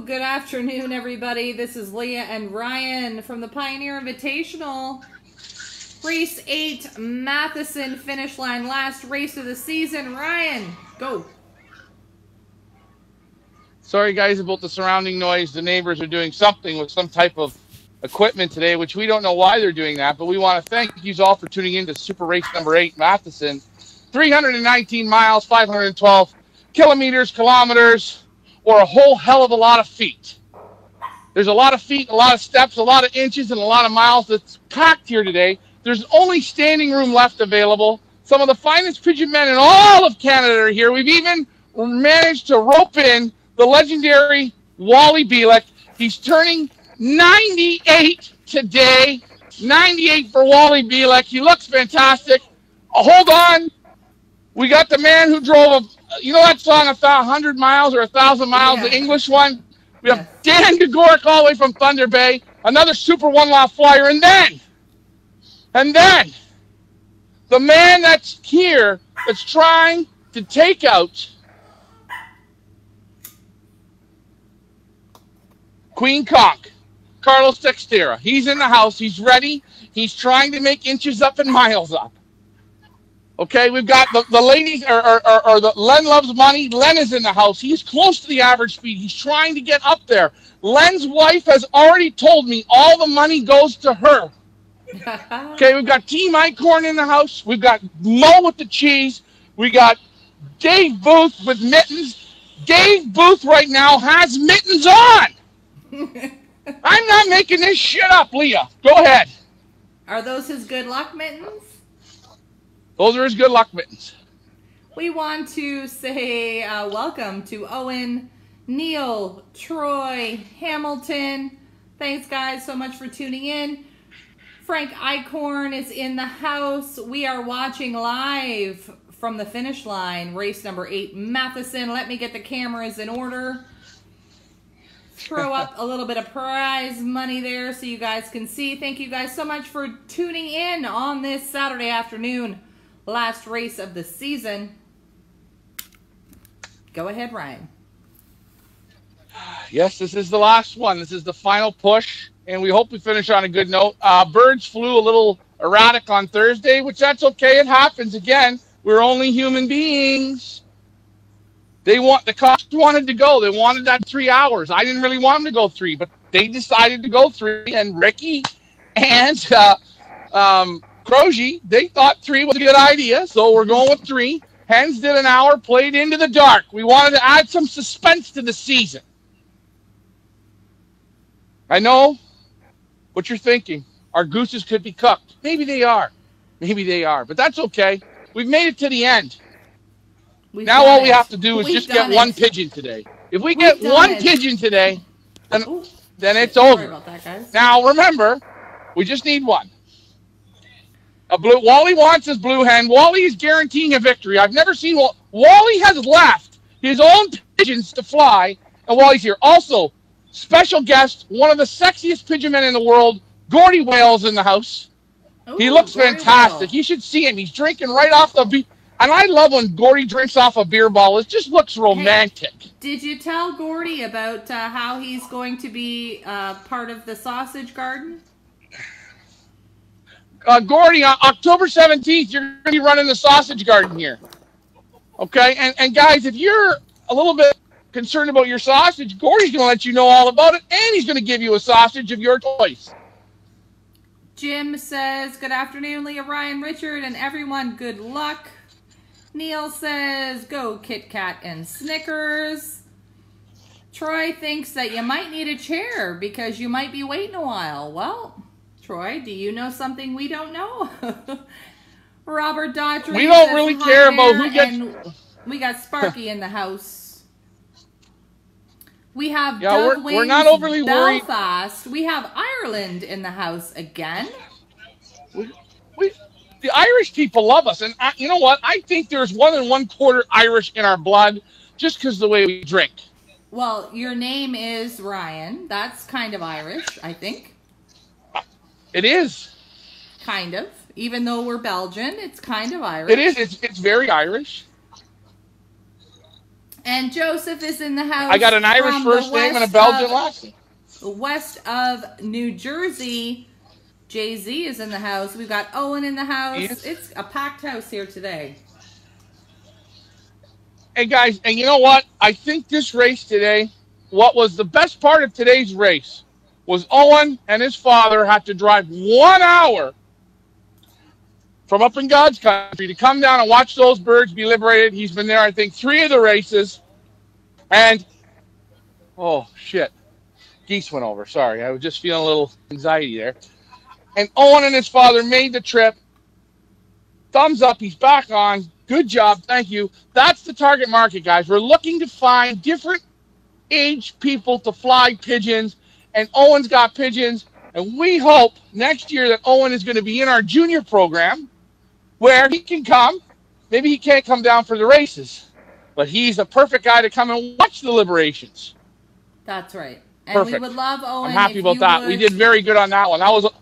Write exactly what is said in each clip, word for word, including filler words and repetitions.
Good afternoon, everybody. This is Leah and Ryan from the Pioneer Invitational. Race eight, Matheson finish line, last race of the season. Ryan, go. Sorry, guys, about the surrounding noise. The neighbors are doing something with some type of equipment today, which we don't know why they're doing that, but we want to thank you all for tuning in to Super Race number eight, Matheson. three hundred nineteen miles, five hundred twelve kilometers, kilometers, or a whole hell of a lot of feet. There's a lot of feet, a lot of steps, a lot of inches, and a lot of miles that's packed here today. There's only standing room left available. Some of the finest pigeon men in all of Canada are here. We've even managed to rope in the legendary Wally Bielek. He's turning ninety-eight today. ninety-eight for Wally Bielek. He looks fantastic. Uh, hold on. We got the man who drove, a, you know that song, one hundred miles or one thousand miles, yeah. The English one? We have yes. Dan Degoric all the way from Thunder Bay, another Super One Law flyer, and then, and then, the man that's here that's trying to take out Queen Conk, Carlos Textera. He's in the house. He's ready. He's trying to make inches up and miles up. Okay, we've got the, the ladies, or, or, or, or the Len Loves Money. Len is in the house. He's close to the average speed. He's trying to get up there. Len's wife has already told me all the money goes to her. Okay, we've got Team Icorn in the house. We've got Mo with the cheese. We got Dave Booth with mittens. Dave Booth right now has mittens on. I'm not making this shit up, Leah. Go ahead. Are those his good luck mittens? Those are his good luck mittens. We want to say uh, welcome to Owen, Neil, Troy, Hamilton. Thanks, guys, so much for tuning in. Frank Icorn is in the house. We are watching live from the finish line, race number eight, Matheson. Let me get the cameras in order. Throw up a little bit of prize money there so you guys can see. Thank you guys so much for tuning in on this Saturday afternoon. Last race of the season. Go ahead, Ryan. Yes, this is the last one. This is the final push, and we hope we finish on a good note. Uh, birds flew a little erratic on Thursday, which that's okay. It happens. Again, we're only human beings. They want the cost wanted to go. They wanted that three hours. I didn't really want them to go three, but they decided to go three. And Ricky and uh, um, Croce, they thought three was a good idea, so we're going with three. Hens did an hour, played into the dark. We wanted to add some suspense to the season. I know what you're thinking. Our gooses could be cooked. Maybe they are. Maybe they are, but that's okay. We've made it to the end. We've now all we have to do is We've just get it. one pigeon today. If we We've get one it. pigeon today, then, Ooh, then it's over. Sorry about that, guys. Now remember, we just need one. A blue. Wally wants his blue hen. Wally is guaranteeing a victory. I've never seen Wally. Wally has left his own pigeons to fly, and Wally's here. Also, special guest, one of the sexiest pigeon men in the world, Gordy Wales in the house. Ooh, he looks Gordy fantastic. Wales. You should see him. He's drinking right off the beach. And I love when Gordy drinks off a beer ball. It just looks romantic. Hey, did you tell Gordy about uh, how he's going to be uh, part of the sausage garden? Uh, Gordy, on October seventeenth, you're going to be running the sausage garden here. Okay? And, and guys, if you're a little bit concerned about your sausage, Gordy's going to let you know all about it, and he's going to give you a sausage of your choice. Jim says, good afternoon, Leah, Ryan, Richard, and everyone. Good luck. Neil says, go Kit Kat and Snickers. Troy thinks that you might need a chair because you might be waiting a while. Well, Troy, do you know something we don't know? Robert Daughtry. We don't really care about who gets... We got Sparky in the house. We have yeah, Dove we're, Wings, we're not overly Belfast. worried. We have Ireland in the house again. We... we The Irish people love us, and I, you know what? I think there's one and one quarter Irish in our blood, just because of the way we drink. Well, your name is Ryan. That's kind of Irish, I think. It is. Kind of. Even though we're Belgian, it's kind of Irish. It is. It's it's very Irish. And Joseph is in the house. I got an Irish from first the name and a west Belgian of- last name. West of New Jersey. Jay-Z is in the house. We've got Owen in the house. Yes. It's a packed house here today. Hey, guys, and you know what? I think this race today, what was the best part of today's race was Owen and his father had to drive one hour from up in God's country to come down and watch those birds be liberated. He's been there, I think, three of the races. And, oh, shit. Geese went over. Sorry, I was just feeling a little anxiety there. And Owen and his father made the trip. Thumbs up. He's back on. Good job. Thank you. That's the target market, guys. We're looking to find different age people to fly pigeons. And Owen's got pigeons. And we hope next year that Owen is going to be in our junior program where he can come. Maybe he can't come down for the races, but he's a perfect guy to come and watch the liberations. That's right. And Perfect. we would love Owen. I'm happy if about you that. would, We did very good on that one. That was.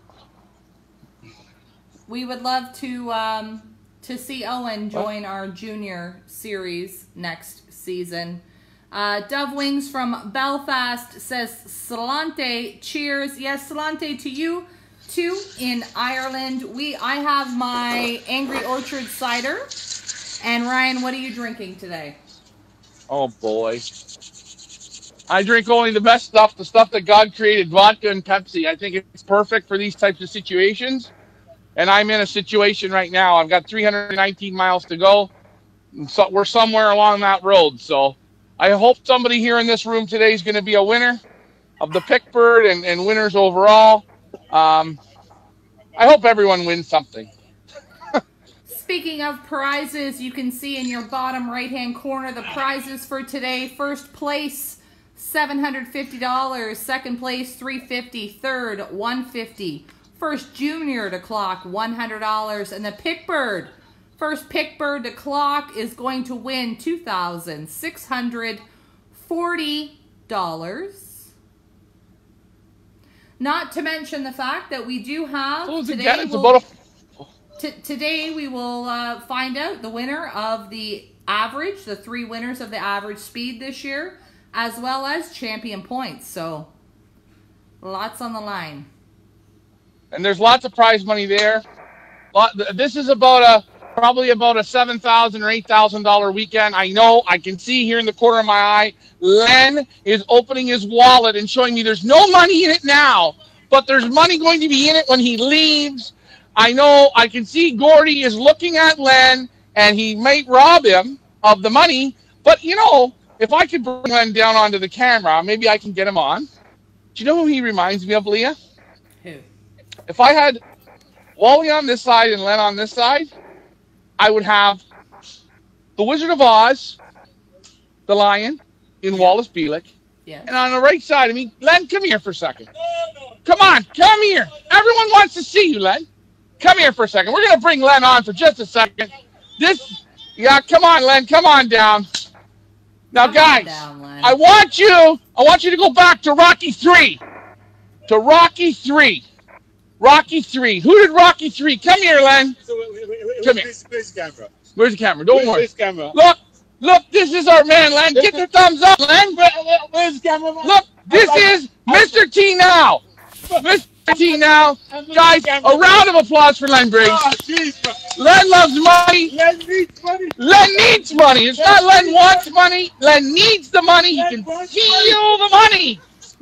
We would love to um, to see Owen join our junior series next season. Uh, Dove Wings from Belfast says, Salante, cheers. Yes, Salante to you too in Ireland. We I have my Angry Orchard cider. And Ryan, what are you drinking today? Oh boy. I drink only the best stuff, the stuff that God created, vodka and Pepsi. I think it's perfect for these types of situations. And I'm in a situation right now. I've got three hundred nineteen miles to go. And so we're somewhere along that road. So I hope somebody here in this room today is going to be a winner of the Pickbird and, and winners overall. Um, I hope everyone wins something. Speaking of prizes, you can see in your bottom right-hand corner the prizes for today. First place, seven hundred fifty dollars. Second place, three hundred fifty dollars. Third, one hundred fifty dollars. First junior to clock, one hundred dollars. And the Pickbird, first Pickbird to clock is going to win two thousand six hundred forty dollars. Not to mention the fact that we do have So today. again, it's we'll, about a T today we will uh, find out the winner of the average, the three winners of the average speed this year, as well as champion points. So lots on the line. and there's lots of prize money there. Lot, this is about a probably about a seven thousand or eight thousand dollar weekend. I know. I can see here in the corner of my eye, Len is opening his wallet and showing me there's no money in it now, but there's money going to be in it when he leaves. I know. I can see Gordy is looking at Len, and he might rob him of the money. But you know, if I could bring Len down onto the camera, maybe I can get him on. Do you know who he reminds me of, Leah? Who? If I had Wally on this side and Len on this side, I would have the Wizard of Oz, the lion, in Wallace Beelick. Yeah. And on the right side of me, Len, come here for a second. Come on, come here. Everyone wants to see you, Len. Come here for a second. We're going to bring Len on for just a second. This, yeah, come on, Len. Come on down. Now, Come guys, down, Len. I want you, I want you to go back to Rocky three. To Rocky three. Rocky three. Who did Rocky three? Come here, Len. So, wait, wait, wait, Come where's, where's the camera? Where's the camera? Don't Where's worry. this camera? Look, look, this is our man, Len. Get the thumbs up, Len. Where, where, where's the camera? Man? Look, this is Mister T Now. Mister T Now. Guys, a round of applause for Len Briggs. Oh, jeez, bro. Len loves money. Len needs money. Len needs money. It's not Len wants money. Len needs the money. He can feel the money.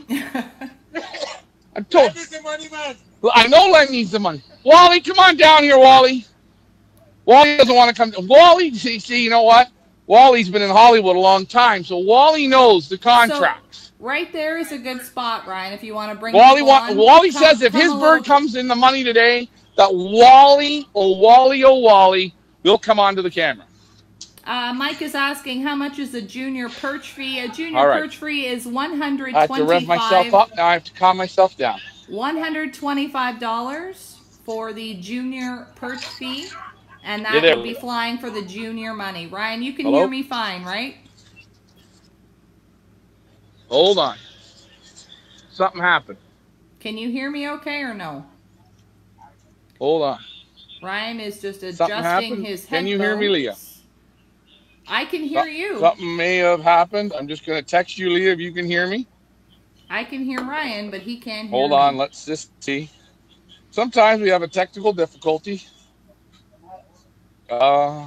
I'm told. Len needs the money, man. I know Len needs the money. Wally, come on down here, Wally. Wally doesn't want to come. Wally, see, see, you know what? Wally's been in Hollywood a long time, so Wally knows the contracts. So, right there is a good spot, Ryan, if you want to bring Wally, people wa on. Wally Come- says if come his a bird little- comes in the money today, that Wally, oh Wally, oh Wally, will come onto the camera. Uh, Mike is asking, how much is a junior perch fee? A junior All right. perch fee is one hundred I have to rev myself twenty-five up. Now I have to calm myself down. one hundred twenty-five dollars for the junior perch fee, and Yeah, that there would we be go. flying for the junior money. Ryan, you can Hello? hear me fine, right? Hold on. Something happened. Can you hear me okay or no? Hold on. Ryan is just Something adjusting happened? his headphones. Can you hear me, Leah? I can hear you. Something may have happened. I'm just going to text you, Leah, if you can hear me. I can hear Ryan, but he can't hear Hold me. on. Let's just see. Sometimes we have a technical difficulty. Uh,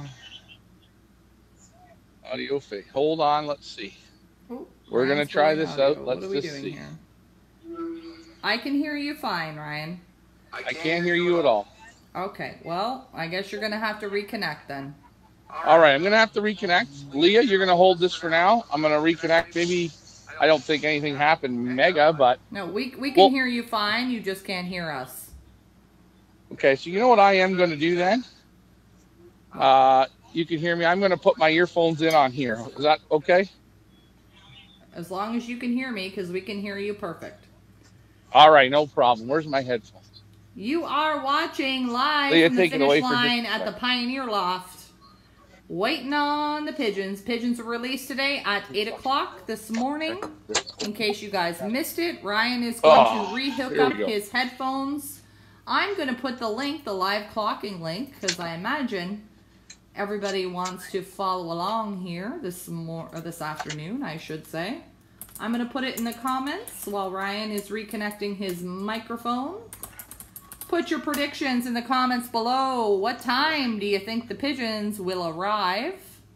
audio fake. Hold on. Let's see. Oh, We're going to Ryan's try going this audio. out. Let's what are we just doing see. Here? I can hear you fine, Ryan. I can't hear you at all. Okay, well, I guess you're going to have to reconnect then. All right, I'm going to have to reconnect. Leah, you're going to hold this for now. I'm going to reconnect. Maybe, I don't think anything happened mega, but... No, we, we can well, hear you fine. You just can't hear us. Okay, so you know what I am going to do then? Uh, you can hear me. I'm going to put my earphones in on here. Is that okay? As long as you can hear me, because we can hear you perfect. All right, no problem. Where's my headphones? You are watching live Leah, from the take it away finish for just a line at the second. Pioneer Loft. Waiting on the pigeons. Pigeons were released today at eight o'clock this morning. In case you guys missed it, Ryan is going Oh, to re-hook here we up go. his headphones. I'm going to put the link, the live clocking link, because I imagine everybody wants to follow along here this mor or this afternoon, I should say. I'm going to put it in the comments while Ryan is reconnecting his microphone. Put your predictions in the comments below. What time do you think the pigeons will arrive?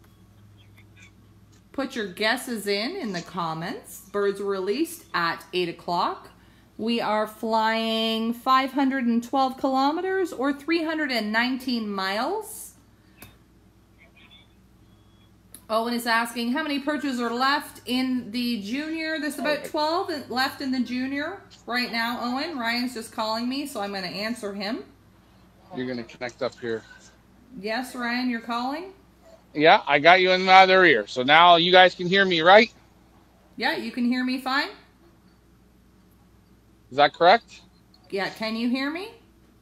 Put your guesses in in the comments. Birds were released at eight o'clock. We are flying five hundred twelve kilometers or three hundred nineteen miles. Owen is asking how many perches are left in the junior. There's about twelve left in the junior right now, Owen. Ryan's just calling me, so I'm going to answer him. You're going to connect up here. Yes, Ryan, you're calling? Yeah, I got you in the other ear. So now you guys can hear me, right? Yeah, you can hear me fine? Is that correct? Yeah, can you hear me?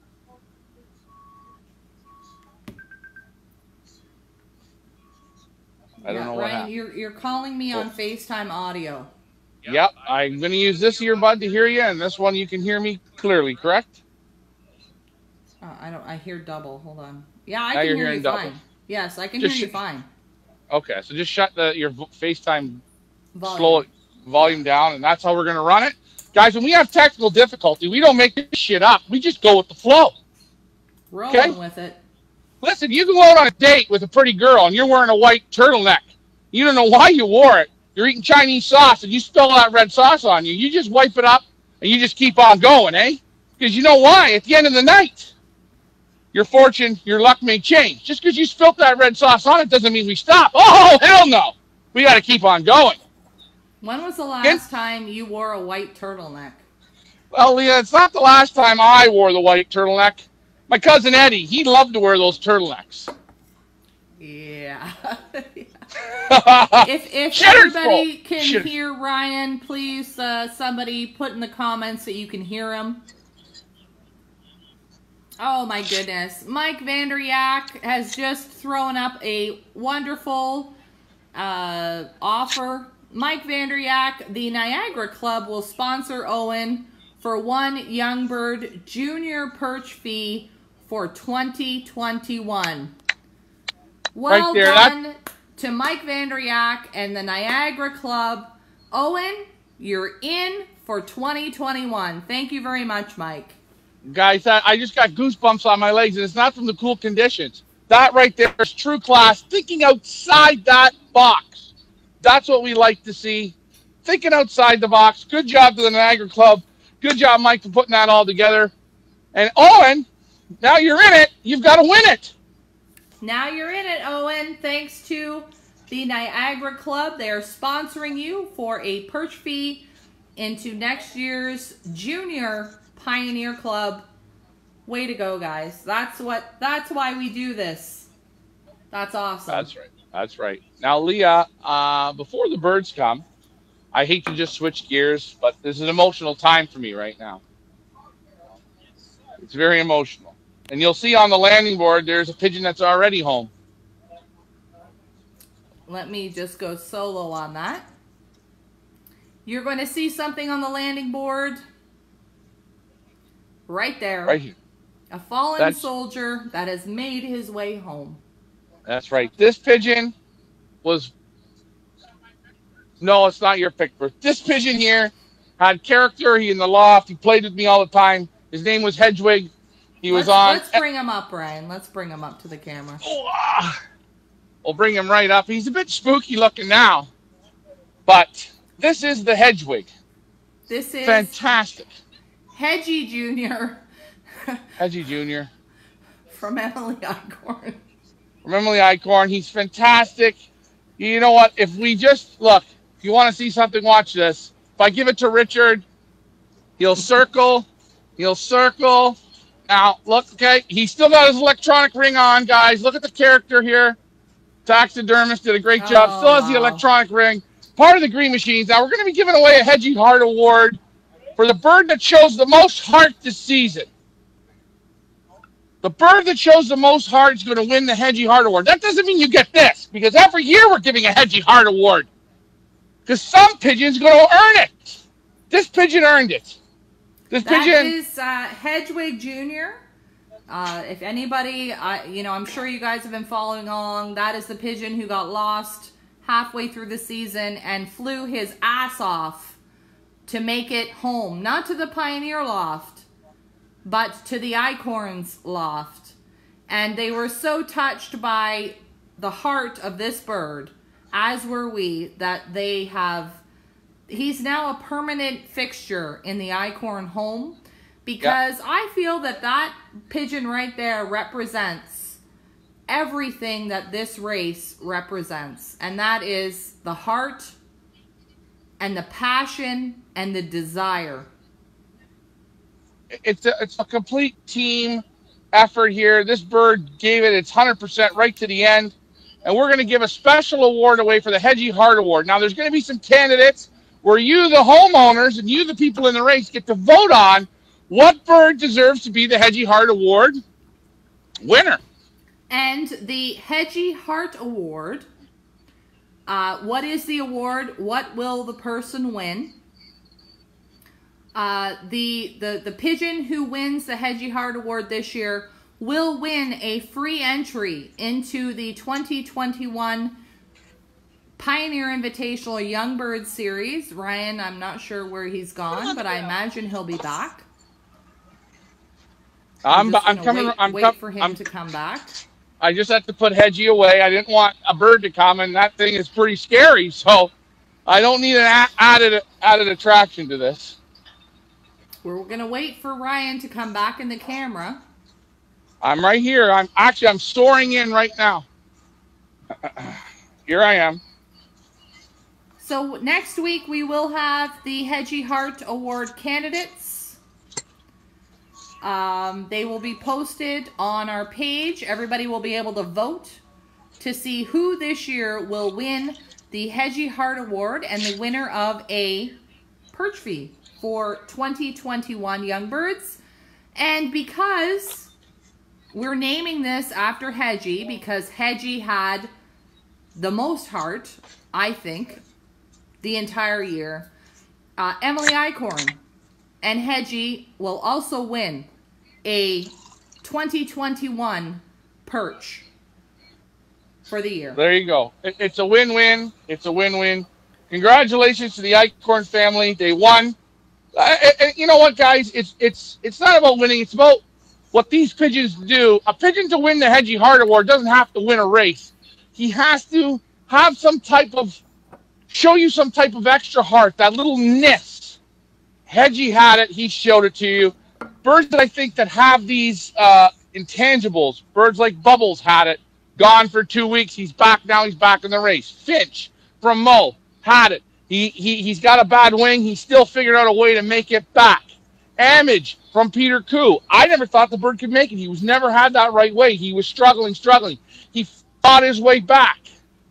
I don't yeah, know what Ryan, happened. you're, you're calling me on FaceTime audio. Yep, I'm going to use this earbud to hear you, and this one you can hear me clearly, correct? Uh, I don't. I hear double. Hold on. Yeah, I Now can you're hear hearing you double. fine. Yes, I can Just hear you sh- fine. Okay, so just shut the your FaceTime, Volume. slow it, volume down, and that's how we're going to run it. Guys, when we have technical difficulty, we don't make this shit up. We just go with the flow. Rolling Okay. with it. Listen, you go out on a date with a pretty girl, and you're wearing a white turtleneck. You don't know why you wore it. You're eating Chinese sauce, and you spill that red sauce on you. You just wipe it up, and you just keep on going, eh? Because you know why? At the end of the night, your fortune, your luck may change. Just because you spilt that red sauce on it doesn't mean we stop. Oh, hell no. We got to keep on going. When was the last time you wore a white turtleneck? Well, Leah, it's not the last time I wore the white turtleneck. My cousin Eddie, he loved to wear those turtlenecks. Yeah. if if Shitter's everybody full. can Shitter's. hear Ryan, please, uh, somebody put in the comments that you can hear him. Oh my goodness. Mike Vanderyak has just thrown up a wonderful uh, offer. Mike Vanderyak, the Niagara Club will sponsor Owen for one Youngbird Junior Perch fee for twenty twenty-one. Well Right there, done that- to Mike Vanderyak and the Niagara Club. Owen, you're in for twenty twenty-one. Thank you very much, Mike. Guys, I, I just got goosebumps on my legs, and it's not from the cool conditions. That right there is true class, thinking outside that box. That's what we like to see, thinking outside the box. Good job to the Niagara Club. Good job, Mike, for putting that all together. And Owen, now you're in it. You've got to win it. Now you're in it, Owen. Thanks to the Niagara Club. They are sponsoring you for a perch fee into next year's Junior Pioneer Club. Way to go, guys. That's what that's why we do this. That's awesome. That's right. That's right. Now, Leah, uh, before the birds come, I hate to just switch gears, but this is an emotional time for me right now. It's very emotional. And you'll see on the landing board, there's a pigeon that's already home. Let me just go solo on that. You're going to see something on the landing board right there. Right here. A fallen That's- soldier that has made his way home. That's right. This pigeon was, no, it's not your pick, Bert. This pigeon here had character. He in the loft. He played with me all the time. His name was Hedwig. He was let's, on. Let's bring him up, Ryan. Let's bring him up to the camera. Oh, ah. We'll bring him right up. He's a bit spooky looking now, but this is the Hedwig. This is fantastic. Hedgie Junior Hedgie Junior from Emily Eichhorn. From Emily Eichhorn. He's fantastic. You know what? If we just look, if you want to see something, watch this. If I give it to Richard, he'll circle. He'll circle. Now, look, okay, he's still got his electronic ring on, guys. Look at the character here. Taxidermist did a great job. Oh, still has wow. the electronic ring. Part of the Green Machines. Now, we're going to be giving away a Hedgie Heart Award for the bird that shows the most heart this season. The bird that shows the most heart is going to win the Hedgie Heart Award. That doesn't mean you get this, because every year we're giving a Hedgie Heart Award. Because some pigeon's going to earn it. This pigeon earned it. This That pigeon is uh, Hedwig Junior Uh, if anybody, uh, you know, I'm sure you guys have been following along. That is the pigeon who got lost halfway through the season and flew his ass off to make it home. Not to the Pioneer Loft, but to the Eichhorns Loft. And they were so touched by the heart of this bird, as were we, that they have... He's now a permanent fixture in the Eichhorn home because yep. I feel that that pigeon right there represents everything that this race represents. And that is the heart and the passion and the desire. It's a, it's a complete team effort here. This bird gave it its one hundred percent right to the end. And we're going to give a special award away for the Hedgie Heart Award. Now, there's going to be some candidates where you, the homeowners, and you, the people in the race, get to vote on what bird deserves to be the Hedgie Heart Award winner. And the Hedgie Heart Award, uh, what is the award? What will the person win? Uh, the, the, the pigeon who wins the Hedgie Heart Award this year will win a free entry into the twenty twenty-one Pioneer Invitational Young Bird Series. Ryan, I'm not sure where he's gone, but I imagine he'll be back. I'm, I'm, I'm coming. Wait, I'm wait com for him I'm, to come back. I just have to put Hedgie away. I didn't want a bird to come, and that thing is pretty scary. So I don't need an added added attraction to this. We're gonna wait for Ryan to come back in the camera. I'm right here. I'm actually I'm soaring in right now. Here I am. So next week we will have the Hedgie Heart Award candidates. Um, they will be posted on our page. Everybody will be able to vote to see who this year will win the Hedgie Heart Award and the winner of a perch fee for twenty twenty-one Young Birds. And because we're naming this after Hedgie, because Hedgie had the most heart, I think, the entire year, uh, Emily Eichhorn and Hedgie will also win a twenty twenty-one perch for the year. There you go. It, it's a win-win. It's a win-win. Congratulations to the Eichhorn family. They won. Uh, and you know what, guys? It's it's it's not about winning. It's about what these pigeons do. A pigeon to win the Hedgie Heart Award doesn't have to win a race. He has to have some type of, show you some type of extra heart, that little nest. Hedgie had it. He showed it to you. Birds that I think that have these uh, intangibles, birds like Bubbles had it. Gone for two weeks. He's back now. He's back in the race. Finch from Mo had it. He, he, he's got a bad wing. He still figured out a way to make it back. Amage from Peter Koo. I never thought the bird could make it. He was never had that right way. He was struggling, struggling. He fought his way back.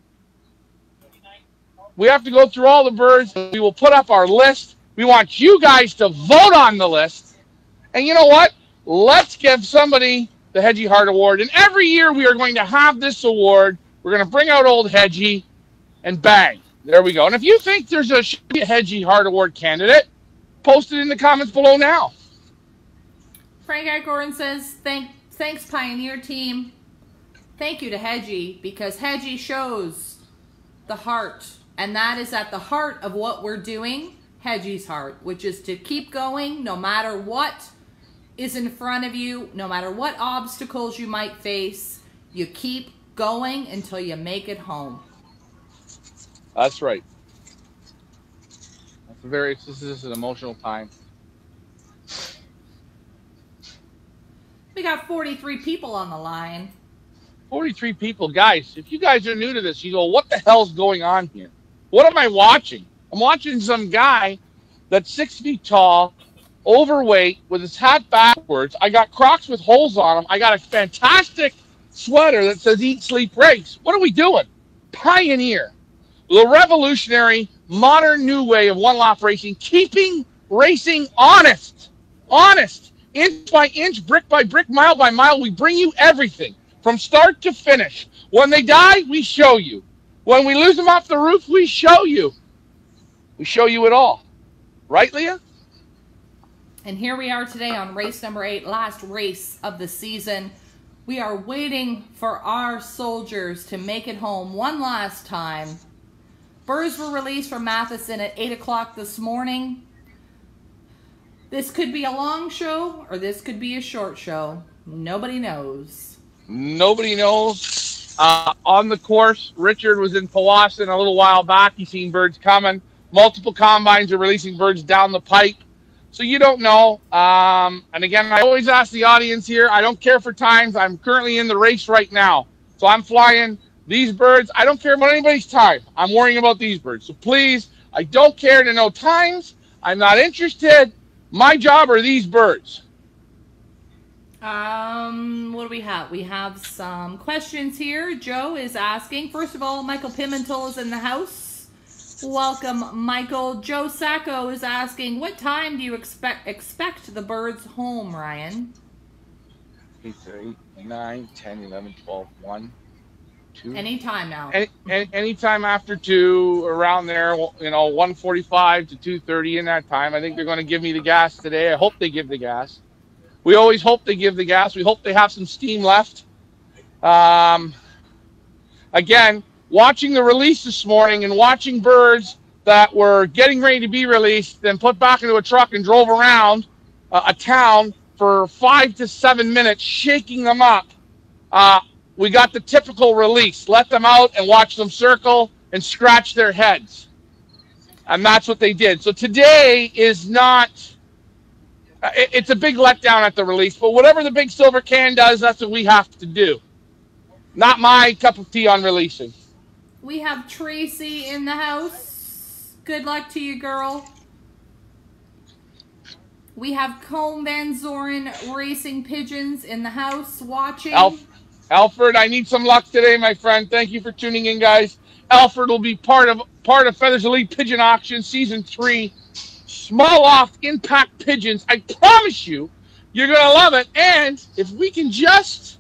We have to go through all the birds. We will put up our list. We want you guys to vote on the list. And you know what? Let's give somebody the Hedgie Heart Award. And every year we are going to have this award. We're going to bring out old Hedgie and bang. There we go. And if you think there's a, should be a Hedgie Heart Award candidate, post it in the comments below now. Frank Eichhorn says, Thank, thanks Pioneer team. Thank you to Hedgie, because Hedgie shows the heart. And that is at the heart of what we're doing, Hedgie's heart, which is to keep going no matter what is in front of you, no matter what obstacles you might face. You keep going until you make it home. That's right. That's a very, this is an emotional time. We got forty-three people on the line. forty-three people. Guys, if you guys are new to this, you go, what the hell's going on here? What am I watching? I'm watching some guy that's six feet tall, overweight, with his hat backwards. I got Crocs with holes on them. I got a fantastic sweater that says Eat, Sleep, Race. What are we doing? Pioneer. The revolutionary, modern new way of one-lap racing, keeping racing honest. Honest. Inch by inch, brick by brick, mile by mile, we bring you everything from start to finish. When they die, we show you. When we lose them off the roof, we show you. We show you it all. Right, Leah? And here we are today on race number eight, last race of the season. We are waiting for our soldiers to make it home one last time. Birds were released from Matheson at eight o'clock this morning. This could be a long show or this could be a short show. Nobody knows. Nobody knows. Uh, on the course, Richard was in Powassan a little while back. He's seen birds coming. Multiple combines are releasing birds down the pipe. So you don't know. Um, and again, I always ask the audience here, I don't care for times. I'm currently in the race right now. So I'm flying these birds. I don't care about anybody's time. I'm worrying about these birds. So please, I don't care to know times. I'm not interested. My job are these birds. Um, what do we have? We have some questions here. Joe is asking, first of all, Michael Pimentel is in the house. Welcome, Michael. Joe Sacco is asking, what time do you expect expect the birds home, Ryan? eight, nine, ten, eleven, twelve, one, two. Anytime now. Any, any, anytime after two, around there, you know, one forty-five to two thirty in that time. I think they're going to give me the gas today. I hope they give the gas. We always hope they give the gas. We hope they have some steam left. Um, again, watching the release this morning and watching birds that were getting ready to be released, then put back into a truck and drove around uh, a town for five to seven minutes, shaking them up. Uh, we got the typical release. Let them out and watch them circle and scratch their heads. And that's what they did. So today is not, uh, it, it's a big letdown at the release, but whatever the big silver can does, that's what we have to do. Not my cup of tea on releasing. We have Tracy in the house. Good luck to you, girl. We have Combe Van Zoren Racing Pigeons in the house watching. Alf Alfred, I need some luck today, my friend. Thank you for tuning in, guys. Alfred will be part of part of Feathers Elite Pigeon Auction Season three. Small off impact pigeons. I promise you, you're going to love it. And if we can just...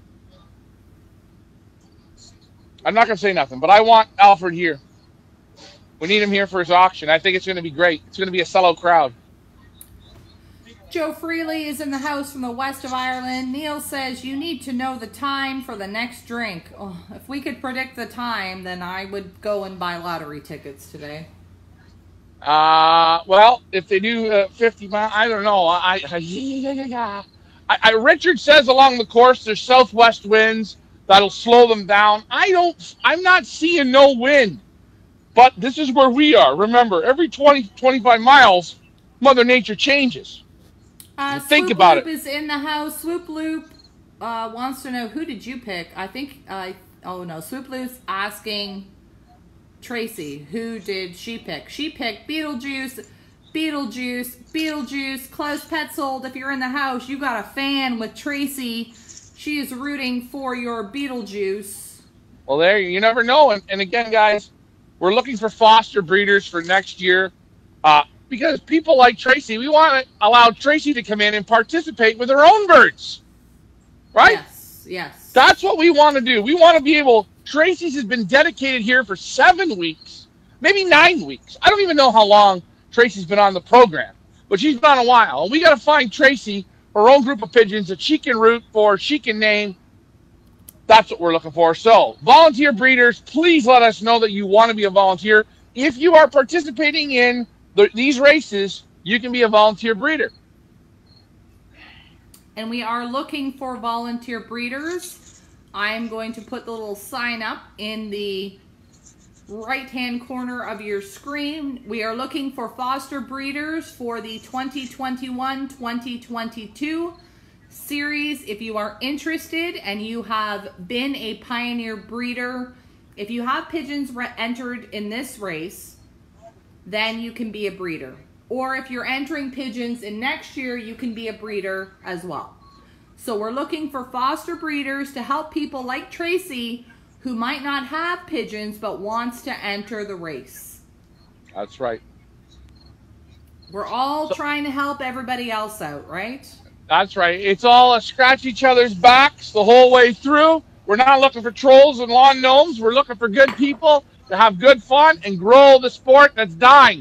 I'm not going to say nothing, but I want Alfred here. We need him here for his auction. I think it's going to be great. It's going to be a sellout crowd. Joe Freely is in the house from the west of Ireland. Neil says, you need to know the time for the next drink. Oh, if we could predict the time, then I would go and buy lottery tickets today. Uh, well, if they do uh, fifty miles, I don't know. I, I, I, I, Richard says along the course there's southwest winds that'll slow them down. I don't, I'm not seeing no wind. But this is where we are. Remember, every twenty, twenty-five miles, Mother Nature changes. Uh, think Swoop about Loop it. is in the house. Swoop Loop uh, wants to know, who did you pick? I think, uh, oh no, Swoop Loop's asking Tracy, who did she pick? She picked Beetlejuice, Beetlejuice, Beetlejuice, Klaus Petzold. If you're in the house, you got a fan with Tracy. She is rooting for your Beetlejuice. Well, there, you never know. And, and again, guys, we're looking for foster breeders for next year. Uh, Because people like Tracy, we want to allow Tracy to come in and participate with her own birds. Right? Yes, yes. That's what we want to do. We want to be able, Tracy's has been dedicated here for seven weeks, maybe nine weeks. I don't even know how long Tracy's been on the program, but she's been on a while. And we got to find Tracy her own group of pigeons that she can root for, she can name. That's what we're looking for. So, volunteer breeders, please let us know that you want to be a volunteer. If you are participating in the, these races, you can be a volunteer breeder. And we are looking for volunteer breeders. I'm going to put the little sign up in the right-hand corner of your screen. We are looking for foster breeders for the twenty twenty-one twenty twenty-two series. If you are interested and you have been a pioneer breeder, if you have pigeons entered in this race, then you can be a breeder. Or if you're entering pigeons in next year, you can be a breeder as well. So we're looking for foster breeders to help people like Tracy who might not have pigeons but wants to enter the race. That's right. We're all So, trying to help everybody else out, right? That's right. It's all a scratch each other's backs the whole way through. We're not looking for trolls and lawn gnomes. We're looking for good people to have good fun and grow the sport that's dying.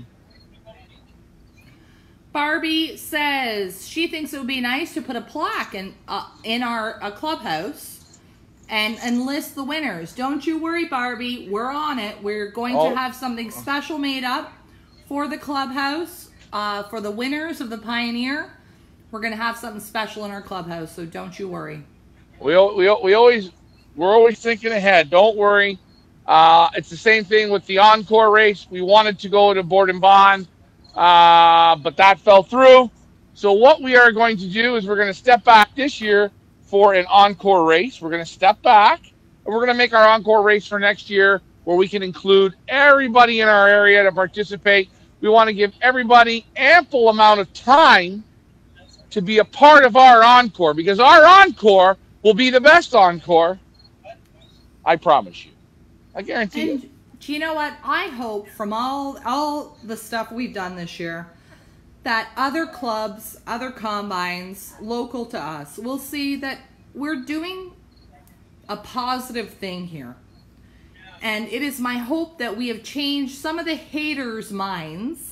Barbie says she thinks it would be nice to put a plaque in uh, in our uh, clubhouse and enlist the winners. Don't you worry, Barbie. We're on it. We're going Oh. to have something special made up for the clubhouse, uh, for the winners of the Pioneer. We're going to have something special in our clubhouse, so don't you worry. We, we, we always, we're always thinking ahead. Don't worry. Uh, it's the same thing with the Encore race. We wanted to go to Board and Bond, uh, but that fell through. So what we are going to do is we're going to step back this year for an Encore race. We're going to step back, and we're going to make our Encore race for next year where we can include everybody in our area to participate. We want to give everybody ample amount of time to be a part of our Encore, because our Encore will be the best Encore. I promise you. I guarantee And it. do you know what? I hope from all all the stuff we've done this year that other clubs, other combines, local to us, will see that we're doing a positive thing here. And it is my hope that we have changed some of the haters' minds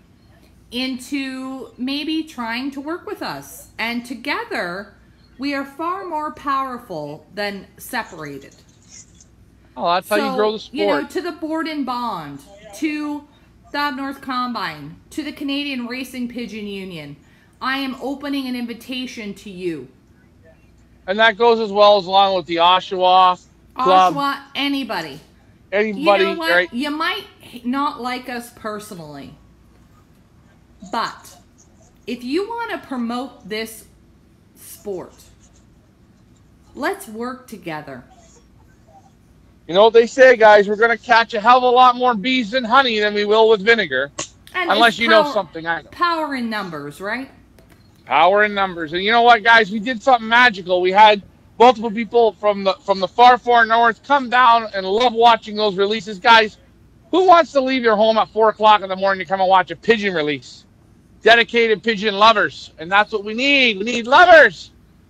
into maybe trying to work with us. And together, we are far more powerful than separated. Oh, that's how you grow the sport. You know, to the Board and Bond, to the Up North Combine, to the Canadian Racing Pigeon Union, I am opening an invitation to you. And that goes as well as along with the Oshawa Club. Oshawa, anybody. Anybody, You know what? right? You might not like us personally, but if you want to promote this sport, let's work together. You know what they say, guys? We're going to catch a hell of a lot more bees than honey than we will with vinegar. And Unless it's you power, know something I know. Power in numbers, right? Power in numbers. And you know what, guys? We did something magical. We had multiple people from the from the far, far north come down and love watching those releases. Guys, who wants to leave your home at four o'clock in the morning to come and watch a pigeon release? Dedicated pigeon lovers. And that's what we need. We need lovers.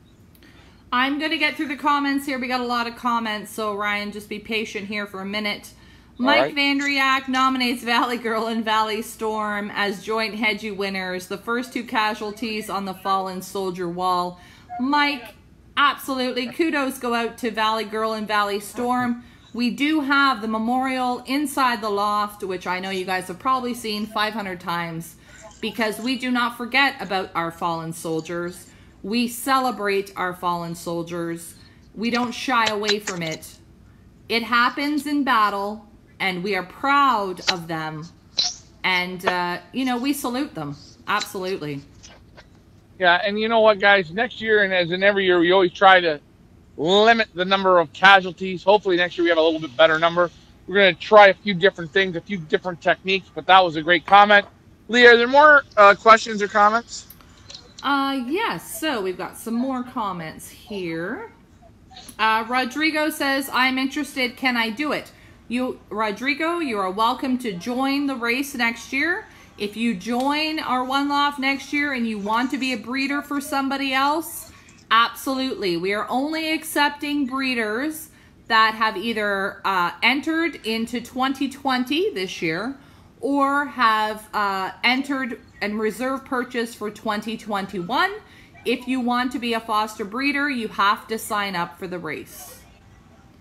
I'm going to get through the comments here. We got a lot of comments, so Ryan, just be patient here for a minute. Mike right. Vandriak nominates Valley Girl and Valley Storm as joint Hedgie winners. The first two casualties on the fallen soldier wall. Mike, absolutely. Kudos go out to Valley Girl and Valley Storm. We do have the memorial inside the loft, which I know you guys have probably seen five hundred times, because we do not forget about our fallen soldiers. We celebrate our fallen soldiers. We don't shy away from it. It happens in battle, and we are proud of them. And, uh, you know, we salute them. Absolutely. Yeah, and you know what, guys? Next year, and as in every year, we always try to limit the number of casualties. Hopefully next year we have a little bit better number. We're going to try a few different things, a few different techniques, but that was a great comment. Leah, are there more uh, questions or comments? Uh, yes, so we've got some more comments here. Uh, Rodrigo says, I'm interested, can I do it? You, Rodrigo, you are welcome to join the race next year. If you join our One Loft next year and you want to be a breeder for somebody else, absolutely. We are only accepting breeders that have either uh, entered into twenty twenty this year or have uh, entered and reserve purchase for twenty twenty-one. If you want to be a foster breeder, you have to sign up for the race.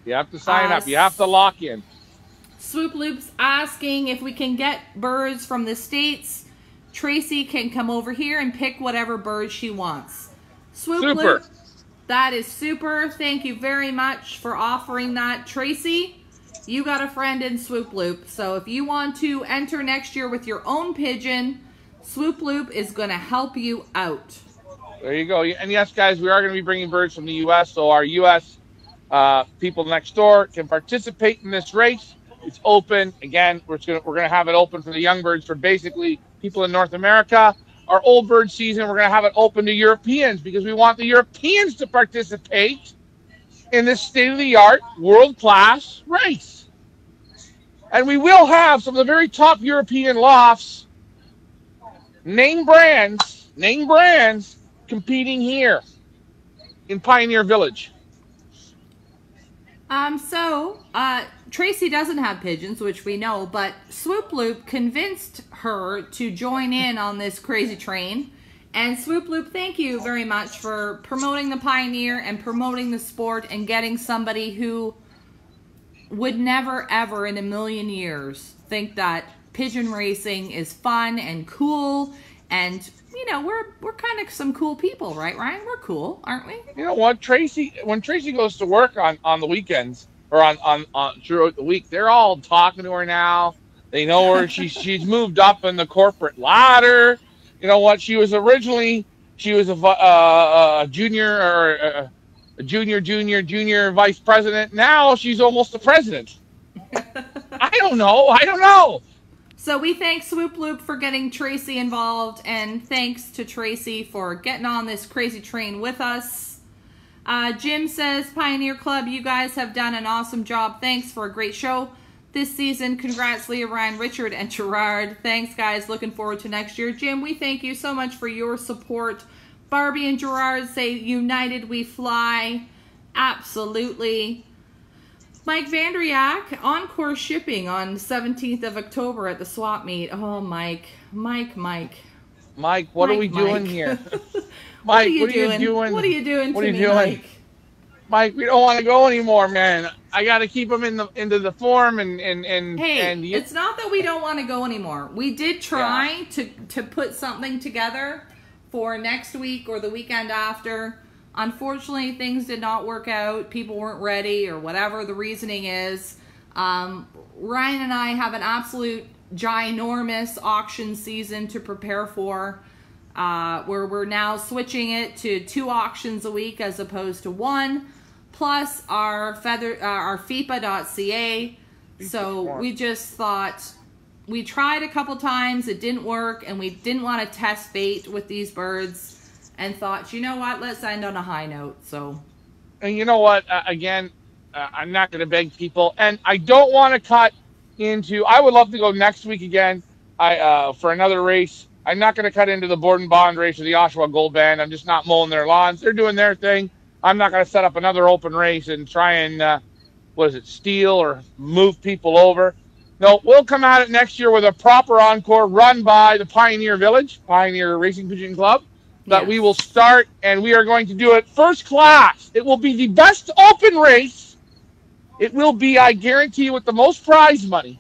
You have to sign Uh, up. You have to lock in. Swoop Loop's asking if we can get birds from the States. Tracy can come over here and pick whatever bird she wants. Swoop Super. Loop, that is super. Thank you very much for offering that. Tracy, you got a friend in Swoop Loop. So if you want to enter next year with your own pigeon, Swoop Loop is going to help you out. There you go. And yes, guys, we are going to be bringing birds from the U S, so our U S uh, people next door can participate in this race. It's open. Again, we're going we're going to have it open for the young birds for basically people in North America. Our old bird season, we're going to have it open to Europeans because we want the Europeans to participate in this state-of-the-art, world-class race. And we will have some of the very top European lofts, name brands, name brands, competing here in Pioneer Village. Um, so, uh, Tracy doesn't have pigeons, which we know, but Swoop Loop convinced her to join in on this crazy train. And Swoop Loop, thank you very much for promoting the Pioneer and promoting the sport and getting somebody who would never, ever in a million years think that pigeon racing is fun and cool. And, you know, we're we're kind of some cool people, right, Ryan? We're cool, aren't we? You know what, Tracy, when Tracy goes to work on, on the weekends, or on, on, on throughout the week, they're all talking to her now. They know her. She's she's moved up in the corporate ladder. You know what? She was originally she was a, uh, a junior or a, a junior, junior, junior vice president. Now she's almost the president. I don't know. I don't know. So we thank Swoop Loop for getting Tracy involved, and thanks to Tracy for getting on this crazy train with us. Uh, Jim says, Pioneer Club, you guys have done an awesome job. Thanks for a great show this season. Congrats, Leah, Ryan, Richard, and Gerard. Thanks, guys. Looking forward to next year. Jim, we thank you so much for your support. Barbie and Gerard say, united we fly. Absolutely. Mike Vandriak, Encore shipping on seventeenth of October at the swap meet. Oh, Mike. Mike, Mike. Mike, what Mike, are we doing Mike. here? What Mike, are you what are doing? you doing? What are you doing What to are you me, doing? Mike? Mike, we don't want to go anymore, man. I got to keep them in the into the form and and and. Hey, and you, it's not that we don't want to go anymore. We did try yeah. to to put something together for next week or the weekend after. Unfortunately, things did not work out. People weren't ready or whatever the reasoning is. Um, Ryan and I have an absolute ginormous auction season to prepare for. Uh, where we're now switching it to two auctions a week as opposed to one, plus our feather, uh, our F I P A dot C A. So we just thought, we tried a couple times, it didn't work, and we didn't want to test bait with these birds, and thought, you know what, let's end on a high note. So, and you know what? Uh, again, uh, I'm not going to beg people, and I don't want to cut into. I would love to go next week again. I uh, for another race. I'm not going to cut into the Borden Bond race or the Oshawa Gold Band. I'm just not mowing their lawns. They're doing their thing. I'm not going to set up another open race and try and, uh, what is it, steal or move people over. No, we'll come at it next year with a proper encore run by the Pioneer Village, Pioneer Racing Pigeon Club, that yes. we will start, and we are going to do it first class. It will be the best open race. It will be, I guarantee you, with the most prize money.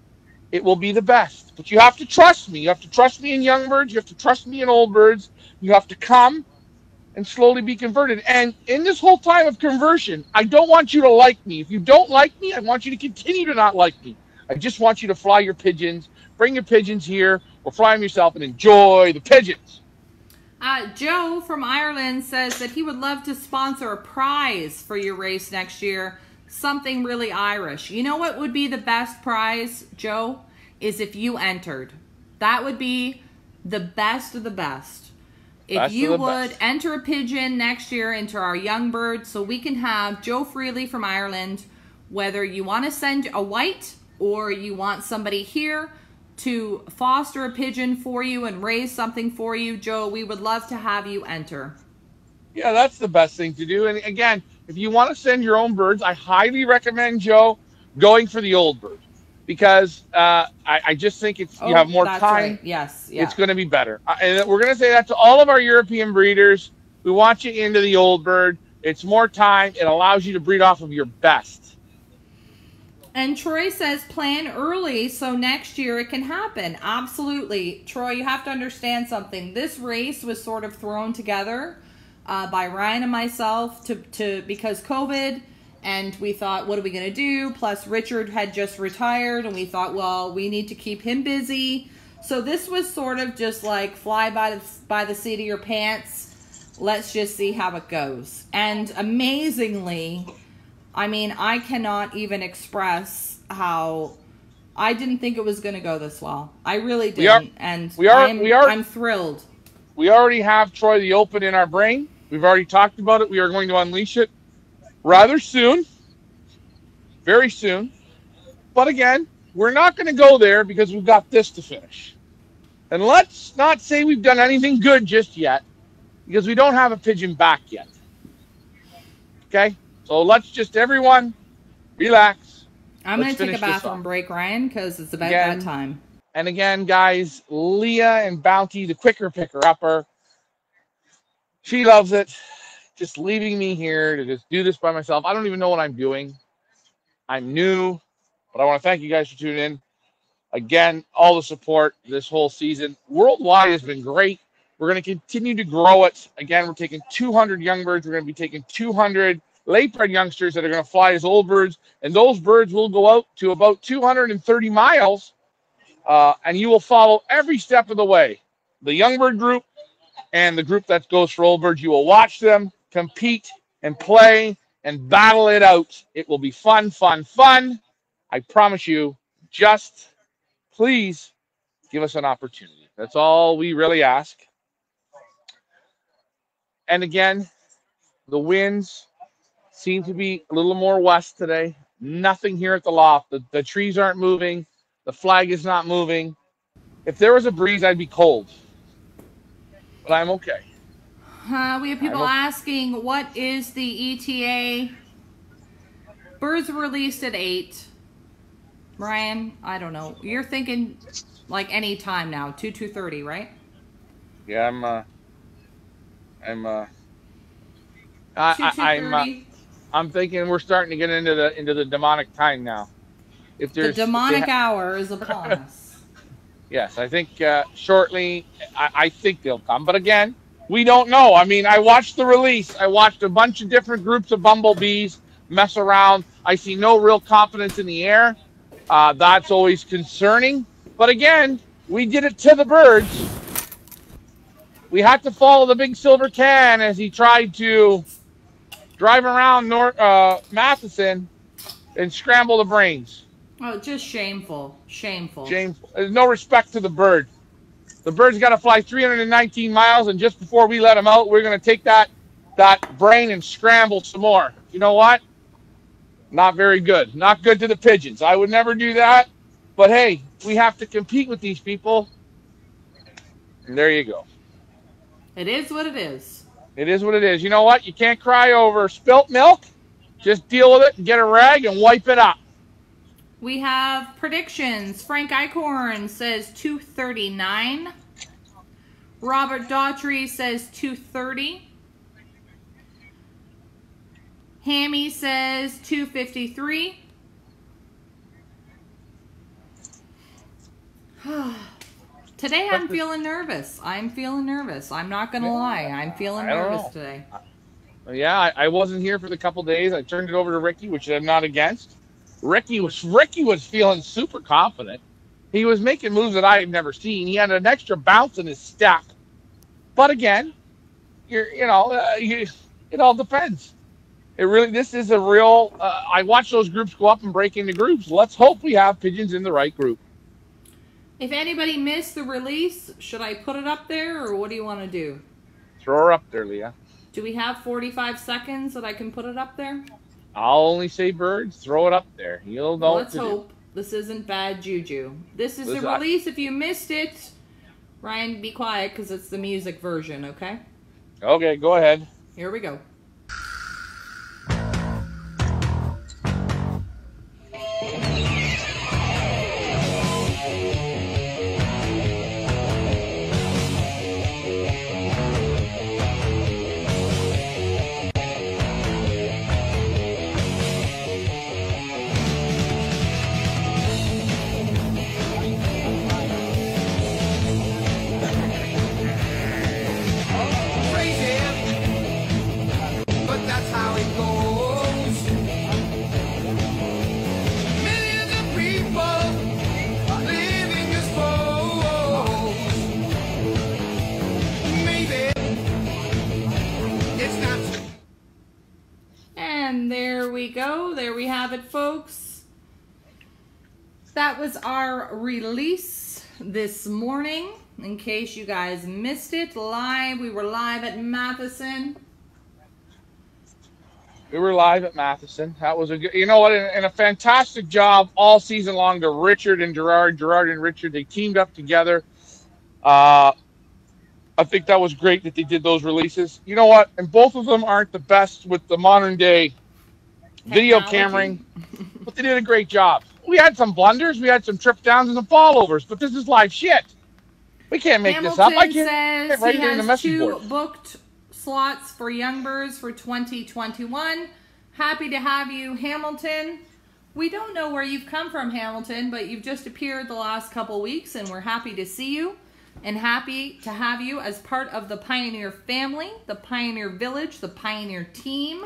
It will be the best. But you have to trust me. You have to trust me in young birds. You have to trust me in old birds. You have to come and slowly be converted. And in this whole time of conversion, I don't want you to like me. If you don't like me, I want you to continue to not like me. I just want you to fly your pigeons. Bring your pigeons here or fly them yourself and enjoy the pigeons. Uh, Joe from Ireland says that he would love to sponsor a prize for your race next year. Something really Irish. You know what would be the best prize, Joe? Is if you entered. That would be the best of the best. If best you would best. enter a pigeon next year into our young bird, so we can have Joe Freely from Ireland, whether you want to send a white or you want somebody here to foster a pigeon for you and raise something for you, Joe, we would love to have you enter. Yeah, that's the best thing to do. And again, if you want to send your own birds, I highly recommend, Joe, going for the old bird. Because uh, I, I just think it's you oh, have more that's time. Right. Yes, yeah. It's going to be better. Uh, and we're going to say that to all of our European breeders. We want you into the old bird. It's more time. It allows you to breed off of your best. And Troy says plan early so next year it can happen. Absolutely. Troy, you have to understand something. This race was sort of thrown together uh, by Ryan and myself to, to because COVID, and we thought, what are we going to do? Plus, Richard had just retired, and we thought, well, we need to keep him busy. So this was sort of just like fly by the, by the seat of your pants. Let's just see how it goes. And amazingly, I mean, I cannot even express how I didn't think it was going to go this well. I really didn't. We are, and we are, I'm, we are, I'm thrilled. We already have Troy the Open in our brain. We've already talked about it. We are going to unleash it rather soon. Very soon. But again, we're not going to go there because we've got this to finish. And let's not say we've done anything good just yet because we don't have a pigeon back yet. Okay? So let's just, everyone, relax. I'm going to take a bathroom break, Ryan, because it's about again, that time. And again, guys, Leah and Bounty, the quicker picker-upper, she loves it. Just leaving me here to just do this by myself. I don't even know what I'm doing. I'm new, but I want to thank you guys for tuning in. Again, all the support this whole season. Worldwide has been great. We're going to continue to grow it. Again, we're taking two hundred young birds. We're going to be taking two hundred late-bred youngsters that are going to fly as old birds, and those birds will go out to about two hundred thirty miles, uh, and you will follow every step of the way. The young bird group and the group that goes for old birds, you will watch them compete and play and battle it out. It will be fun, fun, fun. I promise you. Just please give us an opportunity. That's all we really ask. And again, the winds seem to be a little more west today. Nothing here at the loft. The, the trees aren't moving. The flag is not moving. If there was a breeze, I'd be cold. But I'm okay. Uh, we have people okay. asking, what is the E T A? Birds were released at eight. Ryan, I don't know. You're thinking like any time now, two, two thirty, right? Yeah, I'm, uh, I'm, uh, I, two, I, I'm, uh, I'm thinking we're starting to get into the, into the demonic time now. If there's the demonic hour is upon us. Yes, I think, uh, shortly, I, I think they'll come. But again, we don't know. I mean, I watched the release. I watched a bunch of different groups of bumblebees mess around. I see no real confidence in the air. Uh, that's always concerning. But again, we did it to the birds. We had to follow the big silver can as he tried to drive around North, uh, Matheson and scramble the brains. Oh, just shameful. Shameful. Shameful. There's no respect to the bird. The bird's got to fly three hundred nineteen miles, and just before we let him out, we're going to take that, that brain and scramble some more. You know what? Not very good. Not good to the pigeons. I would never do that. But hey, we have to compete with these people. And there you go. It is what it is. It is what it is. You know what? You can't cry over spilt milk. Just deal with it and get a rag and wipe it up. We have predictions. Frank Eichhorn says two thirty-nine. Robert Daughtry says two thirty. Hammy says two fifty-three. Today I'm feeling nervous. I'm feeling nervous. I'm not going to lie. I'm feeling nervous know. today. Yeah, I, I wasn't here for the couple days. I turned it over to Ricky, which I'm not against. Ricky was Ricky was feeling super confident. He was making moves that I had never seen. He had an extra bounce in his step. But again, you're you know uh, you, it all depends. It really this is a real. Uh, I watch those groups go up and break into groups. Let's hope we have pigeons in the right group. If anybody missed the release, should I put it up there, or what do you want to do? Throw her up there, Leah. Do we have forty-five seconds that I can put it up there? I'll only say birds. Throw it up there. You'll know. Let's hope this isn't bad juju. This is This- the release. If you missed it, Ryan, be quiet because it's the music version, okay? Okay, go ahead. Here we go. have it, folks. That was our release this morning. In case you guys missed it, live. We were live at Matheson. We were live at Matheson. That was a good, you know what, and, and a fantastic job all season long to Richard and Gerard. Gerard and Richard, they teamed up together. Uh, I think that was great that they did those releases. You know what, and both of them aren't the best with the modern day video cameraing, but they did a great job. We had some blunders, we had some trip downs and some fallovers, but this is live shit. We can't make Hamilton this up. I can't says right he here in the has message two board. booked slots for Young Birds for twenty twenty-one. Happy to have you, Hamilton. We don't know where you've come from, Hamilton, but you've just appeared the last couple weeks, and we're happy to see you and happy to have you as part of the Pioneer family, the Pioneer Village, the Pioneer team.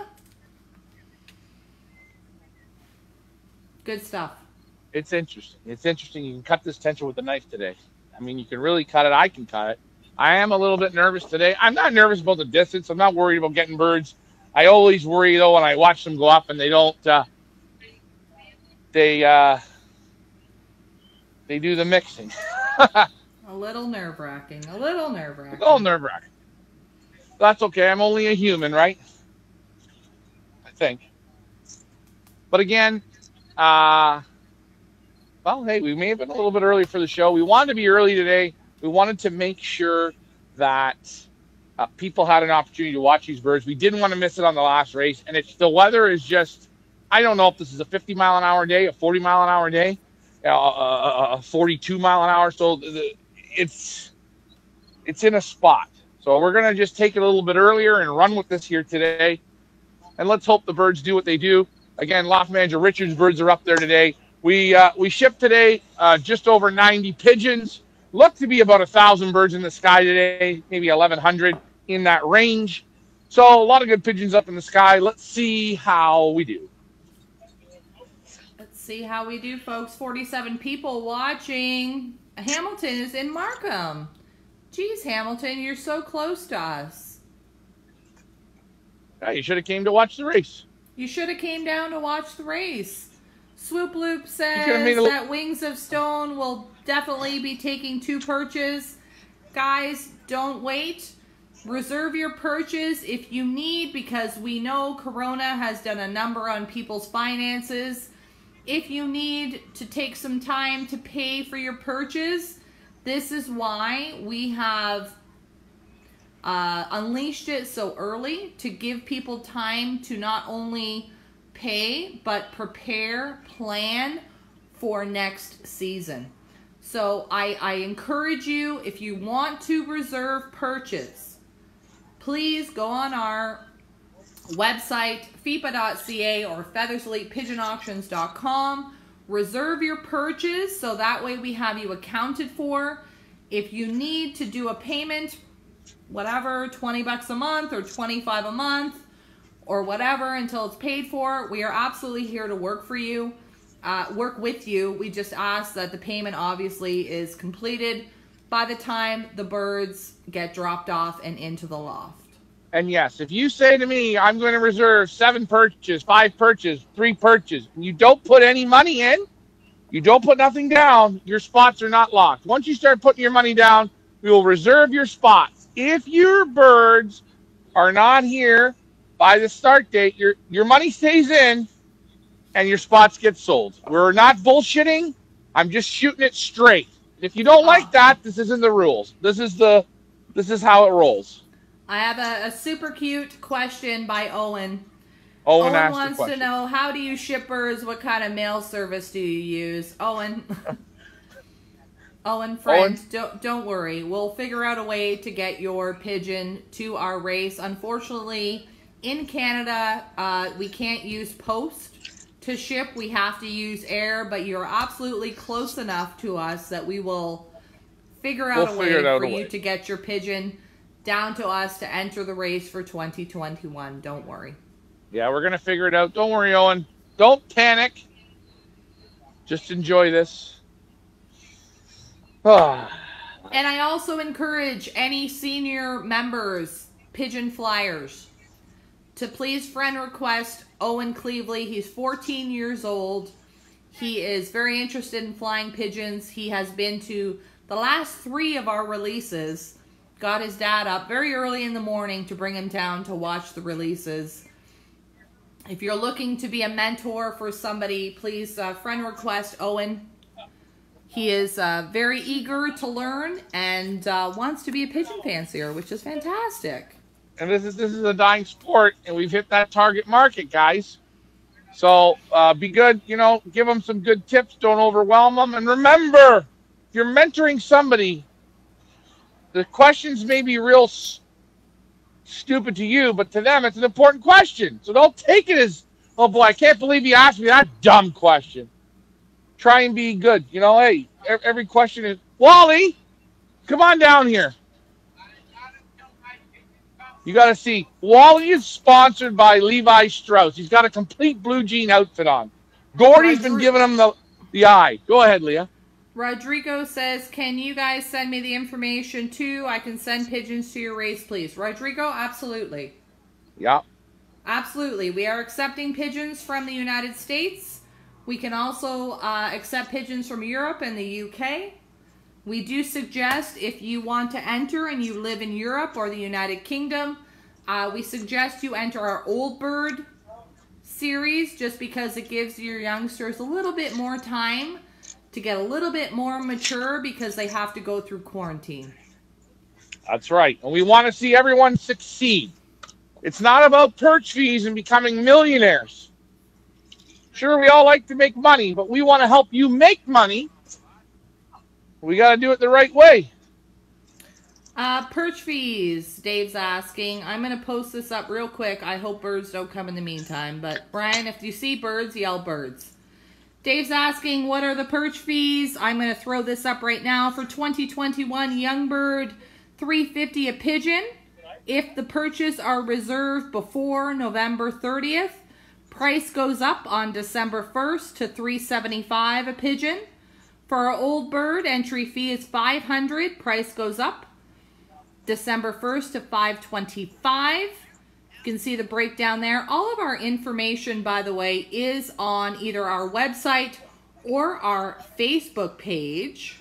Good stuff. It's interesting. It's interesting. You can cut this tension with a knife today. I mean, you can really cut it. I can cut it. I am a little bit nervous today. I'm not nervous about the distance. I'm not worried about getting birds. I always worry, though, when I watch them go up and they don't, uh, they, uh, they do the mixing. A little nerve-wracking. A little nerve-wracking. A little nerve-wracking. That's okay. I'm only a human, right? I think. But again, uh, well, hey, we may have been a little bit early for the show. We wanted to be early today. We wanted to make sure that uh, people had an opportunity to watch these birds. We didn't want to miss it on the last race. And it's the weather is just, I don't know if this is a fifty mile an hour day, a forty mile an hour day, uh, a, a forty-two mile an hour. So the, it's, it's in a spot. So we're going to just take it a little bit earlier and run with this here today. And let's hope the birds do what they do. Again, Loft Manager Richard's birds are up there today. We uh, we shipped today uh, just over ninety pigeons. Looked to be about a thousand birds in the sky today, maybe eleven hundred in that range. So a lot of good pigeons up in the sky. Let's see how we do. Let's see how we do, folks. forty-seven people watching. Hamilton is in Markham. Geez, Hamilton, you're so close to us. Yeah, you should have came to watch the race. You should have came down to watch the race. Swoop Loop says a... that Wings of Stone will definitely be taking two perches. Guys, don't wait. Reserve your perches if you need, because we know Corona has done a number on people's finances. If you need to take some time to pay for your perches, this is why we have uh, unleashed it so early, to give people time to not only pay, but prepare, plan for next season. So I, I encourage you, if you want to reserve perches, please go on our website, F I P A dot C A or feathers elite pigeon auctions dot com. Reserve your perches so that way we have you accounted for. If you need to do a payment, whatever, twenty bucks a month or twenty-five a month or whatever until it's paid for, we are absolutely here to work for you, uh, work with you. We just ask that the payment obviously is completed by the time the birds get dropped off and into the loft. And yes, if you say to me, I'm going to reserve seven perches, five perches, three perches, and you don't put any money in, you don't put nothing down, your spots are not locked. Once you start putting your money down, we will reserve your spots. If your birds are not here by the start date, your, your money stays in and your spots get sold. We're not bullshitting. I'm just shooting it straight. If you don't like that, this isn't the rules. This is the, this is how it rolls. I have a, a super cute question by Owen. Owen, Owen wants to know, how do you ship birds? What kind of mail service do you use? Owen. Owen, friend, Owen. Don't, don't worry. We'll figure out a way to get your pigeon to our race. Unfortunately, in Canada, uh, we can't use post to ship. We have to use air, but you're absolutely close enough to us that we will figure out we'll a way out for a you way. to get your pigeon down to us to enter the race for twenty twenty-one. Don't worry. Yeah, we're going to figure it out. Don't worry, Owen. Don't panic. Just enjoy this. And I also encourage any senior members, pigeon flyers, to please friend request Owen Cleveley. He's fourteen years old. He is very interested in flying pigeons. He has been to the last three of our releases. Got his dad up very early in the morning to bring him down to watch the releases. If you're looking to be a mentor for somebody, please uh, friend request Owen. He is uh, very eager to learn and uh, wants to be a pigeon fancier, which is fantastic. And this is this is a dying sport, and we've hit that target market, guys. So uh, be good, you know, give them some good tips. Don't overwhelm them. And remember, if you're mentoring somebody, the questions may be real s- stupid to you, but to them, it's an important question. So don't take it as, oh boy, I can't believe you asked me that dumb question. Try and be good. You know, hey, every question is, Wally, come on down here. You got to see, Wally is sponsored by Levi Strauss. He's got a complete blue jean outfit on. Gordy's been giving him the, the eye. Go ahead, Leah. Rodrigo says, can you guys send me the information too? I can send pigeons to your race, please. Rodrigo, absolutely. Yeah. Absolutely. We are accepting pigeons from the United States. We can also uh, accept pigeons from Europe and the U K. We do suggest if you want to enter and you live in Europe or the United Kingdom, uh, we suggest you enter our Old Bird series just because it gives your youngsters a little bit more time to get a little bit more mature because they have to go through quarantine. That's right. And we want to see everyone succeed. It's not about perch fees and becoming millionaires. Sure, we all like to make money, but we want to help you make money. We got to do it the right way. Uh, perch fees, Dave's asking. I'm going to post this up real quick. I hope birds don't come in the meantime. But, Brian, if you see birds, yell birds. Dave's asking, what are the perch fees? I'm going to throw this up right now. For twenty twenty-one, young bird, three hundred fifty dollars a pigeon. If the perches are reserved before November thirtieth, price goes up on December first to three hundred seventy-five dollars a pigeon. For our Old Bird, entry fee is five hundred dollars. Price goes up December first to five hundred twenty-five dollars. You can see the breakdown there. All of our information, by the way, is on either our website or our Facebook page.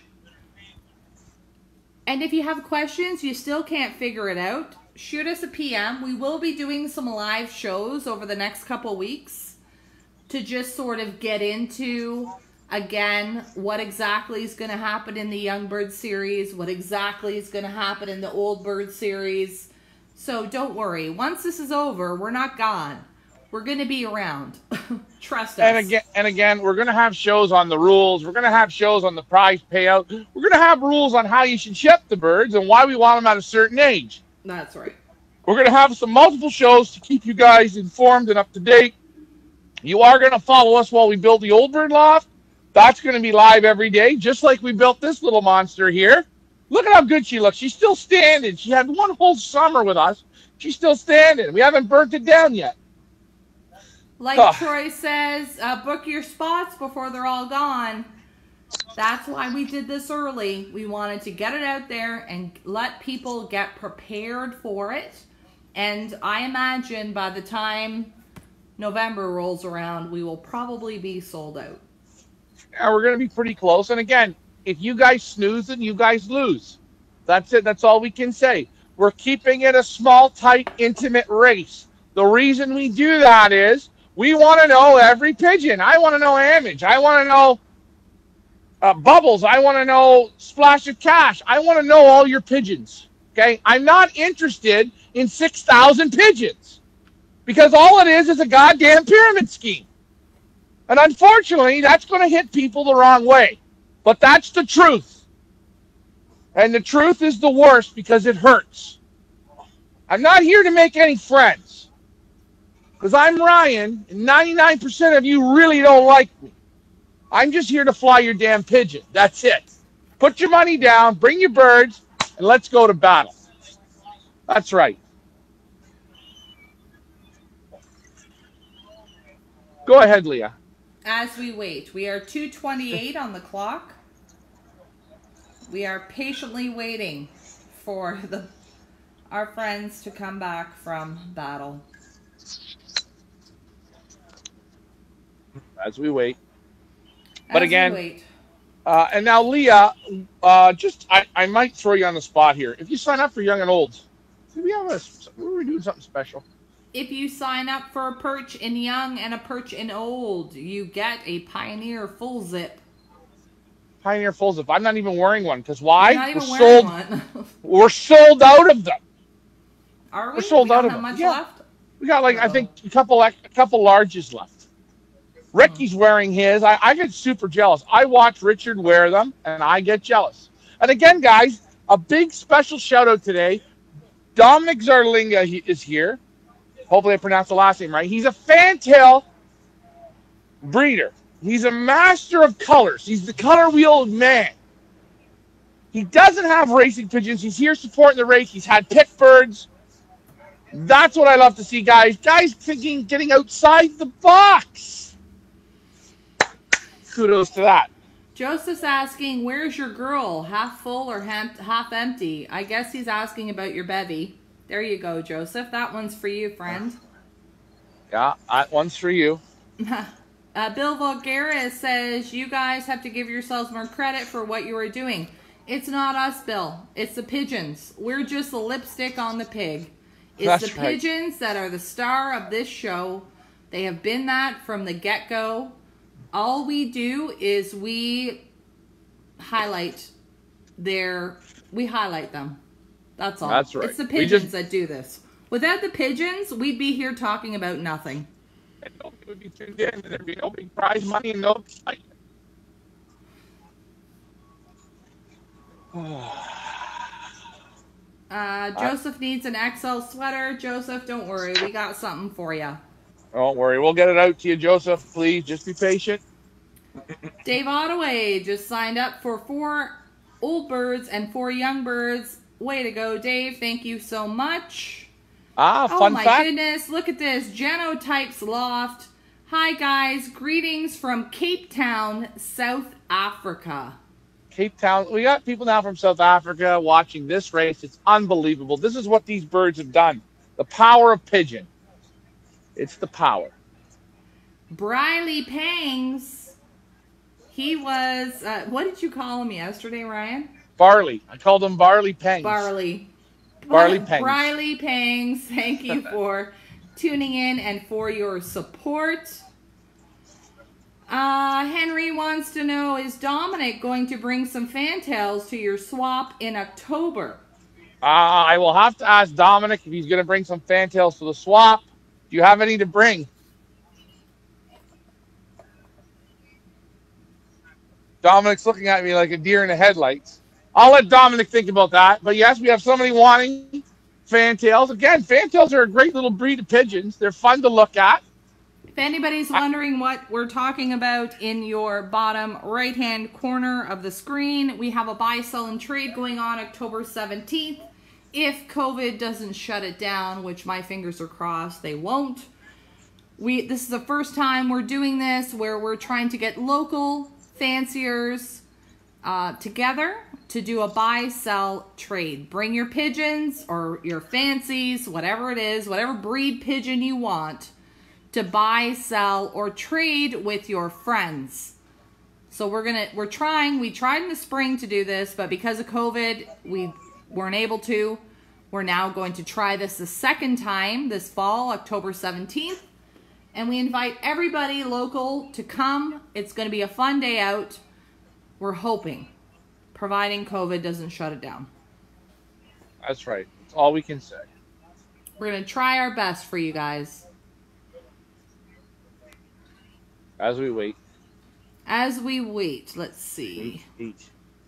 And if you have questions, you still can't figure it out, shoot us a P M. We will be doing some live shows over the next couple weeks to just sort of get into, again, what exactly is going to happen in the Young Bird series, what exactly is going to happen in the Old Bird series. So don't worry. Once this is over, we're not gone. We're going to be around. Trust us. And again, and again, we're going to have shows on the rules. We're going to have shows on the prize payout. We're going to have rules on how you should ship the birds and why we want them at a certain age. That's right. We're going to have some multiple shows to keep you guys informed and up to date. You are going to follow us while we build the Old Bird Loft. That's going to be live every day, just like we built this little monster here. Look at how good she looks. She's still standing. She had one whole summer with us. She's still standing. We haven't burnt it down yet. Like oh. Troy says, uh, book your spots before they're all gone. That's why we did this early. We wanted to get it out there and let people get prepared for it. And I imagine by the time November rolls around, we will probably be sold out. Yeah, we're going to be pretty close. And again, if you guys snooze, then you guys lose. That's it. That's all we can say. We're keeping it a small, tight, intimate race. The reason we do that is we want to know every pigeon. I want to know Image. I want to know uh, Bubbles. I want to know Splash of Cash. I want to know all your pigeons. Okay? I'm not interested in six thousand pigeons because all it is is a goddamn pyramid scheme. And unfortunately, that's going to hit people the wrong way. But that's the truth. And the truth is the worst because it hurts. I'm not here to make any friends. Because I'm Ryan, and ninety-nine percent of you really don't like me. I'm just here to fly your damn pigeon. That's it. Put your money down, bring your birds, and let's go to battle. That's right. Go ahead, Leah. As we wait, we are two twenty-eight on the clock. We are patiently waiting for the our friends to come back from battle. As we wait. As But we again, wait. uh, and now Leah, uh, just I, I might throw you on the spot here. If you sign up for Young and Olds, do we have a we're doing something special? If you sign up for a perch in young and a perch in old, you get a Pioneer full zip. Pioneer full zip. I'm not even wearing one because why? You're not even we're wearing sold. one. We're sold out of them. Are we? We're sold we out don't of have them. much Yeah. left? We got like Uh-oh. I think a couple a couple larges left. Ricky's wearing his. I, I get super jealous. I watch Richard wear them, and I get jealous. And again, guys, a big special shout out today. Dominic Zarlinga he, is here. Hopefully I pronounced the last name right. He's a fantail breeder. He's a master of colors. He's the color wheel man. He doesn't have racing pigeons. He's here supporting the race. He's had pick birds. That's what I love to see, guys. Guys thinking, getting outside the box. Kudos to that. Joseph's asking, where's your girl? Half full or half, half empty? I guess he's asking about your bevy. There you go, Joseph. That one's for you, friend. Yeah, that one's for you. uh, Bill Vulgaris says, you guys have to give yourselves more credit for what you are doing. It's not us, Bill. It's the pigeons. We're just the lipstick on the pig. It's That's the right. pigeons that are the star of this show. They have been that from the get-go. All we do is we highlight their, we highlight them. That's all. That's right. It's the We pigeons just- that do this. Without the pigeons, we'd be here talking about nothing. And nobody would be tuned in, and there'd be no big prize money and no excitement. Uh, Joseph needs an X L sweater. Joseph, don't worry. We got something for you. Don't worry. We'll get it out to you, Joseph. Please, just be patient. Dave Ottaway just signed up for four old birds and four young birds. Way to go, Dave. Thank you so much. Ah, Oh fun my fact. goodness, look at this. Genotypes Loft. Hi guys, greetings from Cape Town, South Africa. Cape Town. We got people now from South Africa watching this race. It's unbelievable. This is what these birds have done. The power of pigeon. It's the power. Briley Pangs. He was, uh, what did you call him yesterday, Ryan? Barley. I called them Barley Pangs. Barley. Barley Well, Pangs. Briley Pangs, thank you for tuning in and for your support. Uh, Henry wants to know, is Dominic going to bring some fantails to your swap in October? Uh, I will have to ask Dominic if he's going to bring some fantails for the swap. Do you have any to bring? Dominic's looking at me like a deer in the headlights. I'll let Dominic think about that. But yes, we have somebody wanting fantails. Again, fantails are a great little breed of pigeons. They're fun to look at. If anybody's wondering what we're talking about, in your bottom right-hand corner of the screen, we have a buy, sell, and trade going on October seventeenth. If COVID doesn't shut it down, which my fingers are crossed, they won't. We This is the first time we're doing this, where we're trying to get local fanciers uh, together to do a buy, sell, trade. Bring your pigeons or your fancies, whatever it is, whatever breed pigeon you want, to buy, sell, or trade with your friends. So we're gonna, we're trying, we tried in the spring to do this, but because of COVID, we weren't able to. We're now going to try this a second time this fall, October seventeenth. And we invite everybody local to come. It's gonna be a fun day out. We're hoping, providing COVID doesn't shut it down. That's right. That's all we can say. We're gonna try our best for you guys. As we wait. As we wait, let's see. Eight, eight.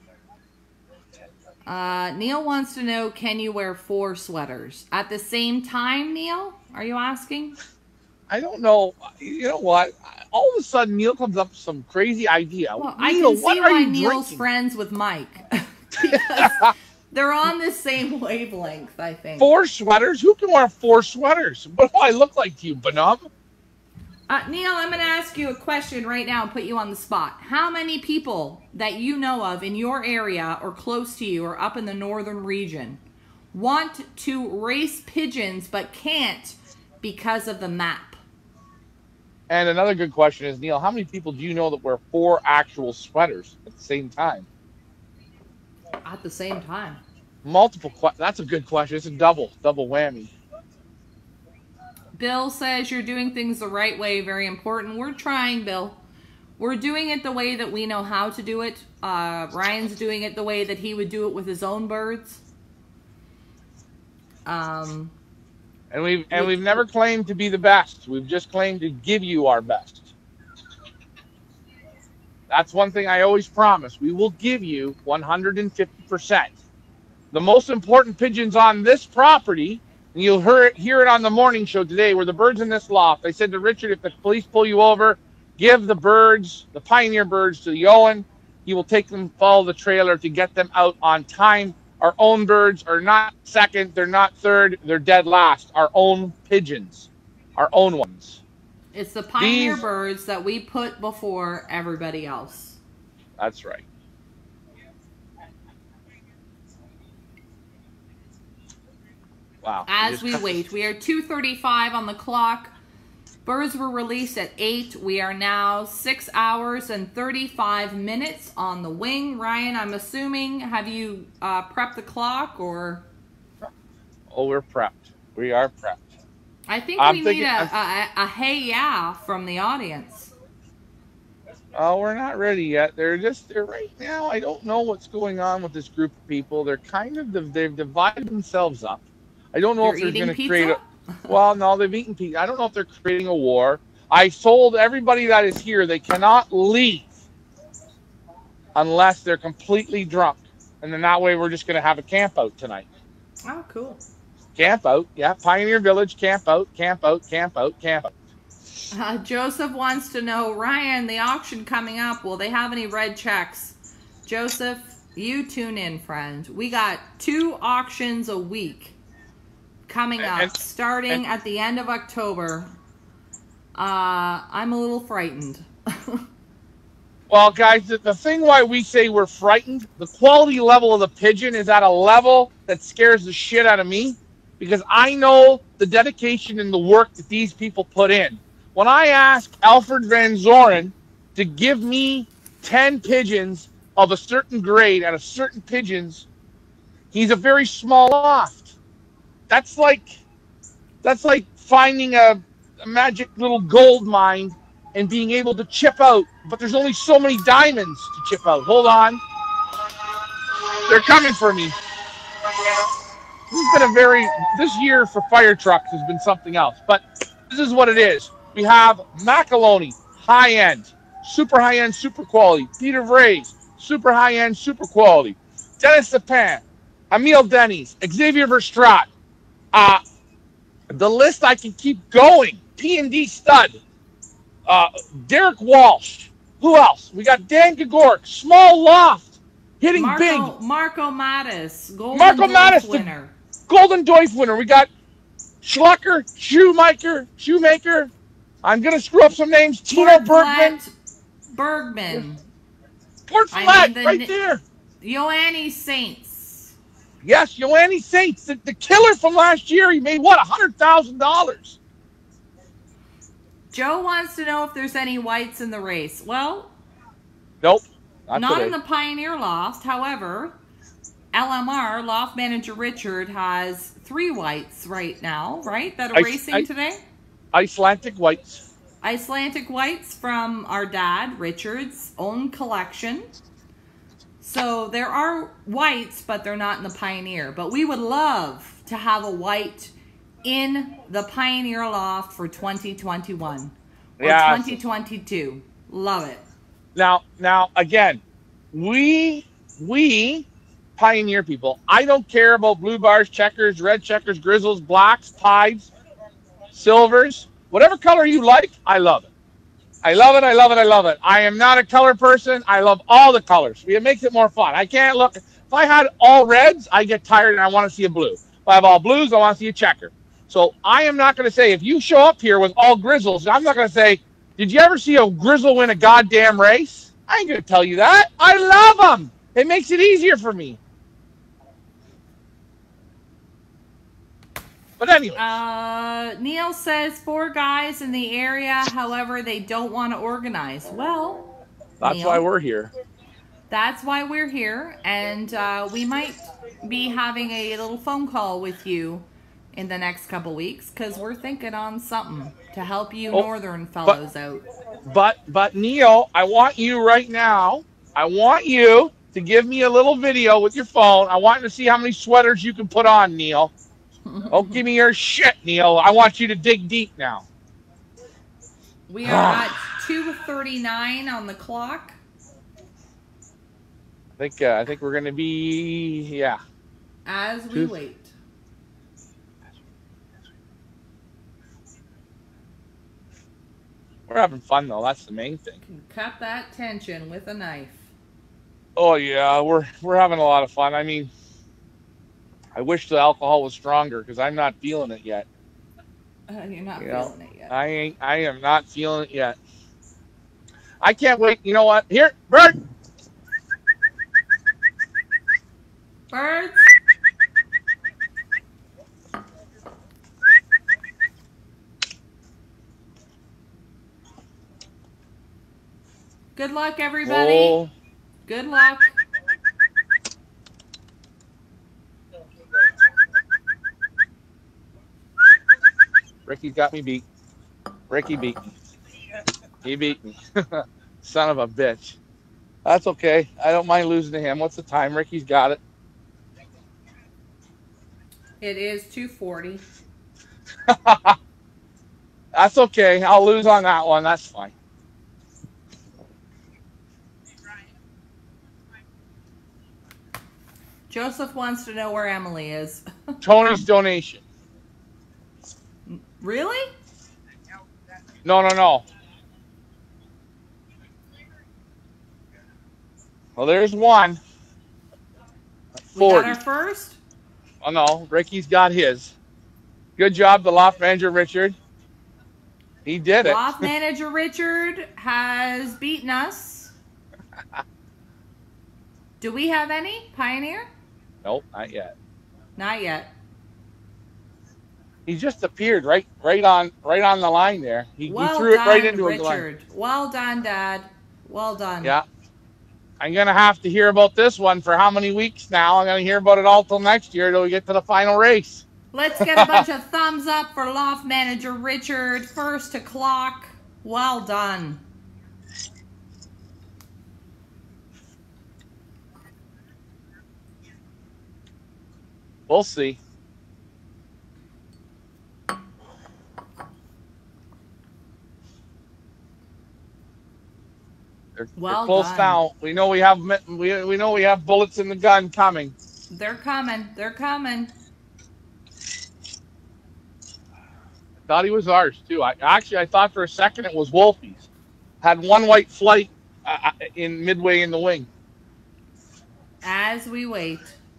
Uh, Neil wants to know, can you wear four sweaters at the same time, Neil? Are you asking? I don't know. You know what? All of a sudden, Neil comes up with some crazy idea. Well, I Neil, can what see are why you Neil's drinking? friends with Mike. Because they're on the same wavelength, I think. Four sweaters? Who can wear four sweaters? What do I look like to you, Bonum? Uh, Neil, I'm going to ask you a question right now and put you on the spot. How many people that you know of in your area or close to you or up in the northern region want to race pigeons but can't because of the map. And another good question is, Neil, how many people do you know that wear four actual sweaters at the same time? At the same time. Multiple questions. That's a good question. It's a double, double whammy. Bill says you're doing things the right way. Very important. We're trying, Bill. We're doing it the way that we know how to do it. Uh, Ryan's doing it the way that he would do it with his own birds. Um, and we've and we've never claimed to be the best. We've just claimed to give you our best. That's one thing I always promise. We will give you one hundred fifty percent. The most important pigeons on this property, and you'll hear it, hear it on the morning show today, were the birds in this loft. I said to Richard, if the police pull you over, give the birds, the Pioneer birds, to the Owen. He will take them, follow the trailer to get them out on time. Our own birds are not second, they're not third, they're dead last. Our own pigeons, our own ones. It's the Pioneer These, birds that we put before everybody else. That's right. Wow. As we wait, we are two thirty-five on the clock. Birds were released at eight. We are now six hours and thirty-five minutes on the wing. Ryan, I'm assuming, have you uh, prepped the clock or? Oh, we're prepped. We are prepped. I think I'm we thinking, need a, a, a hey yeah from the audience. Oh, we're not ready yet. They're just, they're right now. I don't know what's going on with this group of people. They're kind of, they've divided themselves up. I don't know They're if they're going to eating create a, pizza? well, no, they've eaten pizza. I don't know if they're creating a war. I told everybody that is here they cannot leave unless they're completely drunk. And then that way we're just going to have a camp out tonight. Oh, cool. Camp out. Yeah, Pioneer Village, camp out, camp out, camp out, camp out. Uh, Joseph wants to know, Ryan, the auction coming up, will they have any red checks? Joseph, you tune in, friend. We got two auctions a week coming up, and, starting and, at the end of October. Uh, I'm a little frightened. Well, guys, the, the thing why we say we're frightened, the quality level of the pigeon is at a level that scares the shit out of me, because I know the dedication and the work that these people put in. When I ask Alfred Van Zoren to give me ten pigeons of a certain grade at a certain pigeons, he's a very small loft. That's like, that's like finding a, a magic little gold mine and being able to chip out, but there's only so many diamonds to chip out. Hold on. They're coming for me. This has been a very, this year for fire trucks has been something else, but this is what it is. We have Macaloni, high-end, super high-end, super quality. Peter Vrays, super high-end, super quality. Dennis Sapin, Emil Denny's, Xavier Verstraat. Uh, the list I can keep going. P and D Stud, uh, Derek Walsh. Who else? We got Dan Gagorek, small loft, hitting Marco, big. Marco Mattis, Golden Marco Mattis, winner. Golden Doif winner. We got Schlucker, Shoemaker, Shoemaker. I'm going to screw up some names. Tino Bergman. Bergman. Port I Flat, mean the right ni- there. Ioanni Saints. Yes, Ioanni Saints, the, the killer from last year. He made, what, one hundred thousand dollars. Joe wants to know if there's any whites in the race. Well, nope. Not, not today. in the Pioneer Loft. However, L M R, Loft Manager Richard, has three whites right now, right, that are I, racing I, today? Icelandic whites. Icelandic whites from our dad, Richard's own collection. So there are whites, but they're not in the Pioneer. But we would love to have a white in the Pioneer Loft for twenty twenty-one or yeah, twenty twenty-two. Love it. Now, now again, we we Pioneer people. I don't care about blue bars, checkers, red checkers, grizzles, blacks, pies, silvers, whatever color you like. I love it. I love it. I love it. I love it. I am not a color person. I love all the colors. It makes it more fun. I can't look. If I had all reds, I get tired and I want to see a blue. If I have all blues, I want to see a checker. So I am not going to say, if you show up here with all grizzles, I'm not going to say, did you ever see a grizzle win a goddamn race? I ain't going to tell you that. I love them. It makes it easier for me. But anyway. Uh, Neil says four guys in the area, however, they don't want to organize. Well, That's Neil, why we're here. That's why we're here, and uh, we might be having a little phone call with you in the next couple weeks because we're thinking on something to help you Oh, northern fellows out. But, but Neil, I want you right now, I want you to give me a little video with your phone. I want to see how many sweaters you can put on, Neil. Don't give me your shit, Neil. I want you to dig deep now. We are at two thirty-nine on the clock. I think uh, I think we're gonna be yeah. As we Two. wait. We're having fun though. That's the main thing. Can cut that tension with a knife. Oh yeah, we're we're having a lot of fun. I mean, I wish the alcohol was stronger because I'm not feeling it yet. Uh, you're not You feeling know, it yet. I ain't. I am not feeling it yet. I can't wait. You know what? Here, Bert. Birds. Good luck, everybody. Oh, Good luck. Ricky's got me beat. Ricky beat me. He beat me. Son of a bitch. That's okay. I don't mind losing to him. What's the time? Ricky's got it. It is two forty. That's okay. I'll lose on that one. That's fine. Joseph wants to know where Emily is. Tony's donation. Really? No, no, no. Well, there's one. We got forty. our first? Oh, no. Ricky's got his. Good job, the loft manager, Richard. He did it. Loft manager Richard has beaten us. Do we have any? Pioneer? Nope, not yet. Not yet. He just appeared right, right on, right on the line there. He, Well he threw done, it right into a line. Richard. Well done, Dad. Well done. Yeah. I'm gonna have to hear about this one for how many weeks now? I'm gonna hear about it all till next year till we get to the final race. Let's get a bunch of thumbs up for Loft Manager Richard. First to clock. Well done. We'll see. They're, Well they're close done. now. We know we have we we know we have bullets in the gun coming. They're coming. They're coming. I thought he was ours too. I actually I thought for a second it was Wolfie's. Had one white flight uh, in midway in the wing. As we wait.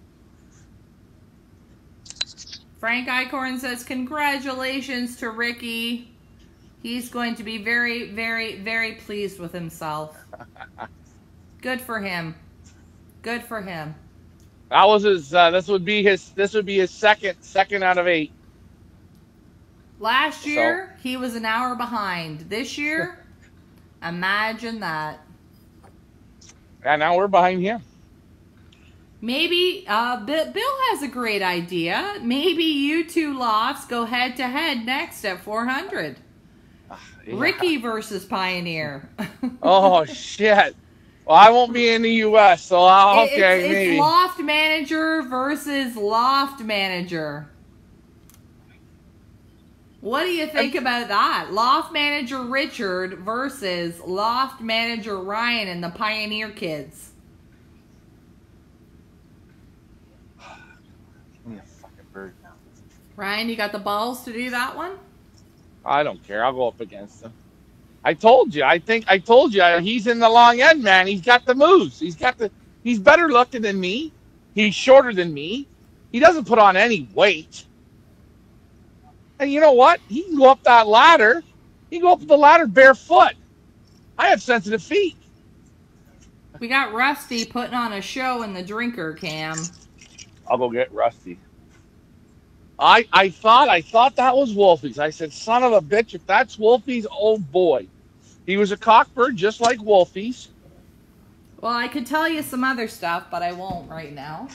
Frank Eichhorn says, congratulations to Ricky. He's going to be very, very, very pleased with himself. Good for him. Good for him. That was his. Uh, this would be his. This would be his second. Second out of eight. Last year, so. He was an hour behind. This year, imagine that. And now we're behind him. Maybe uh, Bill has a great idea. Maybe you two lofts go head to head next at four hundred. Uh, yeah. Ricky versus Pioneer. Oh, shit. Well, I won't be in the U S, so I'll, okay, it's, it's maybe. Loft Manager versus Loft Manager. What do you think about that? Loft Manager Richard versus Loft Manager Ryan and the Pioneer kids. Give me a fucking bird now. Ryan, you got the balls to do that one? I don't care. I'll go up against him. I told you. I think I told you. He's in the long end, man. He's got the moves. He's got the. He's better looking than me. He's shorter than me. He doesn't put on any weight. And you know what? He can go up that ladder. He can go up the ladder barefoot. I have sensitive feet. We got Rusty putting on a show in the drinker cam. I'll go get Rusty. I, I thought I thought that was Wolfie's. I said, son of a bitch, if that's Wolfie's, oh boy. He was a cockbird just like Wolfie's. Well, I could tell you some other stuff, but I won't right now.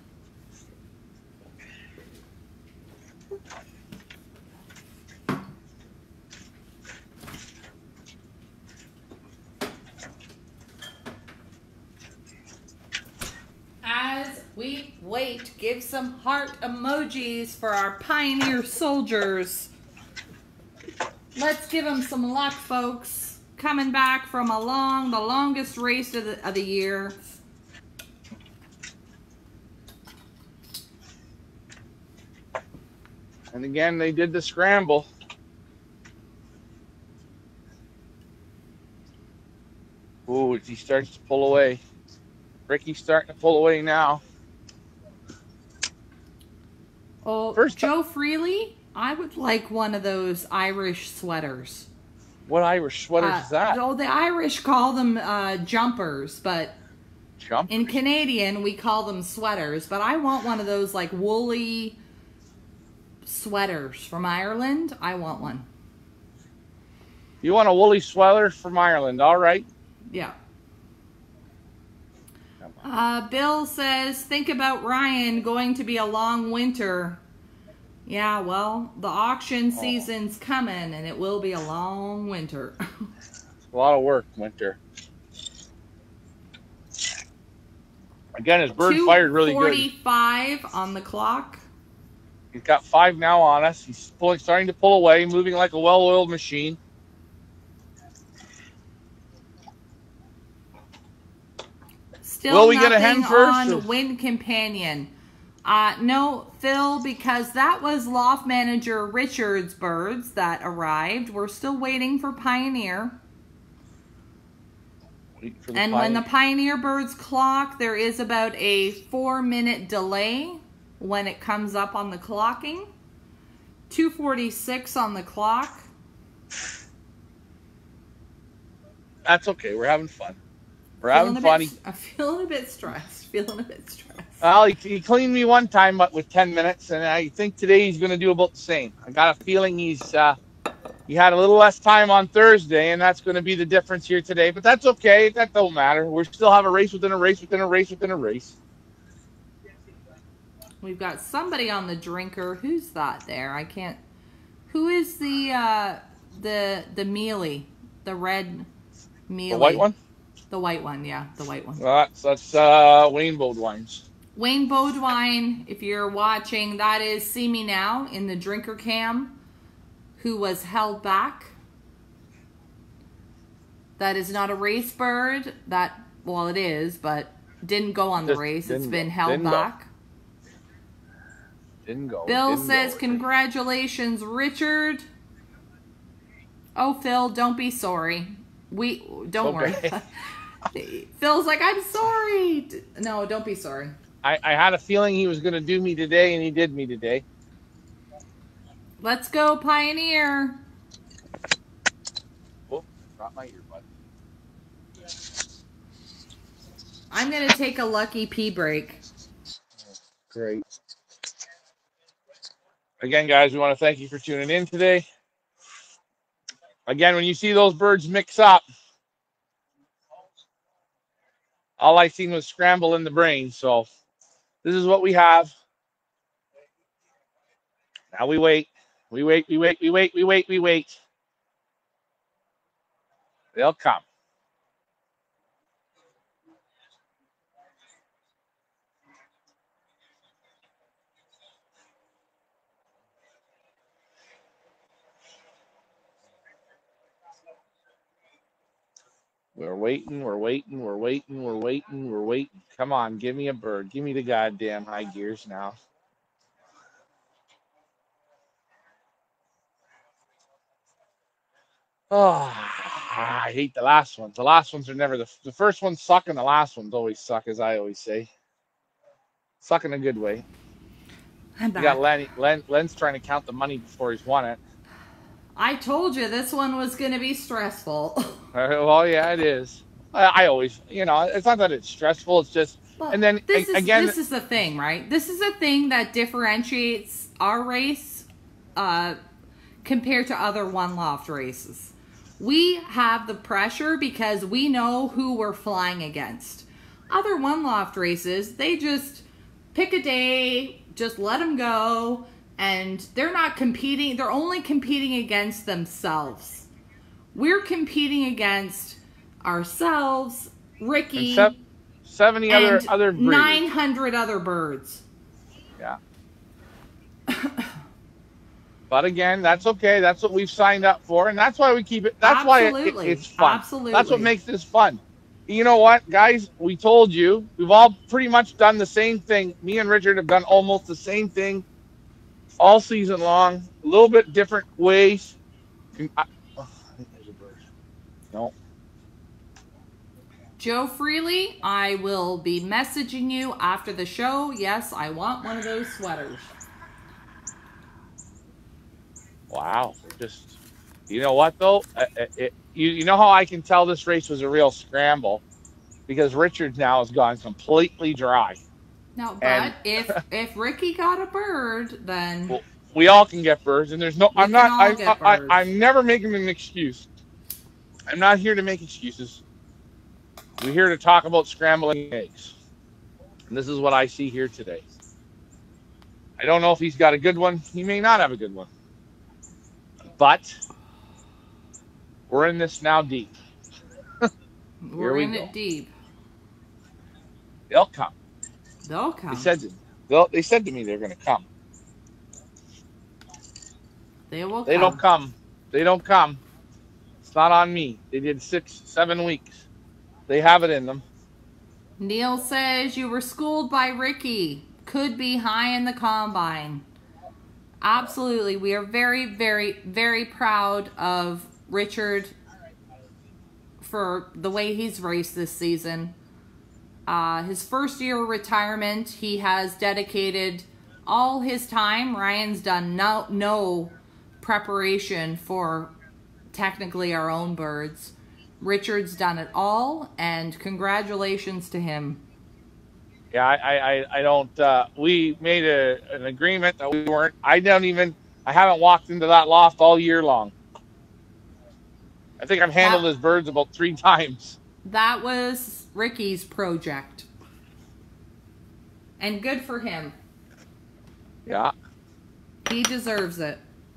As we wait, give some heart emojis for our Pioneer soldiers. Let's give them some luck, folks. Coming back from a long, the longest race of the, of the year. And again, they did the scramble. Ooh, he starts to pull away. Ricky's starting to pull away now. Oh, First Joe Freely, I would like one of those Irish sweaters. What Irish sweaters Uh, is that? Oh, the Irish call them uh, jumpers, but Jump. in Canadian we call them sweaters. But I want one of those like woolly sweaters from Ireland. I want one. You want a woolly sweater from Ireland, all right? Yeah. Uh, Bill says, think about Ryan going to be a long winter. Yeah, well, the auction season's coming, and it will be a long winter. A lot of work, winter. Again, his bird fired really good. two forty-five on the clock. He's got five now on us. He's pulling, starting to pull away, moving like a well-oiled machine. Still Will we get a hen nothing first, on or- Wind Companion. Uh, no, Phil, because that was loft manager Richard's birds that arrived. We're still waiting for Pioneer. Wait for the And Pioneer. when the Pioneer birds clock, there is about a four-minute delay when it comes up on the clocking. two forty-six on the clock. That's okay. We're having fun. We're Feeling having a fun. bit- He, I'm feeling a bit stressed. Feeling a bit stressed. well, he, he cleaned me one time up with ten minutes, and I think today he's going to do about the same. I got a feeling he's uh, he had a little less time on Thursday, and that's going to be the difference here today. But that's okay. That don't matter. We still have a race within a race within a race within a race. We've got somebody on the drinker. Who's that there? I can't. Who is the uh, the the mealy, the red mealy? The white one? The white one, yeah, the white one. Well, that's that's uh, Wayne Bodwines. Wayne Bodwine, if you're watching, that is See Me Now in the drinker cam, who was held back. That is not a race bird. That, well, it is, but didn't go on the Just race. It's didn't been go. held Didn't go. back. Didn't go. Bill Didn't says, go. congratulations, Richard. Oh, Phil, don't be sorry. We, don't Okay. worry. Phil's like, I'm sorry. No, don't be sorry. I, I had a feeling he was going to do me today, and he did me today. Let's go, Pioneer. Oh, dropped my earbud. I'm going to take a lucky pee break. Great. Again, guys, we want to thank you for tuning in today. Again, when you see those birds mix up, all I seen was scramble in the brain. So this is what we have. Now we wait. We wait, we wait, we wait, we wait, we wait. They'll come. We're waiting, we're waiting, we're waiting, we're waiting, we're waiting. Come on, give me a bird. Give me the goddamn high gears now. Oh, I hate the last ones. The last ones are never the the first ones suck, and the last ones always suck, as I always say. Suck in a good way. I'm You back. got Len, Len. Len's trying to count the money before he's won it. I told you this one was going to be stressful. Uh, well, yeah, it is. I, I always, you know, it's not that it's stressful. It's just Well, and then this a- is again, this is the thing, right? This is the thing that differentiates our race uh, compared to other one loft races. We have the pressure because we know who we're flying against. Other one loft races, they just pick a day, just let them go, and they're not competing. They're only competing against themselves. We're competing against ourselves, Ricky, and se- seventy other and other breeders. nine hundred other birds. Yeah. But again, that's okay. That's what we've signed up for, and that's why we keep it. That's Absolutely. why it, it, it's fun. Absolutely. That's what makes this fun. You know what, guys? We told you. We've all pretty much done the same thing. Me and Richard have done almost the same thing all season long. A little bit different ways. I, oh, I think there's a bird. No. Joe Freely, I will be messaging you after the show. Yes, I want one of those sweaters. Wow. Just, you know what, though? It, it, you, you know how I can tell this race was a real scramble? Because Richard now has gone completely dry. No, but And- if if Ricky got a bird, then Well, we all can get birds, and there's no. We I'm can not. all I, get I, birds. I, I'm never making an excuse. I'm not here to make excuses. We're here to talk about scrambling eggs, and this is what I see here today. I don't know if he's got a good one. He may not have a good one, but we're in this now deep. we're we in go. it deep. They'll come. They'll come. They said. To, they'll, they said to me they're going to come. They will They come. don't come. They don't come. It's not on me. They did six, seven weeks. They have it in them. Neil says you were schooled by Ricky. Could be high in the combine. Absolutely. We are very, very, very proud of Richard for the way he's raced this season. Uh, his first year of retirement, he has dedicated all his time. Ryan's done no, no preparation for technically our own birds. Richard's done it all, and congratulations to him. Yeah, I, I, I don't. Uh, we made a, an agreement that we weren't. I don't even. I haven't walked into that loft all year long. I think I've handled That- his birds about three times. That was Ricky's project. And good for him. Yeah. He deserves it.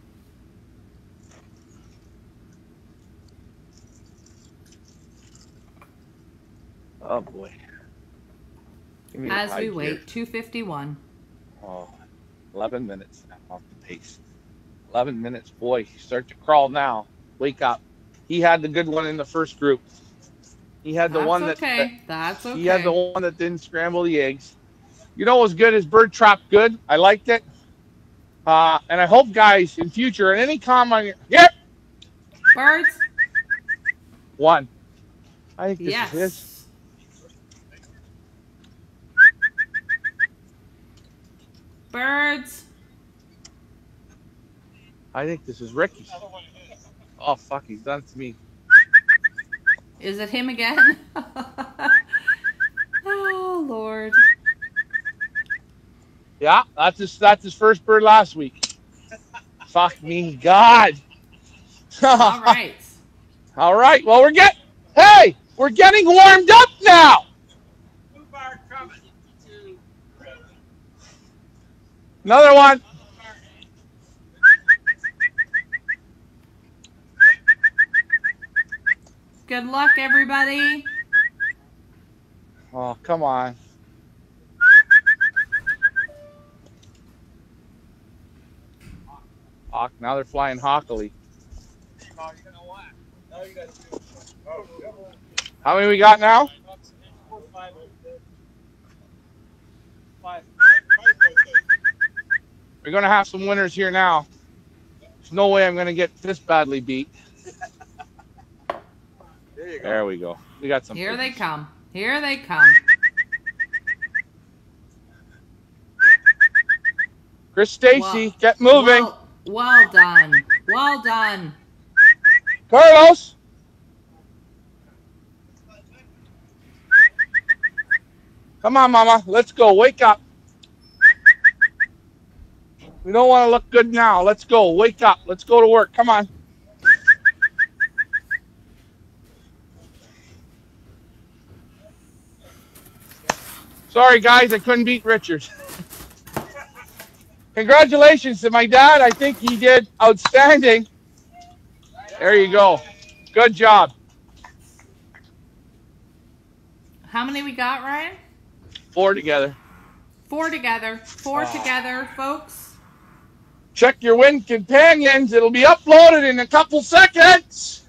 Oh boy. Give me a As we hide wait, here. two fifty-one. Oh, eleven minutes now off the pace. eleven minutes, boy. You start to crawl now. Wake up. He had the good one in the first group. He had the That's one that, okay. That's that okay. he had the one that didn't scramble the eggs. You know what was good? His bird trap good. I liked it. Uh, and I hope, guys, in future, at any comment, yep, Birds? one. I think this Yes. is his. Birds? I think this is Ricky's. Oh, fuck, he's done it to me. Is it him again? Oh, Lord. Yeah, that's his, that's his first bird last week. Fuck me, God. All right. All right, well, we're getting, hey, we're getting warmed up now. Two bar coming. Two. Another one. Good luck, everybody. Oh, come on. Hawk, now they're flying Hockley. Oh, you know what? Now you got two. Oh, come on. How many we got now? Four, five, five. We're going to have some winners here now. There's no way I'm going to get this badly beat. There you go. There we go. We got some. Here they come. Here they come. Chris Stacy, Well- get moving. Well, well done. Well done. Carlos. Come on, Mama. Let's go. Wake up. We don't want to look good now. Let's go. Wake up. Let's go to work. Come on. Sorry, guys. I couldn't beat Richard. Congratulations to my dad. I think he did outstanding. There you go. Good job. How many we got, Ryan? Four together. Four together. Four Oh. together, folks. Check your win companions. It'll be uploaded in a couple seconds.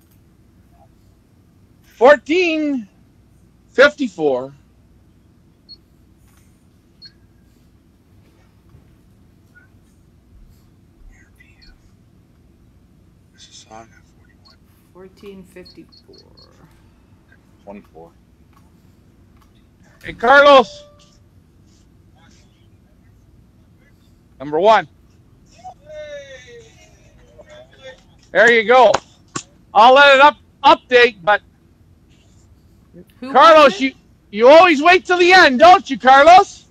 fourteen fifty-four. fourteen fifty-four. twenty-four. Hey, Carlos. Number one. There you go. I'll let it up update, but Who Carlos, you you always wait till the end, don't you, Carlos?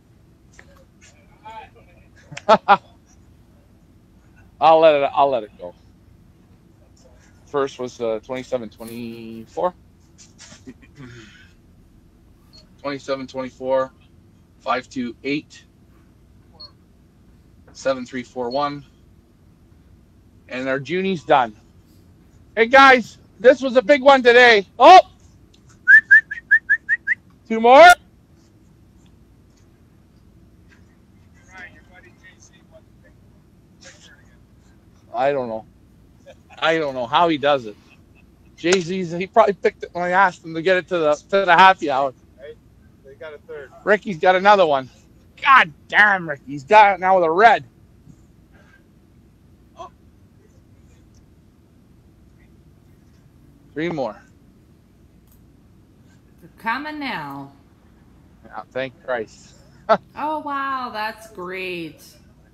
I'll let it. I'll let it go. First was uh, twenty-seven twenty-four. twenty-seven twenty-four. five two eight. seven three four one. And our Junie's done. Hey guys, this was a big one today. Oh! Two more. I don't know. I don't know how he does it. Jay-Z's, he probably picked it when I asked him to get it to the to the happy hour. Hey, they got a third. Ricky's got another one. God damn, Ricky. He's got it now with a red. Oh. Three more. They're coming now. Yeah, thank Christ. Oh, wow. That's great.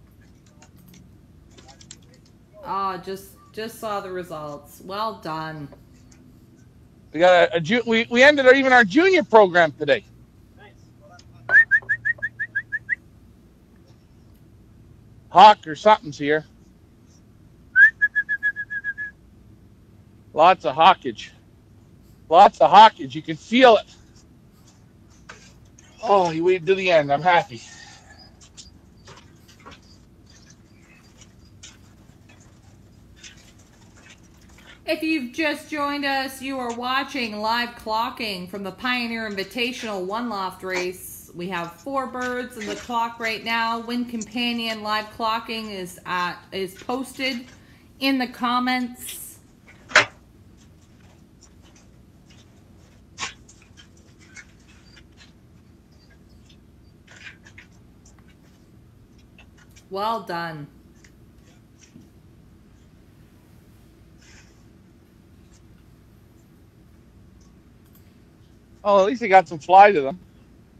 Oh, just just saw the results. Well done. We got a, a ju- we we ended our, even our junior program today. Hawk or something's here. Lots of hawkage. Lots of hawkage. You can feel it. Oh, he waited to the end. I'm happy. If you've just joined us, you are watching live clocking from the Pioneer Invitational One Loft race. We have four birds in the clock right now. Win Companion live clocking is at is posted in the comments. Well done. Oh, at least they got some fly to them.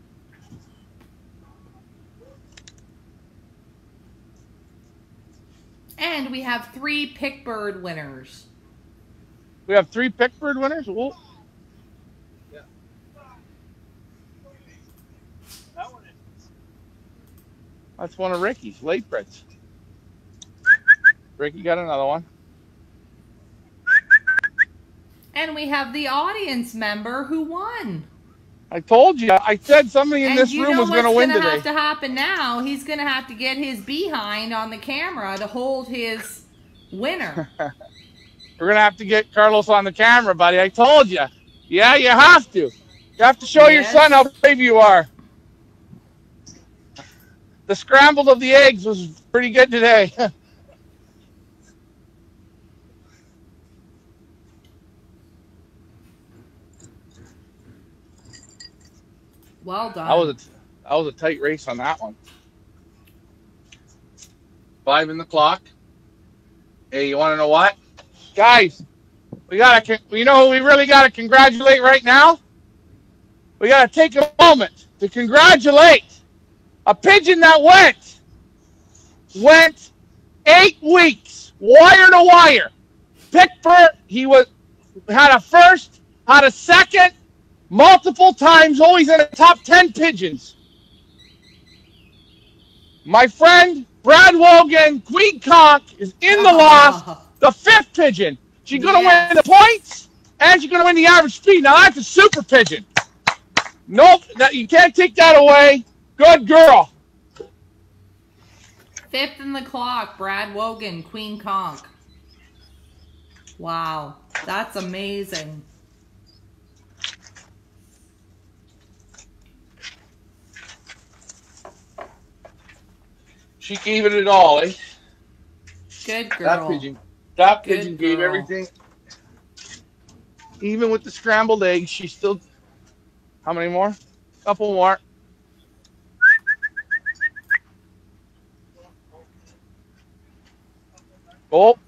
And we have three Pickbird winners. We have three Pickbird winners? Whoa. Yeah. That one is. That's one of Ricky's late breads. Ricky got another one. And we have the audience member who won. I told you. I said somebody in And this you room know was going to what's win gonna today. have to happen now? He's going to have to get his behind on the camera to hold his winner. We're going to have to get Carlos on the camera, buddy. I told you. Yeah, you have to. You have to show your Yes. son how brave you are. The scrambled of the eggs was pretty good today. Well done. That was a that was a tight race on that one. Five in the clock. Hey, you want to know what, guys? We gotta. You know who we really gotta congratulate right now? We gotta take a moment to congratulate a pigeon that went went eight weeks wire to wire. Pickford. He was had a first, had a second, multiple times, always in the top ten pigeons. My friend Brad Wogan, Queen Conk, is in the loft, the fifth pigeon. She's going to Yes. win the points, and she's going to win the average speed. Now, that's a super pigeon. Nope, that, you can't take that away. Good girl. Fifth in the clock, Brad Wogan, Queen Conk. Wow, that's amazing. She gave it it all, eh? Good girl. That pigeon, that Good pigeon gave girl. everything. Even with the scrambled eggs, she still... How many more? Couple more. Oh.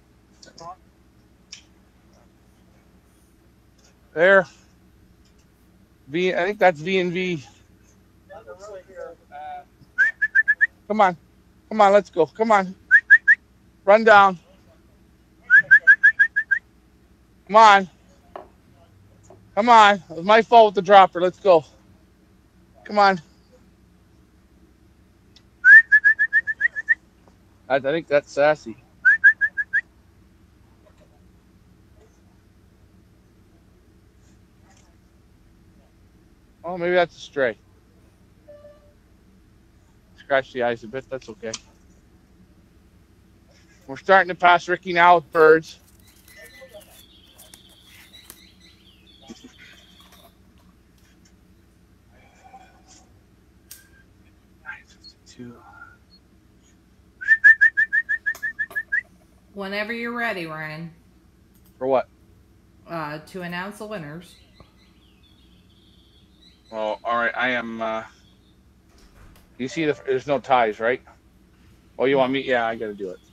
There. V, I think that's V and V. Come on. Come on, let's go. Come on. Run down. Come on. Come on. It was my fault with the dropper. Let's go. Come on. I, I think that's Sassy. Oh, maybe that's a stray. Scratch the eyes a bit. That's okay. We're starting to pass Ricky now with birds. Whenever you're ready, Ryan. For what? Uh, to announce the winners. Oh, all right. I am. Uh, you see, the, there's no ties, right? Oh, you want me? Yeah, I got to do it.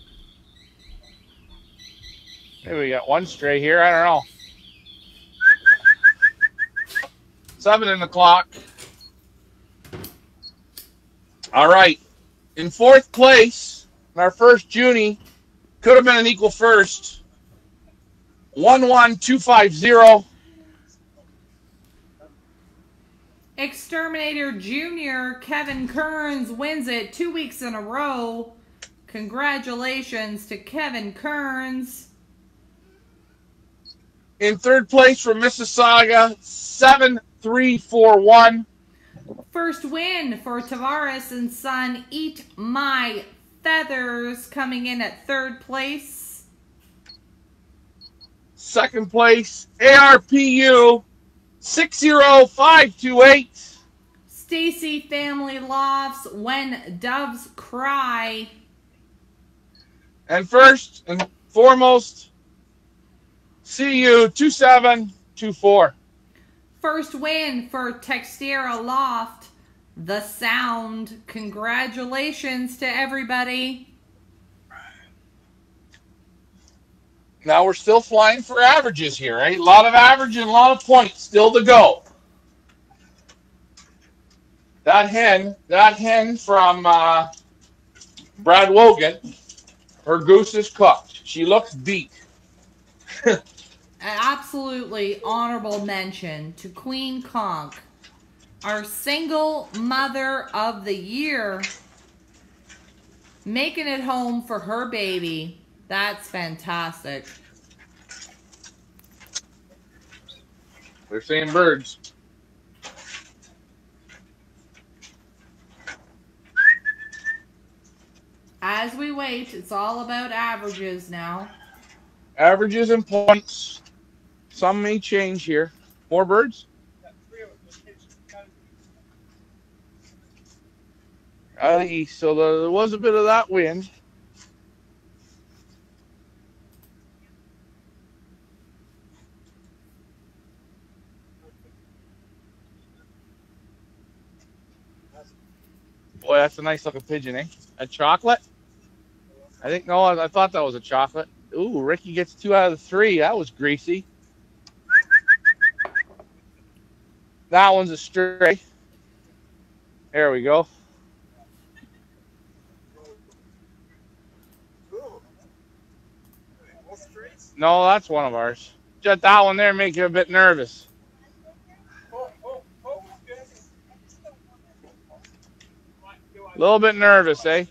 Maybe we got one stray here. I don't know. Seven in the clock. All right. In fourth place, in our first Junie, could have been an equal first. One one two five zero. Exterminator Junior Kevin Kearns wins it two weeks in a row. Congratulations to Kevin Kearns. In third place from Mississauga, seven three four one. First win for Tavares and Son, Eat My Feathers, coming in at third place. Second place, A R P U, six zero five two eight. Stacy Family Lofts, When Doves Cry. And first and foremost, C U two seven two four. First win for Textera Loft, The Sound. Congratulations to everybody. Now we're still flying for averages here, right? A lot of average and a lot of points still to go. That hen, that hen from uh, Brad Wogan, her goose is cooked. She looks beat. Absolutely honorable mention to Queen Conk, our single mother of the year, making it home for her baby. That's fantastic. They're saying birds. As we wait, it's all about averages now. Averages and points. Some may change here. More birds? Out of the east. So there was a bit of that wind. Boy, that's a nice looking pigeon, eh? A chocolate? I think, no, I, I thought that was a chocolate. Ooh, Ricky gets two out of the three. That was greasy. That one's a stray. There we go. No, that's one of ours. Just that one there makes you a bit nervous. A little bit nervous, eh?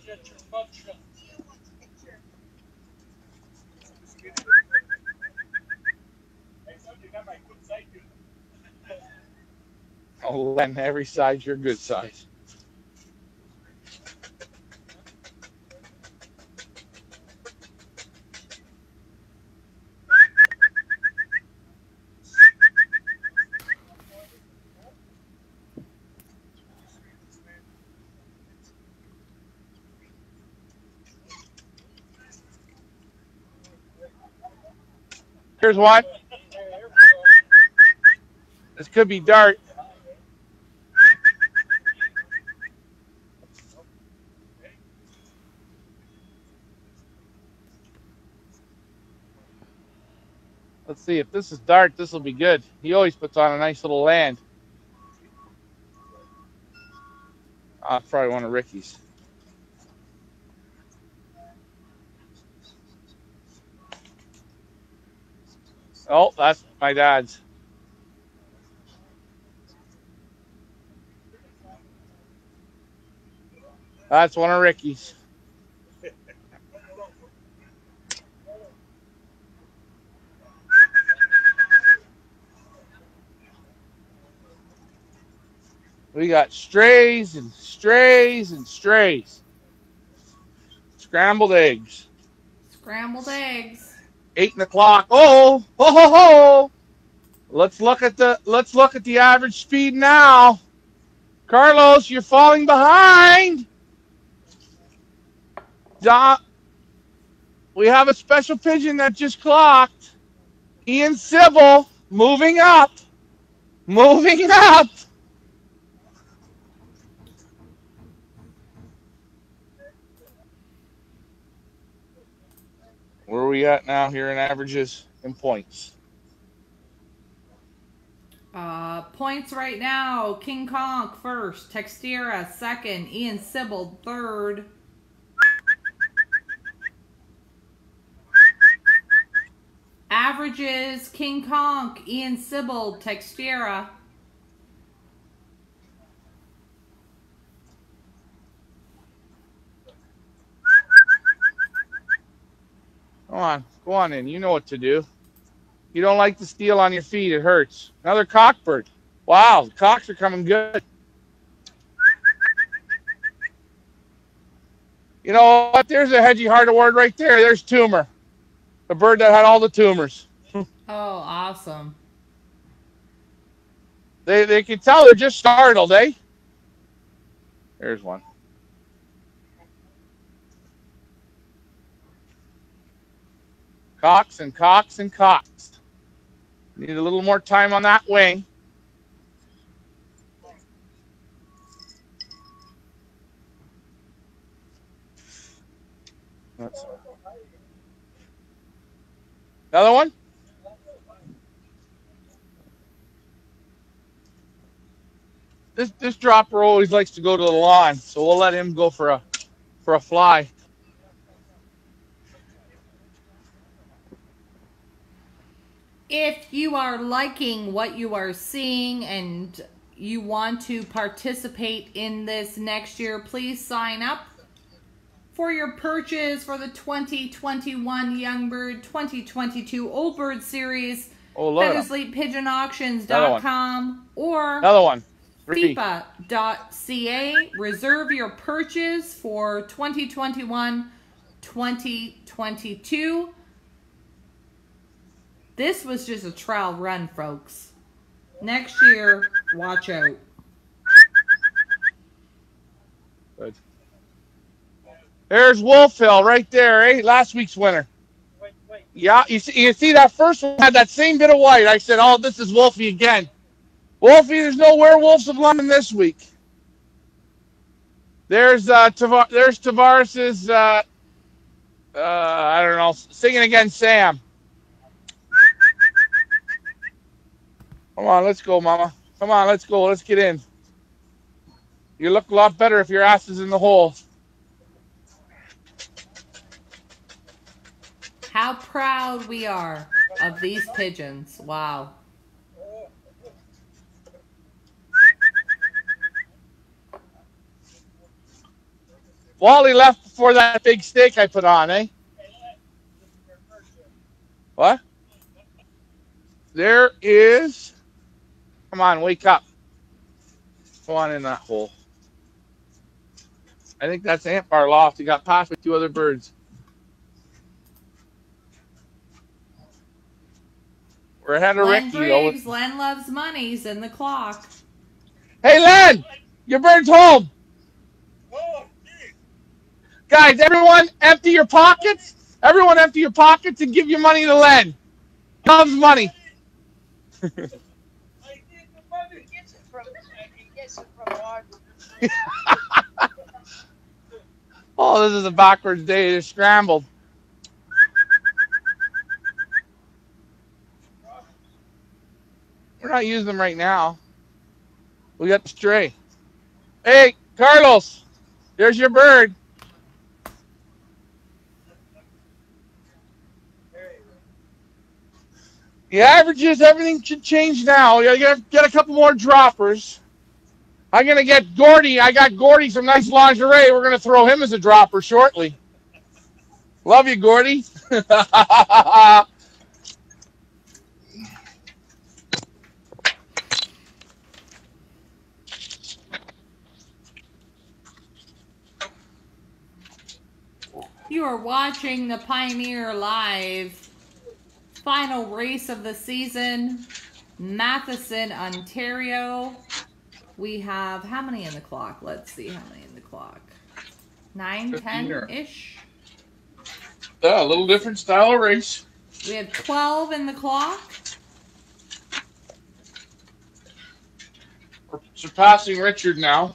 Oh, Len, every size your good size. Here's one. This could be dart. Let's see, if this is dart, this will be good. He always puts on a nice little land. Oh, it's probably one of Ricky's. Oh, that's my dad's. That's one of Ricky's. We got strays and strays and strays. Scrambled eggs. Scrambled eggs. Eight o'clock. Oh, ho ho ho! Let's look at the let's look at the average speed now. Carlos, you're falling behind. Don, we have a special pigeon that just clocked. Ian Sybil moving up. Moving up. Where are we at now here in averages and points? Uh, points right now. King Kong first. Textira second. Ian Sybil third. Averages. King Kong, Ian Sybil, Textira. Come on, go on in. You know what to do. You don't like the steel on your feet. It hurts. Another cockbird. Wow, the cocks are coming good. You know what? There's a Hedgie Hart Award right there. There's Tumor. The bird that had all the tumors. Oh, awesome. They, they can tell they're just startled, eh? There's one. Cocks and cocks and cocks. Need a little more time on that wing. That's another one. This this dropper always likes to go to the lawn, so we'll let him go for a for a fly. If you are liking what you are seeing and you want to participate in this next year, please sign up for your purchase for the twenty twenty-one Youngbird, twenty twenty-two Old Bird Series, Oh, look. feathers leap pigeon auctions dot com or Another one. fipa dot c a. Reserve your purchase for twenty twenty-one twenty twenty-two. This was just a trial run, folks. Next year, watch out. Good. There's Wolfhill right there, eh? Last week's winner. Wait, wait. Yeah, you see, you see that first one had that same bit of white. I said, oh, this is Wolfie again. Wolfie, there's no werewolves of London this week. There's uh, Tavar- there's Tavares's, uh, uh, I don't know, singing against Sam. Come on, let's go, Mama. Come on, let's go. Let's get in. You look a lot better if your ass is in the hole. How proud we are of these pigeons. Wow. Wally left before that big steak I put on, eh? What? There is. Come on, wake up. Go on in that hole. I think that's Ant Bar Loft. He got past with two other birds. We're ahead of Len Ricky. Graves, Len loves money's in the clock. Hey, Len! Your bird's home! Oh, geez. Guys, everyone empty your pockets. Everyone empty your pockets and give your money to Len. He loves money. I think the mother gets it from he gets it from Mark. Oh, this is a backwards day. It's scrambled. We're not using them right now. We got the stray. Hey, Carlos, there's your bird. The averages, everything should change now. You gotta get a couple more droppers. I'm gonna get Gordy. I got Gordy some nice lingerie. We're gonna throw him as a dropper shortly. Love you, Gordy. You are watching the Pioneer Live final race of the season, Matheson, Ontario. We have how many in the clock? Let's see how many in the clock. Nine, ten-ish. Yeah, a little different style of race. We have twelve in the clock. We're surpassing Richard now.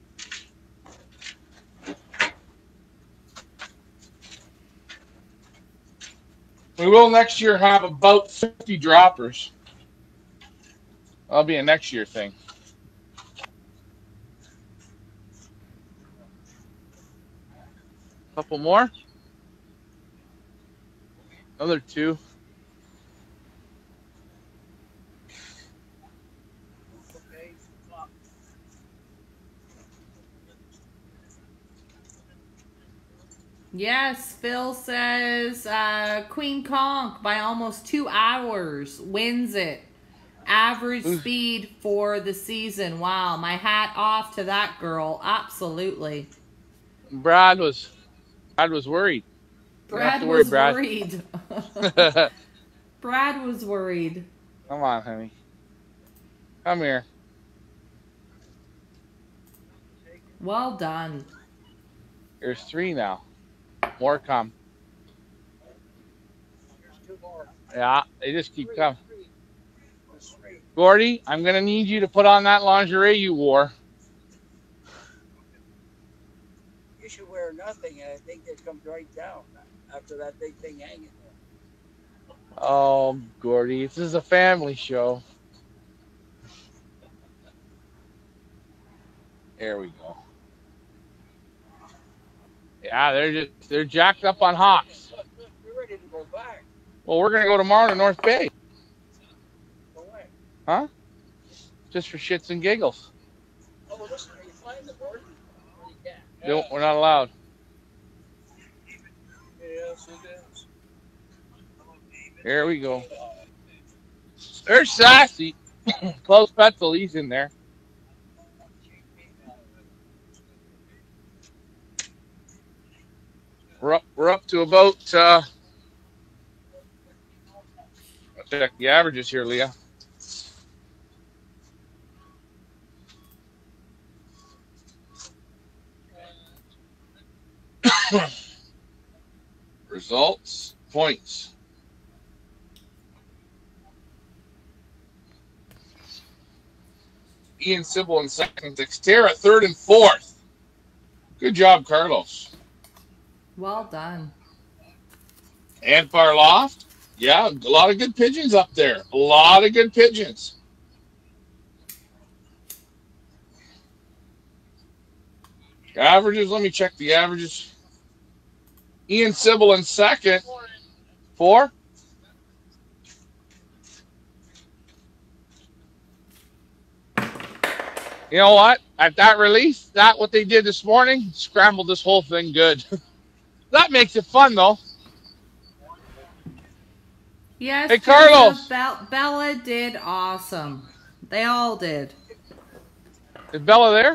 We will next year have about fifty droppers. That'll be a next year thing. Couple more. Another two. Yes, Phil says uh, Queen Conch by almost two hours wins it. Average Ooh. speed for the season. Wow, my hat off to that girl. Absolutely. Brad was, Brad was worried. Brad worry, was Brad. worried. Brad was worried. Come on, honey. Come here. Well done. There's three now. More come. Yeah, they just keep coming. Gordy, I'm going to need you to put on that lingerie you wore. You should wear nothing, and I think it comes right down after that big thing hanging there. Oh, Gordy, this is a family show. There we go. Yeah, they're just they're jacked up on hawks. We're ready to go back. Well, we're gonna go tomorrow to North Bay. Go away. Huh? Just for shits and giggles. Oh, listen, are you flying the board? Or you can't? No, we're not allowed. Yes, it is. Here we go. There's Sassy. Close Petzel, he's in there. We're up, we're up to about, uh, I'll check the averages here, Leah. Results, points. Ian Sybil in second, Xterra third and fourth. Good job, Carlos. Well done. Ant Bar Loft. Yeah, a lot of good pigeons up there. A lot of good pigeons. Averages, let me check the averages. Ian Sybil in second. Four? You know what? At that release, that what they did this morning, scrambled this whole thing good. That makes it fun, though. Yes, Hey, Joseph. Carlos. Be- Bella did awesome. They all did. Is Bella there?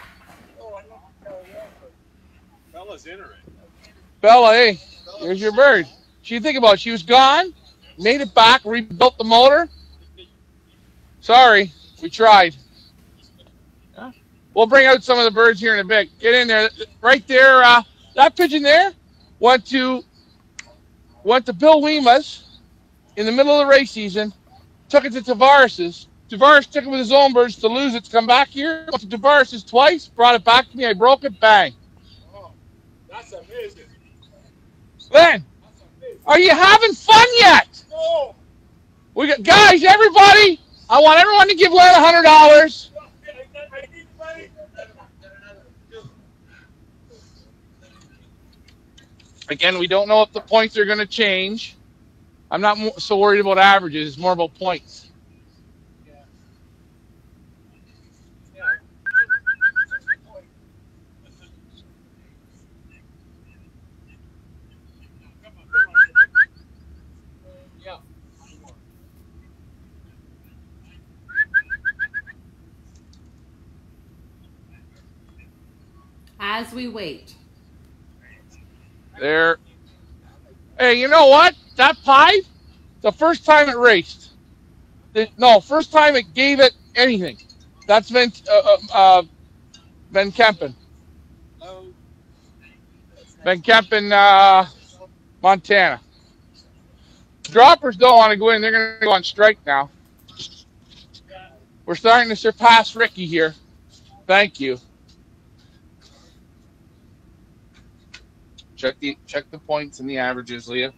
Bella's in her. Bella, hey, here's your bird. What you think about it? She was gone, made it back, rebuilt the motor. Sorry, we tried. We'll bring out some of the birds here in a bit. Get in there. Right there, uh, that pigeon there went to went to Bill Weema's in the middle of the race season, took it to Tavares's. Tavares took it with his own birds to lose it, to come back here. Went to Tavares's twice, brought it back to me. I broke it, bang. Oh, that's amazing. Len, are you having fun yet? No. We got guys, everybody. I want everyone to give Len a hundred dollars. I need money. Again, we don't know if the points are going to change. I'm not so worried about averages. It's more about points. As we wait. There. Hey, you know what? That pie, the first time it raced. The, no, first time it gave it anything. That's Van, uh, uh, Van Kempen. Van Kempen, uh, Montana. Droppers don't want to go in. They're going to go on strike now. We're starting to surpass Ricky here. Thank you. Check the check the points and the averages, Leah.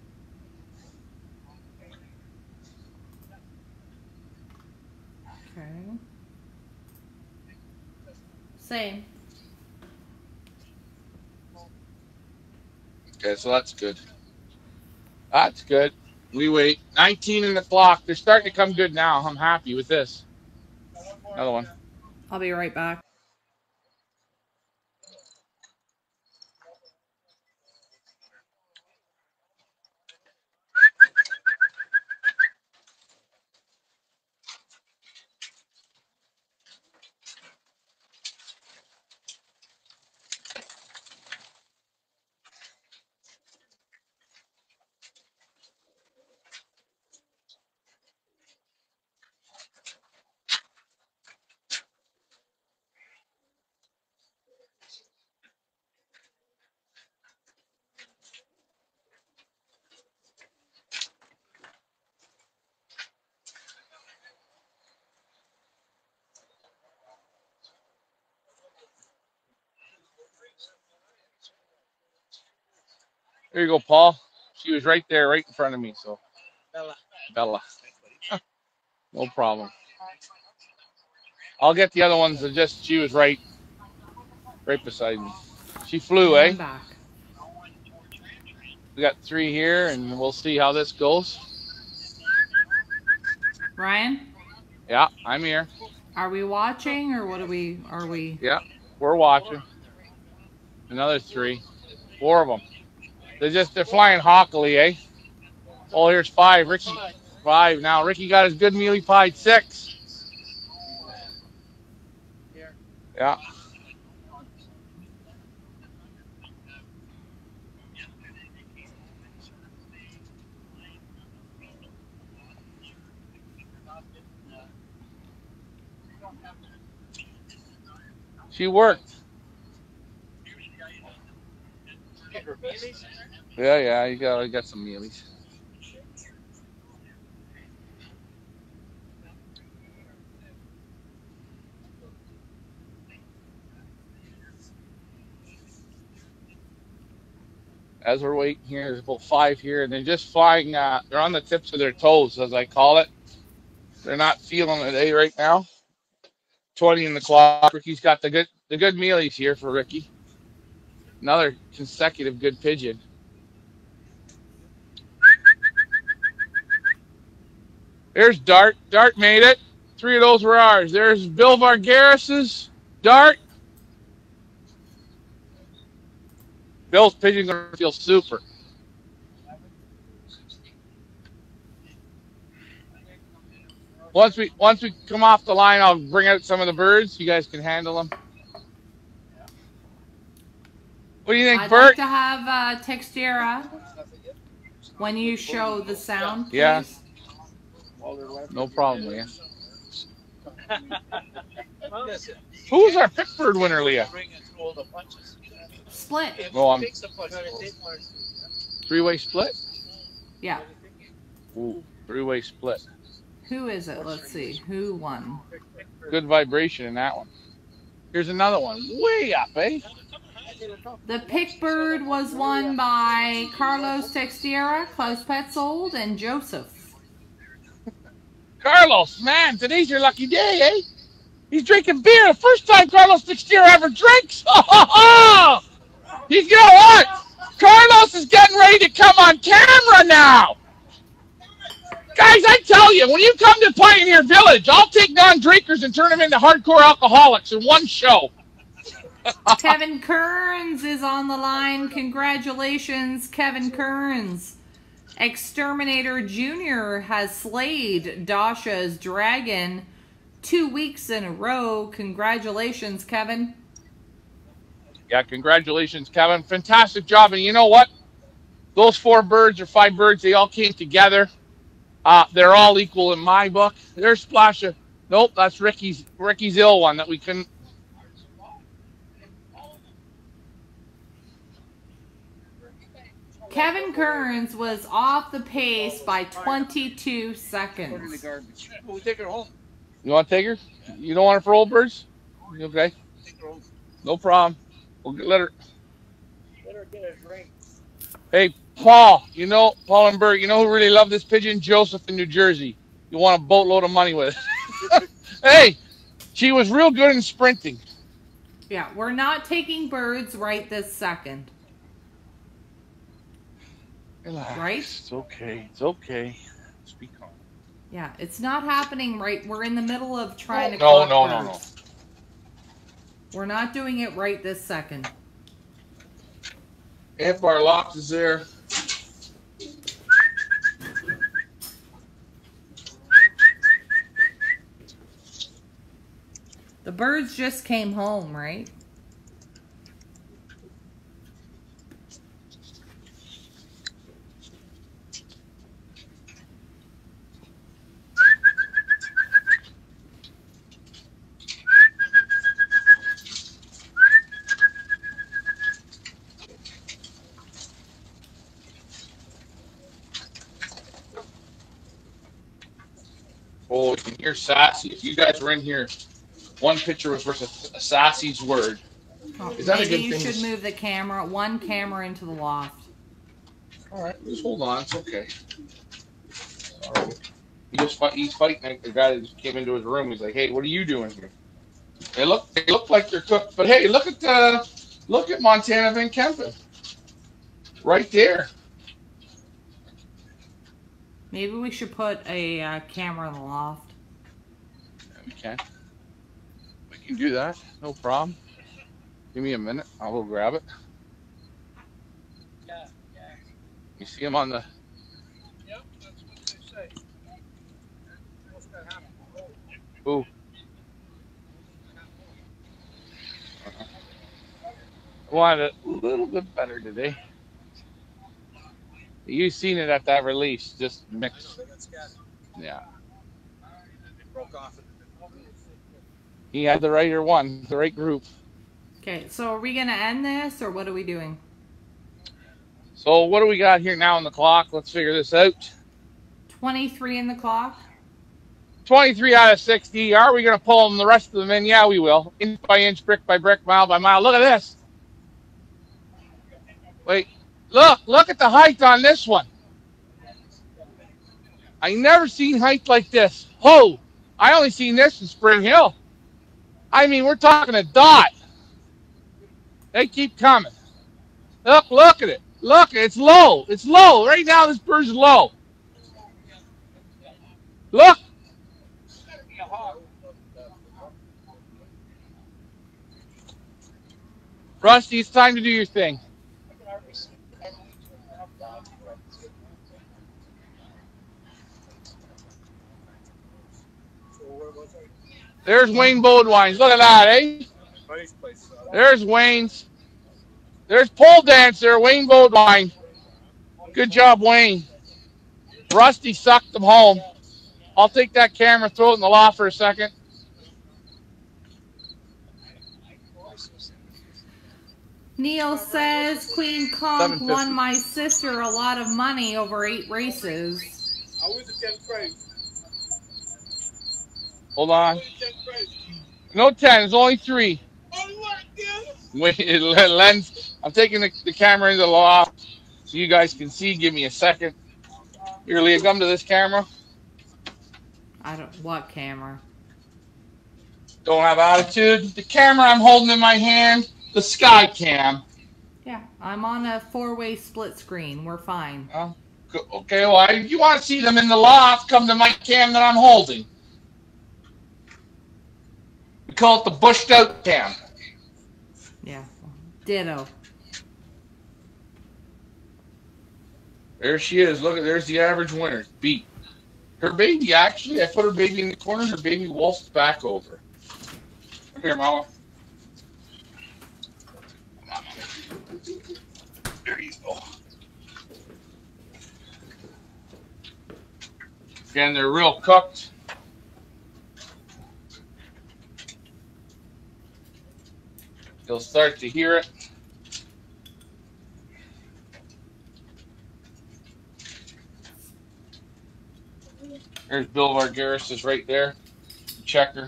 Okay. Same. Okay, so that's good. That's good. We wait. nineteen in the clock. They're starting to come good now. I'm happy with this. Another one. I'll be right back. There you go, Paul. She was right there, right in front of me. So, Bella. Bella. No problem. I'll get the other ones that just, she was right, right beside me. She flew, I'm eh? back. We got three here, and we'll see how this goes. Ryan? Yeah, I'm here. Are we watching or what are we, are we? Yeah, we're watching. Another three. Four of them. They're just, they're flying hawkily, eh? Oh, here's five. Ricky, five now. Ricky got his good mealy pie, six. Yeah. She worked. Yeah, yeah, you got, you got some mealies. As we're waiting here, there's about five here, and they're just flying. Uh, they're on the tips of their toes, as I call it. They're not feeling it eh, right now. twenty in the clock. Ricky's got the good, the good mealies here for Ricky. Another consecutive good pigeon. There's Dart. Dart made it. Three of those were ours. There's Bill Vargas's dart. Bill's pigeon gonna feel super. Once we once we come off the line, I'll bring out some of the birds. You guys can handle them. What do you think, I'd Bert? like to have uh, Textera when you show the sound, please. Yeah. No problem, Leah. Who was our Pickbird winner, Leah? Split. Oh, I'm three-way split? Yeah. Ooh, three-way split. Who is it? Let's see. Who won? Good vibration in that one. Here's another one. Way up, eh? The Pickbird was won by Carlos Textera, Klaus Petzold, and Joseph. Carlos, man, today's your lucky day, eh? He's drinking beer. The first time Carlos Textera ever drinks. Oh, ho, ho! You know what? Carlos is getting ready to come on camera now. Guys, I tell you, when you come to Pioneer Village, I'll take non-drinkers and turn them into hardcore alcoholics in one show. Kevin Kearns is on the line. Congratulations, Kevin Kearns. Exterminator Junior has slayed Dasha's dragon two weeks in a row. Congratulations, Kevin. Yeah, congratulations, Kevin. Fantastic job. And you know what? Those four birds or five birds, they all came together. Uh, they're all equal in my book. There's Splash of... Nope, that's Ricky's Ricky's ill one that we couldn't... Kevin Kearns was off the pace by twenty-two seconds. Put it in the garbage. We'll take her home. You want to take her? You don't want her for old birds? You okay? Take her home. No problem. We'll get, let her... Let her get a drink. Hey, Paul, you know, Paul and Bert, you know who really loved this pigeon? Joseph in New Jersey. You want a boatload of money with it. Hey, she was real good in sprinting. Yeah, we're not taking birds right this second. Relax. Right? It's okay. It's okay. Just be calm. Yeah, it's not happening right. We're in the middle of trying to No, clock no, no, no. birds. We're not doing it right this second. If our locks is there. The birds just came home, right? Oh, you can hear Sassy. If you guys were in here, one picture was worth a, a Sassy's word. Oh, Is that a maybe good you thing? should move the camera, one camera into the loft. All right, just hold on. It's okay. All right. He just fight, he's fighting the guy that just came into his room. He's like, "Hey, what are you doing here?" They look, they look like they're cooked, but hey, look at uh, look at Montana Van Kempen, right there. Maybe we should put a uh, camera in the loft. Yeah, we can. We can do that. No problem. Give me a minute. I'll go grab it. Yeah, yeah. You see him on the... Yep, that's what they say. What's gonna happen? Ooh. I wanted it a little bit better today. You seen it at that release, just mixed. Yeah. It broke off. He had the right or one, the right group. Okay, so are we going to end this, or what are we doing? So what do we got here now on the clock? Let's figure this out. twenty-three in the clock. twenty-three out of sixty. Are we going to pull them the rest of them in? Yeah, we will. Inch by inch, brick by brick, mile by mile. Look at this. Wait. Look, look at the height on this one. I never seen height like this. Oh, I only seen this in Spring Hill. I mean, we're talking a dot. They keep coming. Look, look at it. Look, it's low. It's low. Right now, this bird's low. Look. Rusty, it's time to do your thing. So where was I? There's Wayne Bodewines. Look at that, eh? Nice place. Uh, There's Wayne's. There's pole dancer, Wayne Bodewine. Good job, Wayne. Rusty sucked them home. I'll take that camera, throw it in the loft for a second. Neil says Queen Conk seven fifty. won my sister a lot of money over eight races. I was the tenth prize. Hold on. I was the tenth prize. No ten, it's only three. Oh, what, dude? Wait, lens. I'm taking the, the camera into the loft so you guys can see. Give me a second. Here, Leah, come to this camera. I don't. What camera? Don't have attitude. The camera I'm holding in my hand, the Sky Cam. Yeah, I'm on a four-way split screen. We're fine. Oh, okay, well, if you want to see them in the loft, come to my cam that I'm holding. We call it the bushed out cam. Yeah, ditto. There she is. Look at there's the average winner. Beat. Her baby, actually, I put her baby in the corner. Her baby waltzed back over. Come here, Mama. Come on, Mama. There you go. Again, they're real cooked. You'll start to hear it. There's Bill Vargaris is right there. Checker.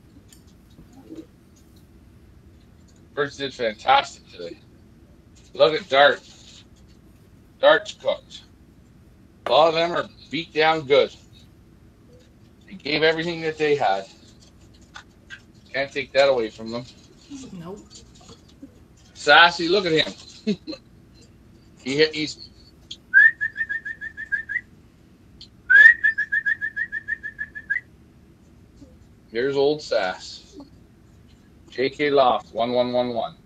Birds did fantastic today. Look at Dart. Dart's cooked. A lot of them are beat down good. They gave everything that they had. Can't take that away from them. Nope. Sassy, look at him. he hit, he's Here's old Sass. J K Loft, one one one one.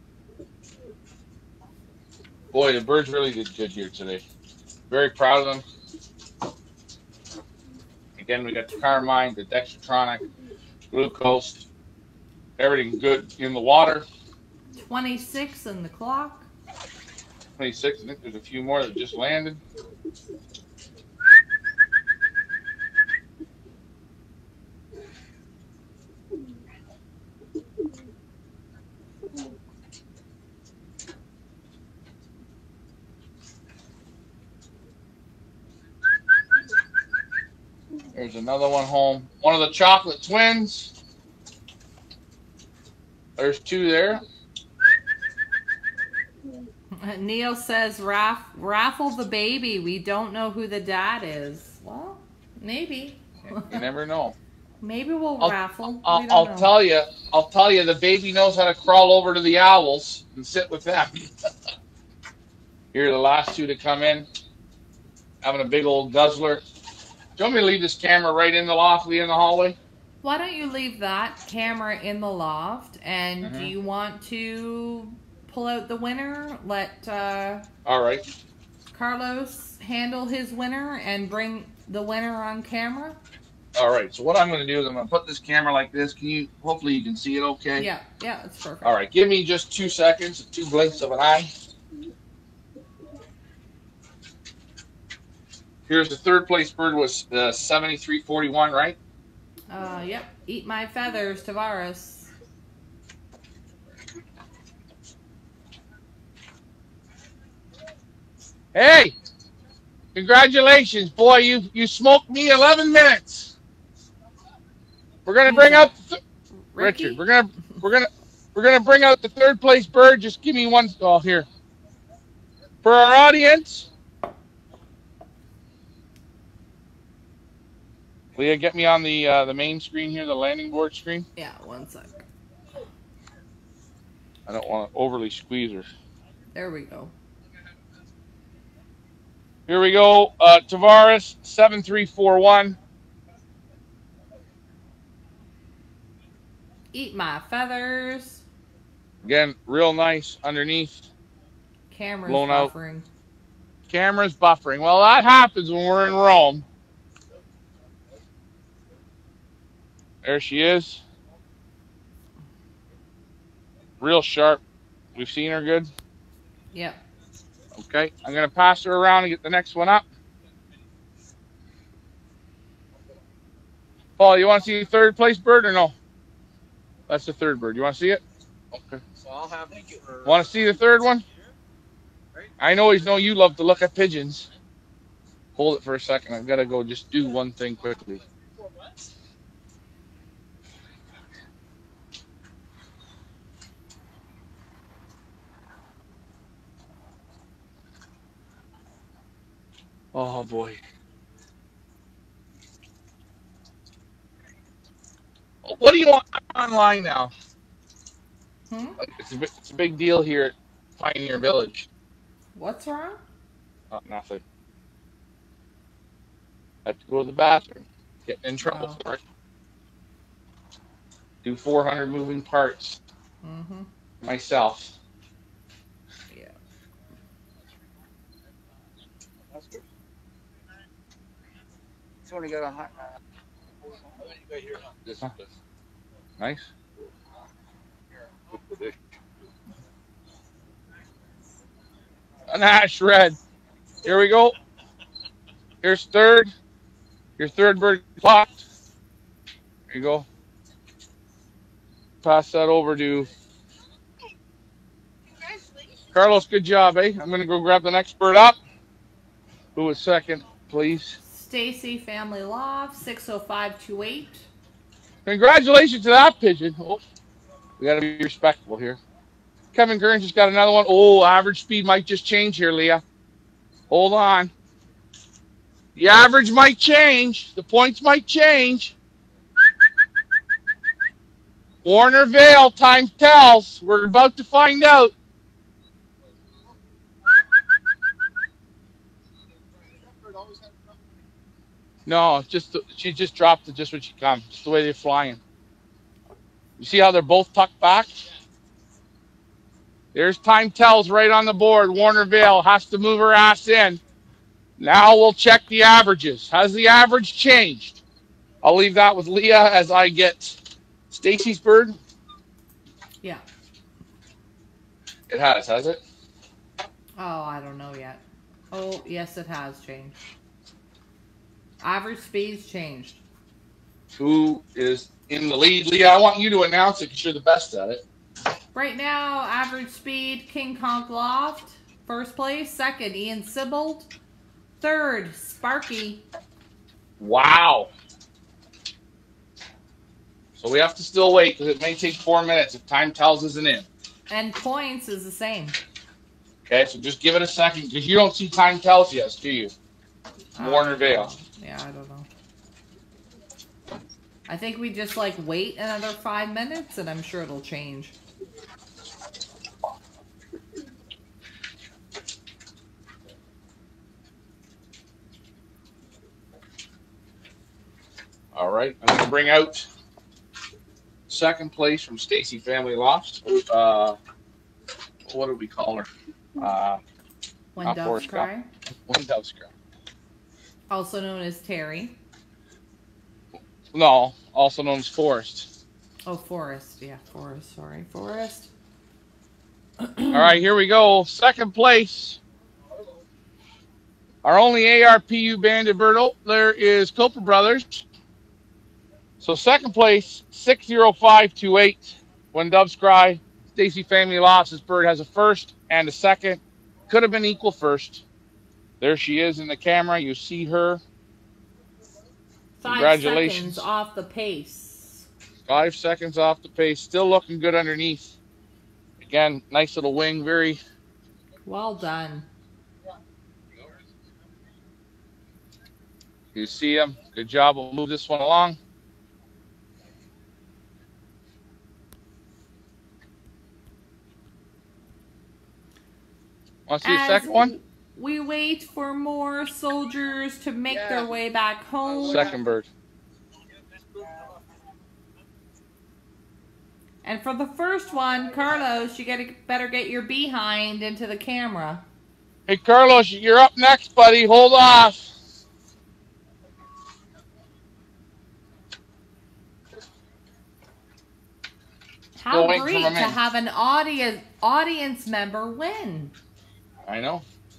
Boy, the birds really did good here today. Very proud of them. Again, we got the Carmine, the Dextronic, glucose, everything good in the water. twenty-six in the clock. twenty-six, I think there's a few more that just landed. There's another one home. One of the chocolate twins. There's two there. Neil says, Raff, raffle the baby. We don't know who the dad is. Well, maybe. You never know. Maybe we'll I'll, raffle. I'll, we don't I'll know. tell you. I'll tell you. The baby knows how to crawl over to the owls and sit with them. Here are the last two to come in. Having a big old guzzler. Do you want me to leave this camera right in the loft, Leah, in the hallway? Why don't you leave that camera in the loft? And Mhm. do you want to pull out the winner? Let uh, All right. Carlos handle his winner and bring the winner on camera? All right. So what I'm going to do is I'm going to put this camera like this. Can you? Hopefully you can see it. Okay. Yeah, yeah, that's perfect. All right. Give me just two seconds, two blinks of an eye. Here's the third place bird was uh, seventy-three forty-one, right? Uh, yep. Eat my feathers, Tavares. Hey, congratulations, boy! You you smoked me eleven minutes. We're gonna bring out th- Ricky? Richard. We're gonna we're gonna we're gonna bring out the third place bird. Just give me one. Oh, here for our audience. Leah, get me on the uh, the main screen here, the landing board screen. Yeah, one sec. I don't want to overly squeeze her. There we go. Here we go. Uh, Tavares, seven three four one. Eat my feathers. Again, real nice underneath. Camera's Blown out. buffering. Camera's buffering. Well, that happens when we're in Rome. There she is. Real sharp. We've seen her good. Yep. Okay, I'm going to pass her around and get the next one up. Paul, you want to see the third place bird or no? That's the third bird. You want to see it? Okay. So I'll have it for. Want to see the third one? I know he's know you love to look at pigeons. Hold it for a second. I've got to go just do one thing quickly. Oh boy. What do you want online now? Hmm? It's a, it's a big deal here at Pioneer Village. What's wrong? Oh, nothing. I have to go to the bathroom. Getting in trouble Oh. for it. Do four hundred moving parts Mm-hmm. myself. Yeah. That's good. It's only got a hot. Uh, This, nice. An ash red. Here we go. Here's third. Your third bird clocked. There you go. Pass that over to Carlos. Good job, eh? I'm going to go grab the next bird up. Who was second, please? Stacy Family Loft, six oh five two eight. Congratulations to that pigeon. Oh, we got to be respectful here. Kevin Kearns just got another one. Oh, average speed might just change here, Leah. Hold on. The average might change. The points might change. Warner Vale, time tells. We're about to find out. No, just she just dropped it just when she comes. Just the way they're flying. You see how they're both tucked back? There's time tells right on the board. Warner Vale has to move her ass in. Now we'll check the averages. Has the average changed? I'll leave that with Leah as I get Stacy's bird. Yeah. It has, has it? Oh, I don't know yet. Oh, yes, it has changed. Average speed's changed. Who is in the lead? Leah, I want you to announce it because you're the best at it. Right now, average speed, King Kong Loft. First place. Second, Ian Sibbald. Third, Sparky. Wow. So we have to still wait because it may take four minutes if time tells isn't in. And points is the same. Okay, so just give it a second because you don't see time tells yet, do you? Warner Vale. Yeah, I don't know. I think we just like wait another five minutes and I'm sure it'll change. All right, I'm going to bring out second place from Stacy Family Lofts. Uh, what do we call her? Uh, When not Doves Forrest Cry. Gump. When Doves Cry. Also known as Terry. No, also known as Forrest. Oh, Forrest. Yeah, Forrest. Sorry, Forrest. All right, here we go. Second place. Our only A R P U banded bird. Oh, there is Cooper Brothers. So second place, six oh five two eight. When Doves Cry. Stacy Family Lofts. This bird has a first and a second. Could have been equal first. There she is in the camera. You see her. Five Congratulations. seconds off the pace. Five seconds off the pace. Still looking good underneath. Again, nice little wing. Very. Well done. You see him. Good job. We'll move this one along. Want to see the As second one? We wait for more soldiers to make Yeah. their way back home. Second bird. And for the first one, Carlos, you gotta better get your behind into the camera. Hey, Carlos, you're up next, buddy. Hold off. How waiting for great my to man. have an audience audience member win. I know.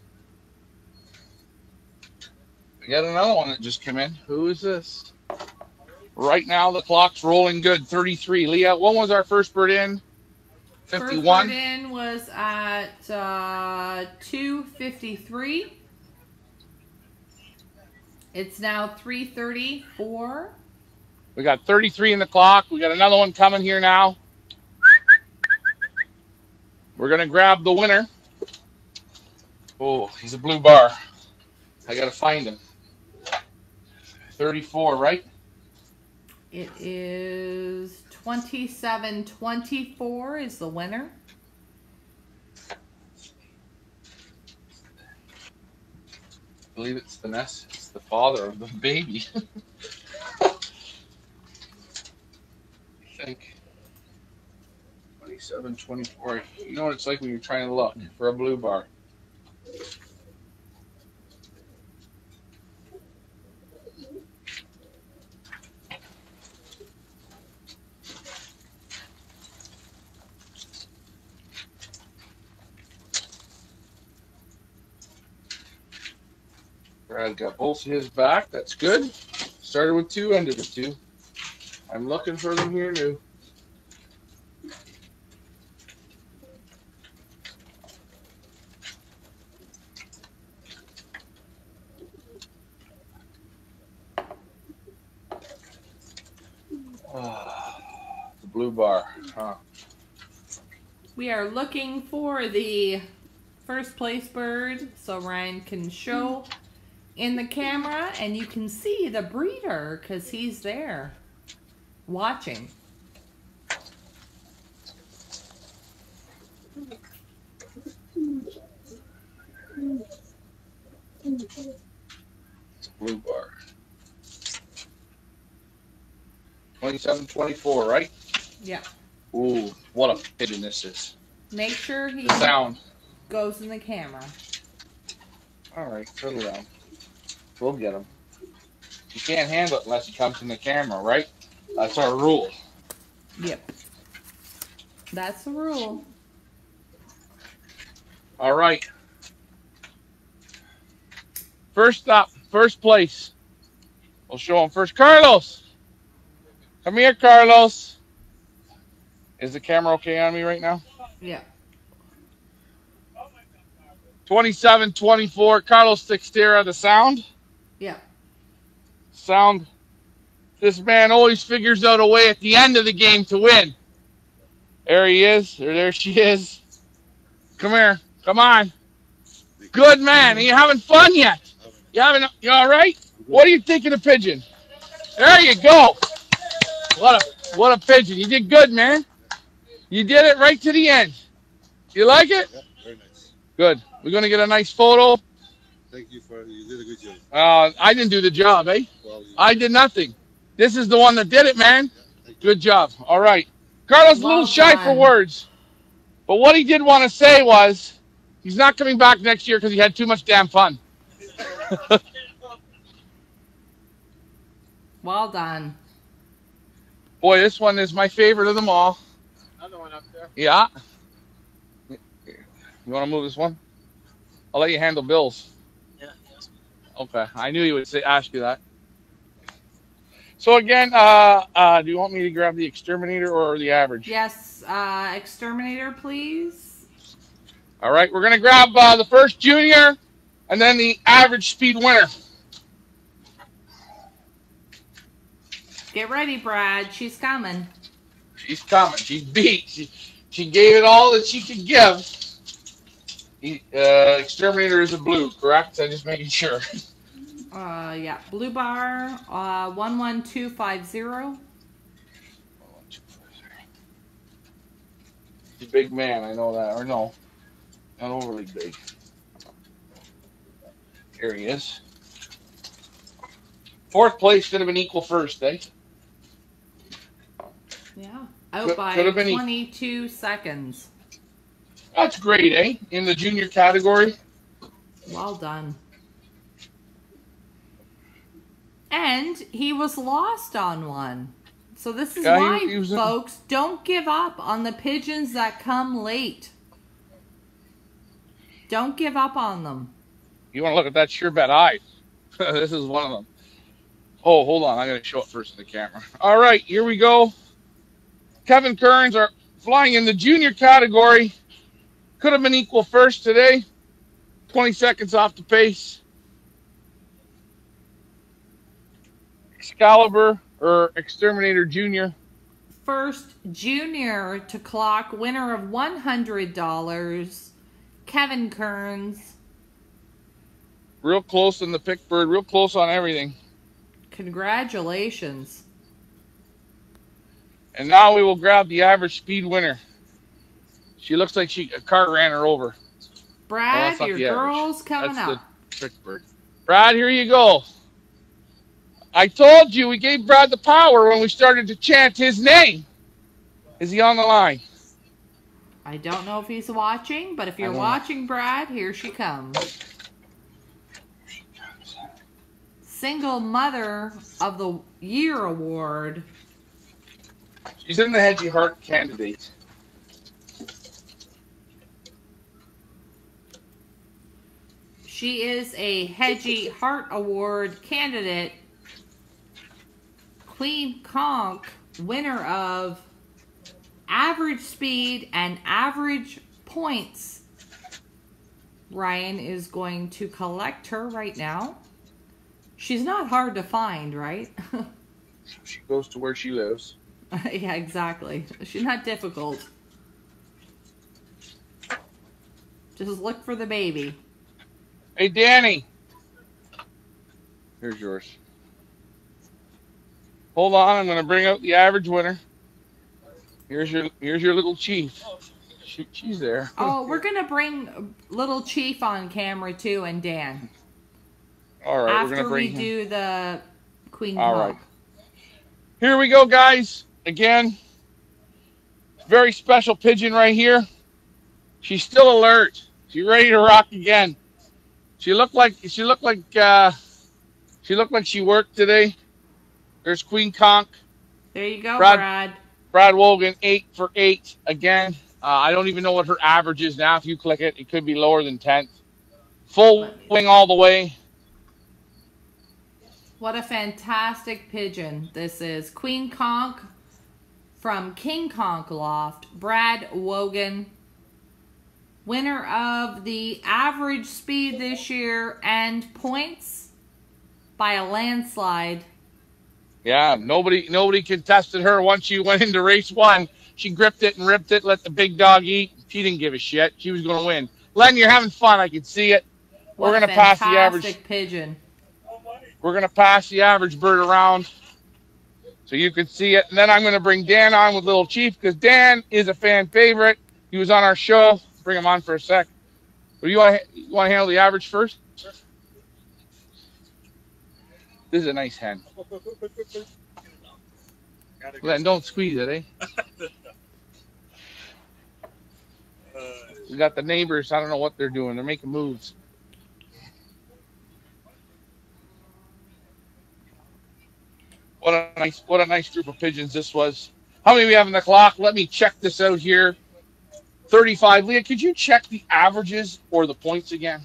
We got another one that just came in. Who is this? Right now, the clock's rolling good. thirty-three. Leah, when was our first bird in? fifty-one. First bird in was at uh, two fifty-three. It's now three thirty-four. We got thirty-three in the clock. We got another one coming here now. We're going to grab the winner. Oh, he's a blue bar. I got to find him. thirty-four, right? It is twenty-seven twenty-four is the winner. I believe it's the nest. It's the father of the baby. I think. twenty-seven twenty-four. You know what it's like when you're trying to look for a blue bar. Brad got both his back. That's good. Started with two, ended with two. I'm looking for them here new. Oh, the blue bar, huh? We are looking for the first place bird so Ryan can show in the camera and you can see the breeder because he's there watching. It's a blue bar. twenty-seven twenty-four, right? Yeah. Ooh, what a pigeon this is. Make sure he The sound. goes in the camera. All right, settle down. We'll get him. You can't handle it unless he comes in the camera, right? That's our rule. Yep. That's the rule. All right. First up, first place. We'll show him first. Carlos! Come here, Carlos. Is the camera okay on me right now? Yeah. twenty-seven twenty-four. Carlos Textera, the sound. Yeah. Sound. This man always figures out a way at the end of the game to win. There he is, or there she is. Come here. Come on. Good man. Are you having fun yet? You having? You all right? What do you think of the pigeon? There you go. What a what a pigeon. You did good, man. You did it right to the end. You like it? Yeah, very nice. Good. We're gonna get a nice photo. Thank you for you did a good job. Uh, I didn't do the job, eh? Well, you, I did nothing. This is the one that did it, man. yeah, thank you. Good job. All right. Carlos a Well little shy done. for words, but what he did want to say was he's not coming back next year because he had too much damn fun. Well done. Boy, this one is my favorite of them all. Another one up there. Yeah. You want to move this one? I'll let you handle Bill's. Yeah, yes. Okay. I knew you would say ask you that. So again, uh, uh, do you want me to grab the exterminator or the average? Yes, uh, exterminator, please. All right, we're gonna grab uh, the first junior, and then the average speed winner. Get ready, Brad. She's coming. She's coming. She's beat. She, she gave it all that she could give. He, uh, exterminator is a blue, correct? I'm just making sure. Uh, yeah. Blue bar, uh, one one two five zero. He's a big man, I know that. Or no, not overly big. Here he is. Fourth place should have been equal first, eh? Yeah. Out Could- by could have been e- twenty-two seconds. That's great, eh? In the junior category. Well done. And he was lost on one. So this is Yeah, he- why, he was in- folks, don't give up on the pigeons that come late. Don't give up on them. You want to look at that sure bet eye. This is one of them. Oh, hold on. I got to show it first to the camera. All right, here we go. Kevin Kearns are flying in the junior category. Could have been equal first today. twenty seconds off the pace. Excalibur or Exterminator Junior. First junior to clock, winner of one hundred dollars, Kevin Kearns. Real close in the pick bird. Real close on everything. Congratulations. And now we will grab the average speed winner. She looks like she a car ran her over. Brad, that's not your the average. girl's coming That's up. the trick bird. Brad, here you go. I told you we gave Brad the power when we started to chant his name. Is he on the line? I don't know if he's watching, but if you're don't know. watching, Brad, here she comes. Single Mother of the Year award. She's in the Hedgie Heart candidate. She is a Hedgie Heart Award candidate. Queen Conch, winner of average speed and average points. Ryan is going to collect her right now. She's not hard to find, right? She goes to where she lives. Yeah, exactly. She's not difficult. Just look for the baby. Hey, Danny. Here's yours. Hold on, I'm going to bring out the average winner. Here's your here's your little chief. She, she's there. Oh, we're going to bring little Chief on camera too, and Dan. All right, we're After going to bring we him. do the Queen All Conch. right. Here we go, guys. Again, very special pigeon right here. She's still alert. She's ready to rock again. She looked like she looked like uh, she looked like she worked today. There's Queen Conch. There you go, Brad- Brad. Brad Wogan, eight for eight again. Uh, I don't even know what her average is now. If you click it, it could be lower than tenth. Full wing all the way. What a fantastic pigeon this is. Queen Conch from King Conch Loft. Brad Wogan, winner of the average speed this year and points by a landslide. Yeah, nobody nobody contested her once she went into race one. She gripped it and ripped it, let the big dog eat. She didn't give a shit. She was going to win. Len, you're having fun. I can see it. What We're a going to pass the average. fantastic pigeon. We're going to pass the average bird around so you can see it. And then I'm going to bring Dan on with Little Chief because Dan is a fan favorite. He was on our show. Bring him on for a sec. But you want to you want to handle the average first? This is a nice hen. Len, don't squeeze it, eh? We got the neighbors. I don't know what they're doing. They're making moves. What a nice, what a nice group of pigeons this was. How many we have in the clock? Let me check this out here. thirty-five. Leah, could you check the averages or the points again?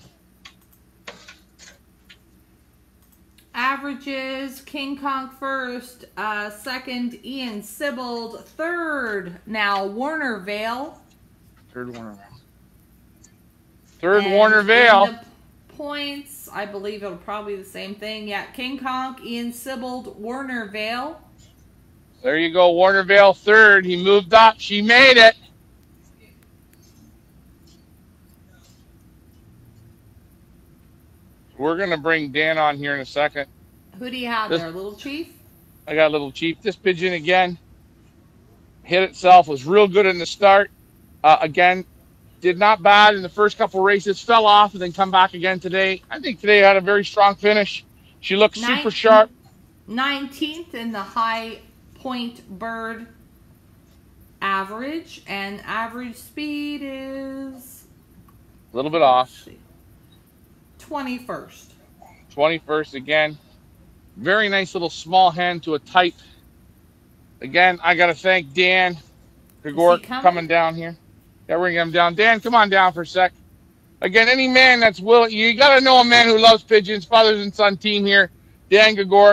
Averages, King Conch first, uh, second, Ian Sibbald, third, now Warner Vale. Third Warner Vale. Third And Warner in Vale. the points, I believe it'll probably be the same thing. Yeah, King Conch, Ian Sibbald, Warner Vale. There you go, Warner Vale third. He moved up. She made it. We're going to bring Dan on here in a second. Who do you have This- there, Little Chief? I got a Little Chief. This pigeon again hit itself, was real good in the start. Uh, again, did not bad in the first couple races, fell off and then come back again today. I think today had a very strong finish. She looks super Nine- sharp. nineteenth in the high point bird. average, and average speed is A little bit off. twenty-first. twenty-first again. Very nice little small hand to a type. Again, I got to thank Dan Gregor coming? coming down here. Yeah, we're going to get him down. Dan, come on down for a sec. Again, any man that's willing, you got to know a man who loves pigeons. Fathers and son team here. Dan Gregor.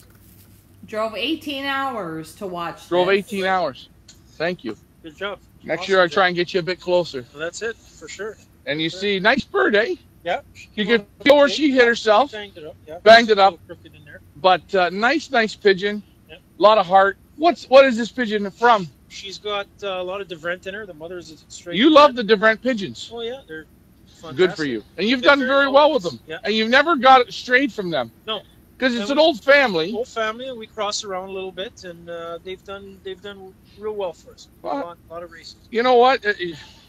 Drove eighteen hours to watch Drove this. eighteen hours. Thank you. Good job. Next Awesome year, I'll job. try and get you a bit closer. Well, that's it, for sure. And you Sure. see, nice bird, eh? Yeah. You can feel where she hit herself. Banged it up, yeah. Banged it up. A little crooked in there. But uh, nice, nice pigeon. Yeah. A lot of heart. What's What is this pigeon from? She's got uh, a lot of DeVrent in her. The mother's a straight. You love the DeVrent pigeons. Oh, yeah. They're fantastic. Good for you. And you've They're done very very well with them. Yeah. And you've never got strayed from them. No. Because it's And an we- old family. Whole family, and we cross around a little bit, and uh, they've done they've done real well for us. A Well, lot, lot of races. You know what? Uh,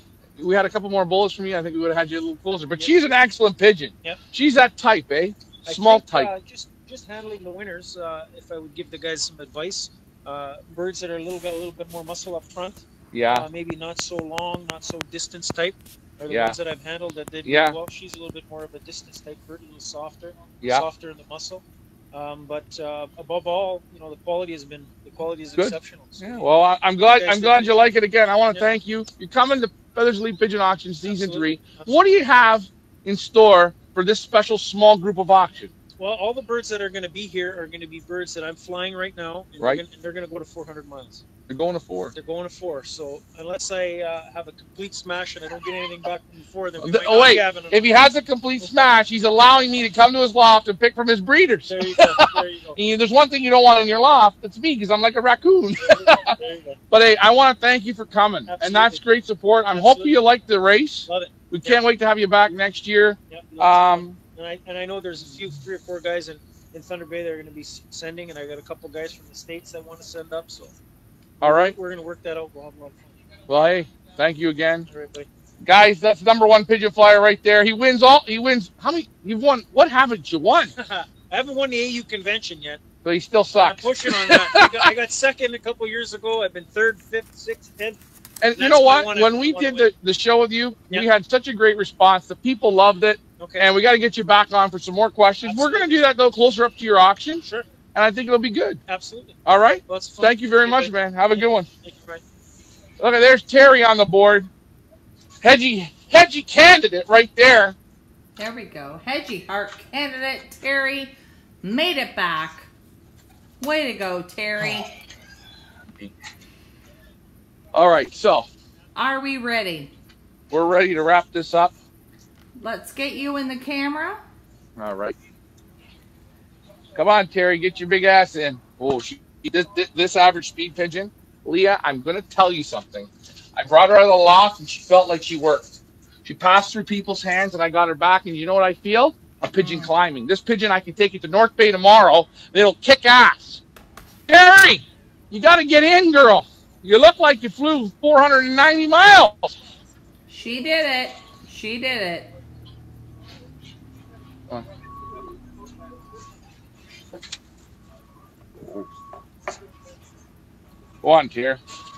We had a couple more bullets from you. I think we would have had you a little closer. But Yeah. she's an excellent pigeon. Yeah. She's that type, eh? I Small think, type. Uh, just just handling the winners. Uh, if I would give the guys some advice, uh, birds that are a little got a little bit more muscle up front, Yeah. uh, maybe not so long, not so distance type, are the Yeah. ones that I've handled that did Yeah. really well. She's a little bit more of a distance type bird, a little softer, Yeah. softer in the muscle. Um, but uh, above all, you know, the quality has been the quality is Good. exceptional. So, Yeah. Well, I- I'm glad. You guys I'm glad did- you like it again. I want to Yeah. thank you. You're coming to Feathers Elite Pigeon Auction Season Absolutely. Three. What do you have in store for this special small group of auction? Well, all the birds that are going to be here are going to be birds that I'm flying right now, and Right. they're gonna, and they're going to go to four hundred miles. They're going to four. They're going to four. So unless I uh, have a complete smash and I don't get anything back from before, then we The- might oh not wait, be having if he has a complete smash, he's allowing me to come to his loft and pick from his breeders. There you go. There you go. And there's one thing you don't want in your loft. It's me, because I'm like a raccoon. There you go. But hey, I want to thank you for coming, and Absolutely. that's great support. I'm Absolutely. hoping you like the race. Love it. We can't wait to have you back next year. Yep, love it. Um, and I and I know there's a few, three or four guys in, in Thunder Bay that are going to be s- sending, and I got a couple guys from the states that want to send up. So all right. we're going to work that out. We'll have a lot of fun. Well, hey, thank you again, All right, buddy. guys. That's number one pigeon flyer right there. He wins all. He wins. How many? You've won. What haven't you won? I haven't won the A U convention yet. But he still I'm sucks. pushing on that. I got, I got second a couple years ago. I've been third, fifth, sixth, tenth. And you That's know what I what? wanna- When we wanna did the, the show with you, we Yep. had such a great response. The people loved it. Okay. And we got to get you back on for some more questions. We're going to do that, though, closer up to your auction. Sure. And I think it'll be good. Absolutely. All right? Well, it's fun. Thank you very Okay, much, buddy. man. Have a good one. Thank you, Brian. Okay, there's Terry on the board. Hedgy, hedgy candidate right there. There we go. Hedgy Heart candidate Terry made it back. Way to go, Terry. All right, so Are we ready? we're ready to wrap this up. Let's get you in the camera. All right. Come on, Terry, get your big ass in. Oh, she, this, this, this average speed pigeon, Leah, I'm going to tell you something. I brought her out of the loft, and she felt like she worked. She passed through people's hands, and I got her back, and you know what I feel? A pigeon Mm. climbing. This pigeon, I can take it to North Bay tomorrow, and it'll kick ass. Terry, you got to get in, girl. You look like you flew four hundred ninety miles. She did it. She did it. Go on, Terry.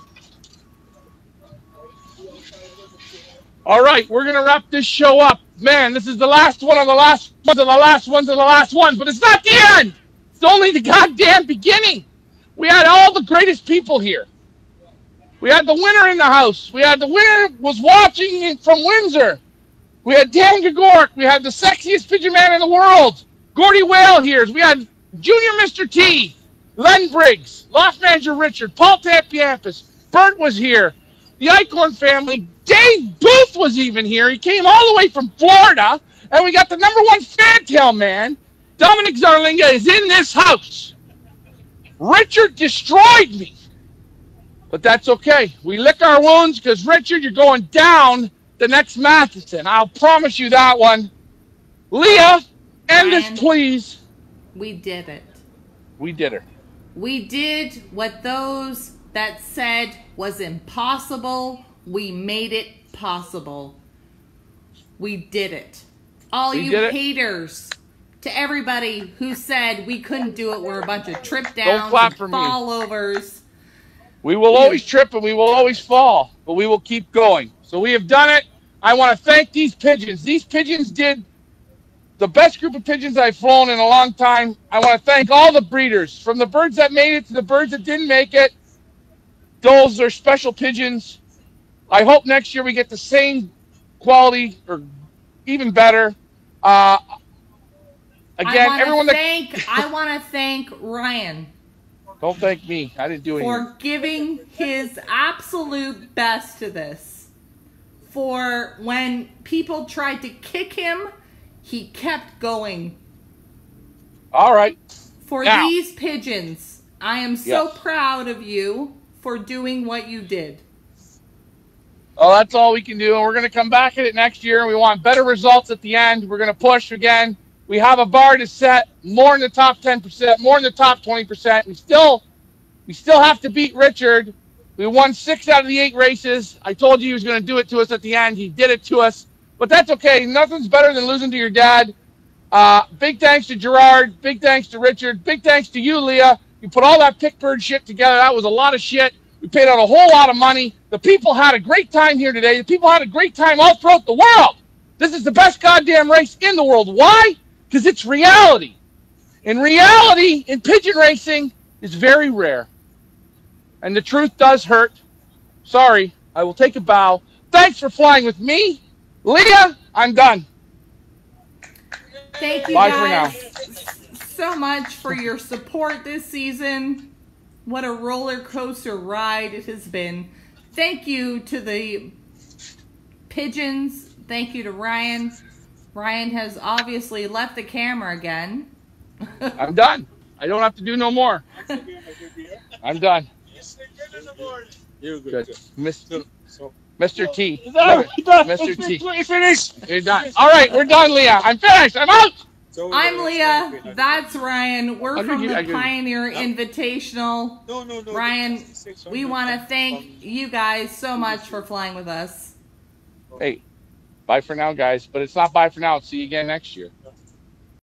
All right, we're going to wrap this show up. Man, this is the last one of the last ones of the last ones of the last ones, but it's not the end. It's only the goddamn beginning. We had all the greatest people here. We had the winner in the house. We had the winner was watching it from Windsor. We had Dan Gregor. We had the sexiest pigeon man in the world, Gordy Whale here. We had Junior Mister T, Len Briggs, Loft Manager Richard, Paul Tampiampis, Bert was here, the Eichhorn family, Dave Booth was even here. He came all the way from Florida, and we got the number one fantail man, Dominic Zarlinga, is in this house. Richard destroyed me, but that's okay. We lick our wounds because, Richard, you're going down the next Matheson. I'll promise you that one. Leah, end this, Ryan. please. We did it. We did her. We did what those that said was impossible. We made it possible. We did it. All We you did it. haters, to everybody who said we couldn't do it, we're a bunch of trip downs clap and for me. fallovers. We will always trip and we will always fall, but we will keep going. So we have done it. I want to thank these pigeons. These pigeons did the best group of pigeons I've flown in a long time. I want to thank all the breeders, from the birds that made it to the birds that didn't make it. Those are special pigeons. I hope next year we get the same quality or even better. Uh, again, I everyone thank, that I want to thank Ryan don't thank me. I didn't do anything. for giving his absolute best to this. For when people tried to kick him, he kept going. All right. For Now. these pigeons, I am so Yes. proud of you for doing what you did. Oh, that's all we can do. And we're going to come back at it next year. And we want better results at the end. We're going to push again. We have a bar to set more in the top ten percent, more in the top twenty percent. We still, we still have to beat Richard. We won six out of the eight races. I told you he was going to do it to us at the end. He did it to us. But that's okay. Nothing's better than losing to your dad. Uh, big thanks to Gerard. Big thanks to Richard. Big thanks to you, Leah. You put all that pickbird shit together. That was a lot of shit. We paid out a whole lot of money. The people had a great time here today. The people had a great time all throughout the world. This is the best goddamn race in the world. Why? Because it's reality. And reality in pigeon racing is very rare. And the truth does hurt. Sorry. I will take a bow. Thanks for flying with me. Leah, I'm done. Thank you Bye for guys so much for your support this season. What a roller coaster ride it has been. Thank you to the pigeons. Thank you to Ryan. Ryan has obviously left the camera again. I'm done. I don't have to do no more. I'm done. You're Good. good. Mister So, Mister T. Done. Mister T. Finished. You're done. All right, we're done, Leah. I'm finished. I'm out. so I'm uh, Leah. so- That's Ryan. We're I from agree, I the agree. Pioneer Invitational. No, no, no. Ryan, this is six we hundred. want to Um, thank you guys so much for flying with us. Hey, bye for now, guys. But it's not bye for now. See you again next year.